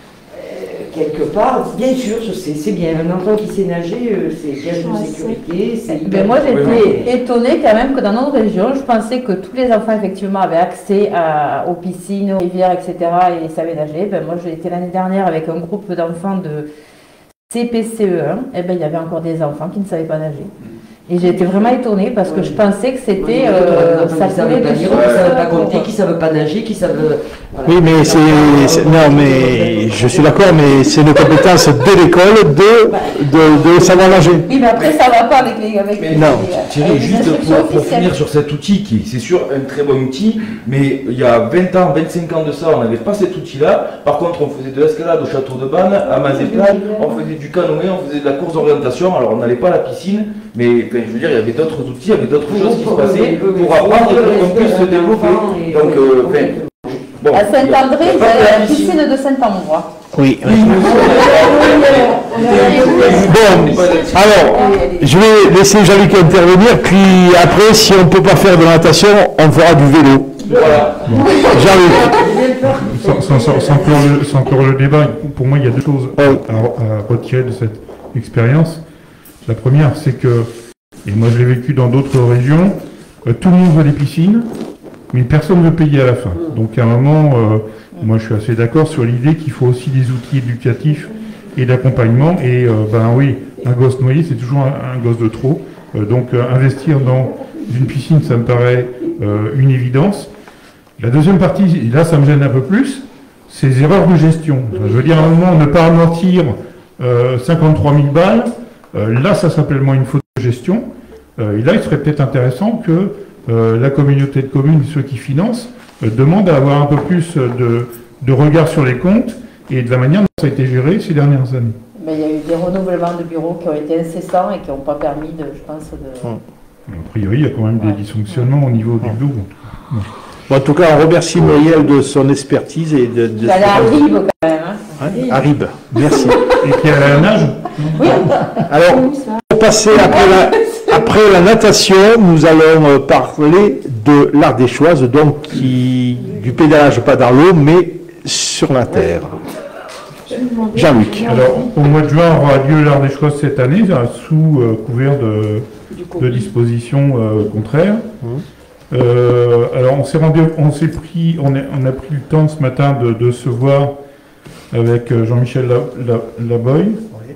quelque part, bien sûr, c'est bien. Un enfant qui sait nager, c'est gage de sécurité. Ben moi, j'étais étonnée quand même que dans notre région, je pensais que tous les enfants, effectivement, avaient accès à, aux piscines, aux rivières, et cetera, et savaient nager. Ben moi, j'ai été l'année dernière avec un groupe d'enfants de C P C E un. Et ben il y avait encore des enfants qui ne savaient pas nager. Et j'ai été vraiment étonnée parce que je pensais que c'était... Euh, ça ne savent pas lire, qui ne savent pas compter, qui ne savent pas nager, qui savent... Voilà. Oui, mais c'est... Non, mais je suis d'accord, mais c'est une compétence de l'école de, de, de savoir nager. Oui, mais après, ça ne va pas avec les... Avec mais les non, les, Thierry, avec juste pour, pour finir sur cet outil, qui c'est sûr un très bon outil, mais il y a vingt ans, vingt-cinq ans de ça, on n'avait pas cet outil-là. Par contre, on faisait de l'escalade au château de Bannes, à Mazéplan, on faisait du canoë, on faisait de la course d'orientation, alors on n'allait pas à la piscine, mais enfin, je veux dire, il y avait d'autres outils, il y avait d'autres choses qui se passaient pour apprendre qu'on puisse se développer. Donc, euh, enfin, bon, à Saint-André, vous avez la piscine de Saint-Ambrois. Oui. oui. Bon, alors, je vais laisser Jean-Luc intervenir, puis après, si on ne peut pas faire de natation, on fera du vélo. Voilà. Bon. Jean-Luc. Sans, sans, sans, sans, clore le, sans clore le débat, pour moi, il y a deux choses à, à retirer de cette expérience. La première, c'est que, et moi je l'ai vécu dans d'autres régions, euh, tout le monde veut des piscines, mais personne ne veut payer à la fin. Donc à un moment, euh, moi je suis assez d'accord sur l'idée qu'il faut aussi des outils éducatifs et d'accompagnement. Et euh, ben oui, un gosse noyé, c'est toujours un, un gosse de trop. Euh, donc euh, investir dans une piscine, ça me paraît euh, une évidence. La deuxième partie, et là ça me gêne un peu plus, c'est les erreurs de gestion. Je veux dire, à un moment, ne pas amortir euh, cinquante-trois mille balles. Euh, là, ça s'appelle moins une faute de gestion. Euh, et là, il serait peut-être intéressant que euh, la communauté de communes, ceux qui financent, euh, demandent à avoir un peu plus de, de regard sur les comptes et de la manière dont ça a été géré ces dernières années. Mais il y a eu des renouvellements de bureaux qui ont été incessants et qui n'ont pas permis, de, je pense, de... Hum. A priori, il y a quand même ouais. des dysfonctionnements au niveau du double. Ouais. Bon, en tout cas, on remercie Muriel de son expertise et de... de Elle arrive quand même. Hein. Hein arrive, merci. Et puis elle a un âge. Oui. Alors, pour passer après la, après la natation, nous allons parler de l'Ardéchoise, donc qui, du pédalage pas dans l'eau, mais sur la terre. Jean-Luc. Alors, au mois de juin aura lieu l'Ardéchoise cette année, sous euh, couvert de, de dispositions euh, contraires. Mmh. Euh, alors, on s'est rendu, on s'est pris, on, est, on a pris le temps ce matin de, de se voir avec Jean-Michel Laboy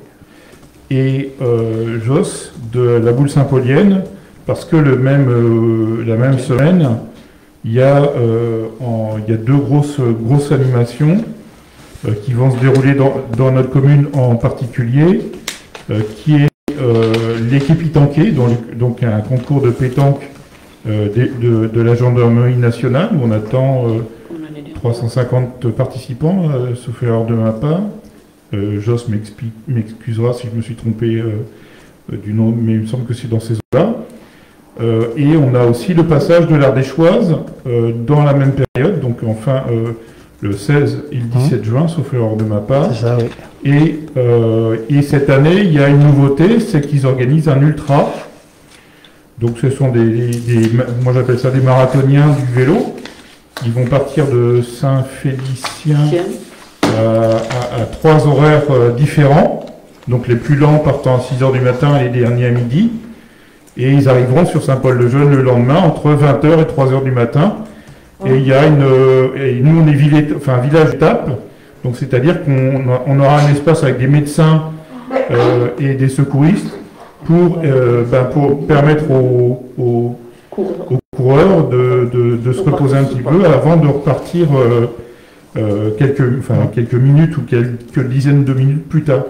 et euh, Joss de la Boule Saint-Paulienne, parce que le même, euh, la même semaine, il y a, euh, en, il y a deux grosses, grosses animations euh, qui vont se dérouler dans, dans notre commune en particulier, euh, qui est euh, l'équipe Itanquet, donc, donc un concours de pétanque euh, de, de, de la gendarmerie nationale, où on attend euh, trois cent cinquante participants, euh, sauf erreur de ma part. Euh, Joss m'excusera si je me suis trompé euh, du nom, mais il me semble que c'est dans ces eaux-là. Euh, et on a aussi le passage de l'Ardéchoise euh, dans la même période, donc enfin euh, le seize et le dix-sept juin, sauf erreur de ma part. C'est ça, oui. Et, euh, et cette année, il y a une nouveauté, c'est qu'ils organisent un ultra. Donc ce sont des, des, des moi j'appelle ça des marathoniens du vélo. Ils vont partir de Saint-Félicien à, à, à trois horaires euh, différents. Donc les plus lents partant à six heures du matin et les derniers à midi. Et ils arriveront sur Saint-Paul-le-Jeune le lendemain entre vingt heures et trois heures du matin. Et il y a une, et nous on est village, enfin, village étape. Donc c'est-à-dire qu'on on aura un espace avec des médecins euh, et des secouristes pour, euh, ben, pour permettre aux, aux, aux coureurs de, de, de se reposer un petit peu avant de repartir euh, euh, quelques, enfin, quelques minutes ou quelques dizaines de minutes plus tard.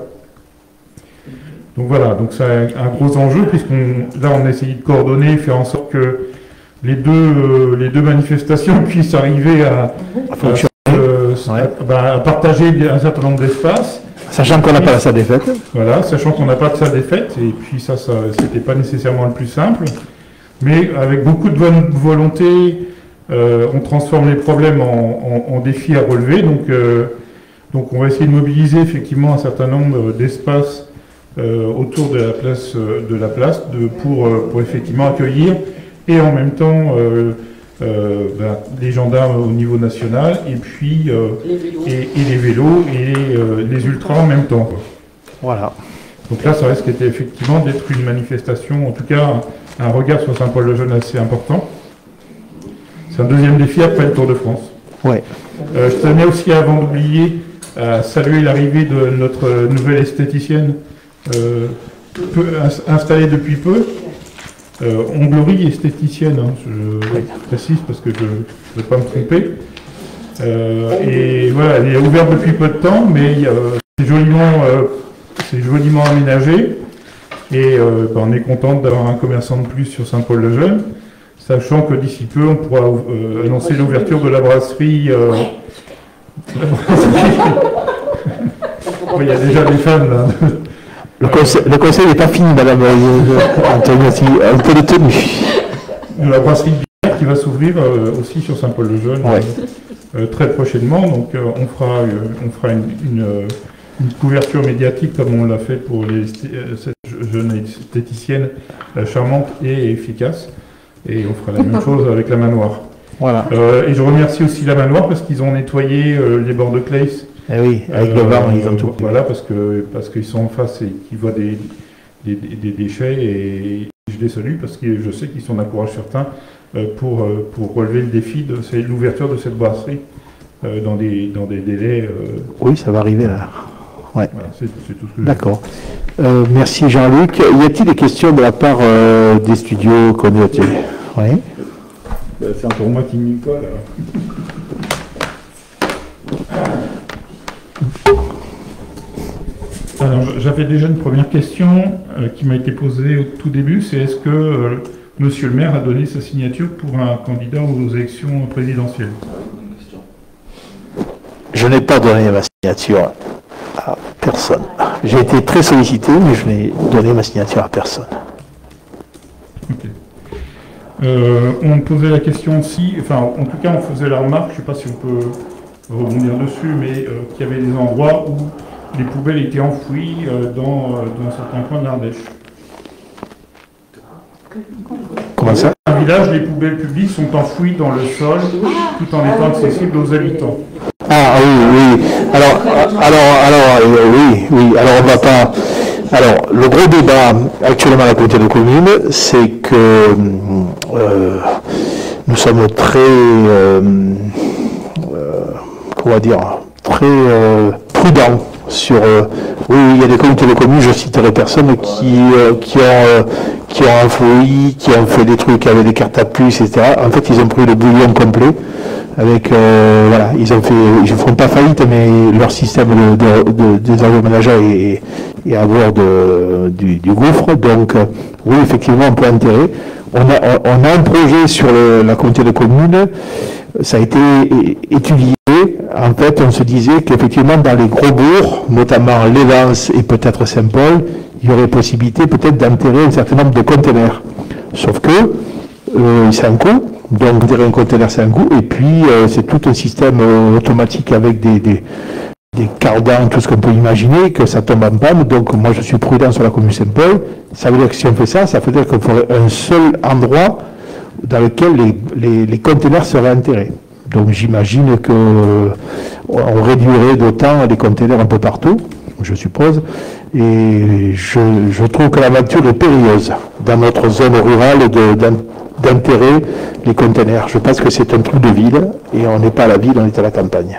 Donc voilà, donc c'est un, un gros enjeu puisqu'on là on a essayé de coordonner, faire en sorte que les deux, euh, les deux manifestations puissent arriver à, à, à, euh, ouais. à, bah, à partager un certain nombre d'espaces. Sachant qu'on n'a pas la salle des fêtes. Voilà, sachant qu'on n'a pas de salle des fêtes, et puis ça, ça c'était pas nécessairement le plus simple. Mais avec beaucoup de bonne volonté, euh, on transforme les problèmes en, en, en défis à relever. Donc, euh, donc on va essayer de mobiliser effectivement un certain nombre d'espaces euh, autour de la place, de la place de, pour, pour effectivement accueillir et en même temps euh, euh, ben, les gendarmes au niveau national et puis euh, les et, et les vélos et les, euh, les ultras en même temps. Voilà. Donc là, ça risque effectivement d'être une manifestation, en tout cas un, un regard sur Saint-Paul-le-Jeune assez important. C'est un deuxième défi après le Tour de France. Ouais. Euh, je tenais aussi, avant d'oublier, à saluer l'arrivée de notre nouvelle esthéticienne euh, peu, installée depuis peu. Euh, Onglerie esthéticienne, hein, je oui. précise parce que je ne veux pas me tromper. Euh, et voilà, elle est ouverte depuis peu de temps, mais euh, c'est joliment, euh, c'est joliment aménagé. Et euh, ben, on est content d'avoir un commerçant de plus sur Saint-Paul-le-Jeune, sachant que d'ici peu, on pourra euh, annoncer l'ouverture de la brasserie. Euh, la brasserie. Bon, il y a déjà des fans là. Le conseil, le conseil n'est pas fini, madame Antonio, un peu de tenue. La brasserie bière qui va s'ouvrir euh, aussi sur Saint-Paul-le-Jeune ouais. euh, très prochainement. Donc euh, on fera, euh, on fera une, une, une couverture médiatique comme on l'a fait pour les, euh, cette jeune esthéticienne euh, charmante et efficace. Et on fera la même chose avec la manoir. Voilà. Euh, et je remercie aussi la manoir parce qu'ils ont nettoyé euh, les bords de Clays. Eh oui, avec euh, le vent, ils ont tout. Voilà, parce que parce qu'ils sont en face et qu'ils voient des, des, des déchets et je les salue parce que je sais qu'ils sont d'un courage certain euh, pour, euh, pour relever le défi de l'ouverture de cette brasserie euh, dans, des, dans des délais. Euh... Oui, ça va arriver là. Ouais. Voilà, c'est tout ce que je D'accord. Euh, merci Jean-Luc. Y a-t-il des questions de la part euh, des studios communautaires? Oui. Ben, c'est encore moi qui m'y colle. Alors, j'avais déjà une première question euh, qui m'a été posée au tout début, c'est est-ce que euh, Monsieur le maire a donné sa signature pour un candidat aux élections présidentielles? Je n'ai pas donné ma signature à personne. J'ai été très sollicité, mais je n'ai donné ma signature à personne. Okay. Euh, on posait la question aussi, enfin en tout cas on faisait la remarque, je ne sais pas si on peut rebondir dessus, mais euh, qu'il y avait des endroits où les poubelles étaient enfouies euh, dans, euh, dans certains coins de l'Ardèche. Comment ça? Dans un village, les poubelles publiques sont enfouies dans le sol, tout en étant accessibles aux habitants. Ah oui, oui. Alors, alors, alors, euh, oui, oui. Alors on va pas. Alors, le gros débat actuellement à la communauté de communes, c'est que euh, nous sommes très, euh, euh, comment dire, très euh, prudents sur. Euh, oui, il y a des communautés de communes, je citerai personne, qui, euh, qui, ont, euh, qui ont enfoui, qui ont fait des trucs avec des cartes à puce, et cetera. En fait, ils ont pris le bouillon complet. avec, euh, voilà, ils ont fait, ils ne font pas faillite, mais leur système de, de, de, des agroménages est, est à bord de, du, du gouffre. Donc, euh, oui, effectivement, on peut enterrer. On a, on a un projet sur le, la communauté de communes. Ça a été étudié. En fait, on se disait qu'effectivement, dans les gros bourgs, notamment Lévance et peut-être Saint-Paul, il y aurait possibilité peut-être d'enterrer un certain nombre de conteneurs. Sauf que euh, c'est un coût. Donc, enterrer un conteneur, c'est un coût. Et puis, euh, c'est tout un système euh, automatique avec des, des, des cardans, tout ce qu'on peut imaginer, que ça tombe en panne. Donc, moi, je suis prudent sur la commune Saint-Paul. Ça veut dire que si on fait ça, ça veut dire qu'il faudrait un seul endroit dans lequel les, les, les conteneurs seraient enterrés. Donc j'imagine qu'on réduirait d'autant les conteneurs un peu partout, je suppose, et je, je trouve que la nature est périlleuse dans notre zone rurale de, d'enterrer les conteneurs. Je pense que c'est un truc de ville, et on n'est pas à la ville, on est à la campagne.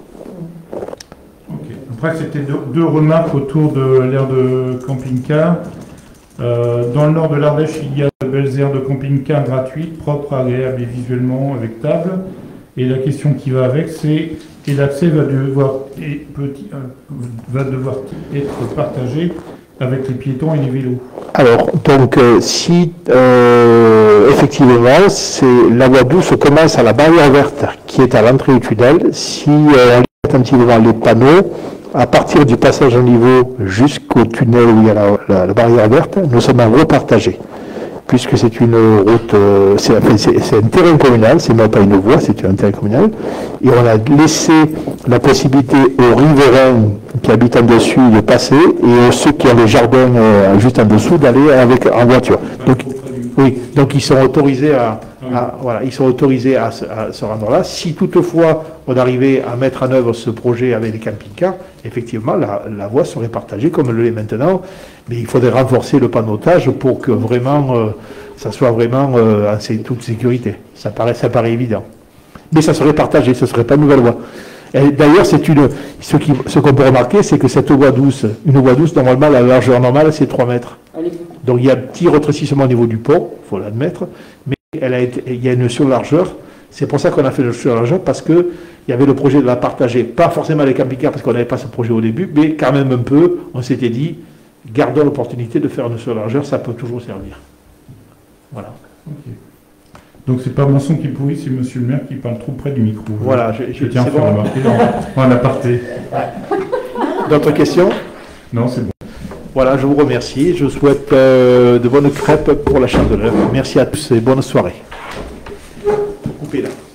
Okay. Après, c'était deux, deux remarques autour de l'aire de camping-car. Euh, dans le nord de l'Ardèche, il y a de belles aires de camping-car gratuites, propres, agréables et visuellement avec table. Et la question qui va avec, c'est et l'accès va devoir, et petit, euh, va devoir être partagé avec les piétons et les vélos. Alors, donc, euh, si euh, effectivement, c'est la voie douce commence à la barrière verte qui est à l'entrée du tunnel, si euh, on lit attentivement les panneaux, à partir du passage en niveau jusqu'au tunnel où il y a la, la, la barrière verte, nous sommes en repartagé. Puisque c'est une route, euh, c'est enfin, un terrain communal, c'est même pas une voie, c'est un terrain communal, et on a laissé la possibilité aux riverains qui habitent en dessus de passer, et ceux qui ont les jardins euh, juste en dessous d'aller avec en voiture. Donc, oui, donc ils sont autorisés à, à voilà, ils sont autorisés à, à se rendre là. Si toutefois on arrivait à mettre en œuvre ce projet avec les camping-cars, effectivement la, la voie serait partagée comme elle l'est maintenant. Mais il faudrait renforcer le panotage pour que vraiment, euh, ça soit vraiment euh, en toute sécurité. Ça paraît, ça paraît évident. Mais ça serait partagé, ce ne serait pas une nouvelle voie. D'ailleurs, c'est une, ce qui, ce qu'on peut remarquer, c'est que cette voie douce, une voie douce, normalement, la largeur normale, c'est trois mètres. Donc il y a un petit rétrécissement au niveau du pont, il faut l'admettre, mais elle a été, il y a une surlargeur. C'est pour ça qu'on a fait le surlargeur, parce qu'il y avait le projet de la partager, pas forcément les camping-cars, parce qu'on n'avait pas ce projet au début, mais quand même un peu, on s'était dit, gardons l'opportunité de faire une surlargeur, ça peut toujours servir. Voilà. Okay. Donc c'est pas mon son qui pourrit, c'est monsieur le maire qui parle trop près du micro. Voilà, je, je, je tiens à faire bon. remarquer en aparté. D'autres questions? Non, c'est bon. Voilà, je vous remercie. Je souhaite euh, de bonnes crêpes pour la Chandeleur. Merci à tous et bonne soirée. Coupez là.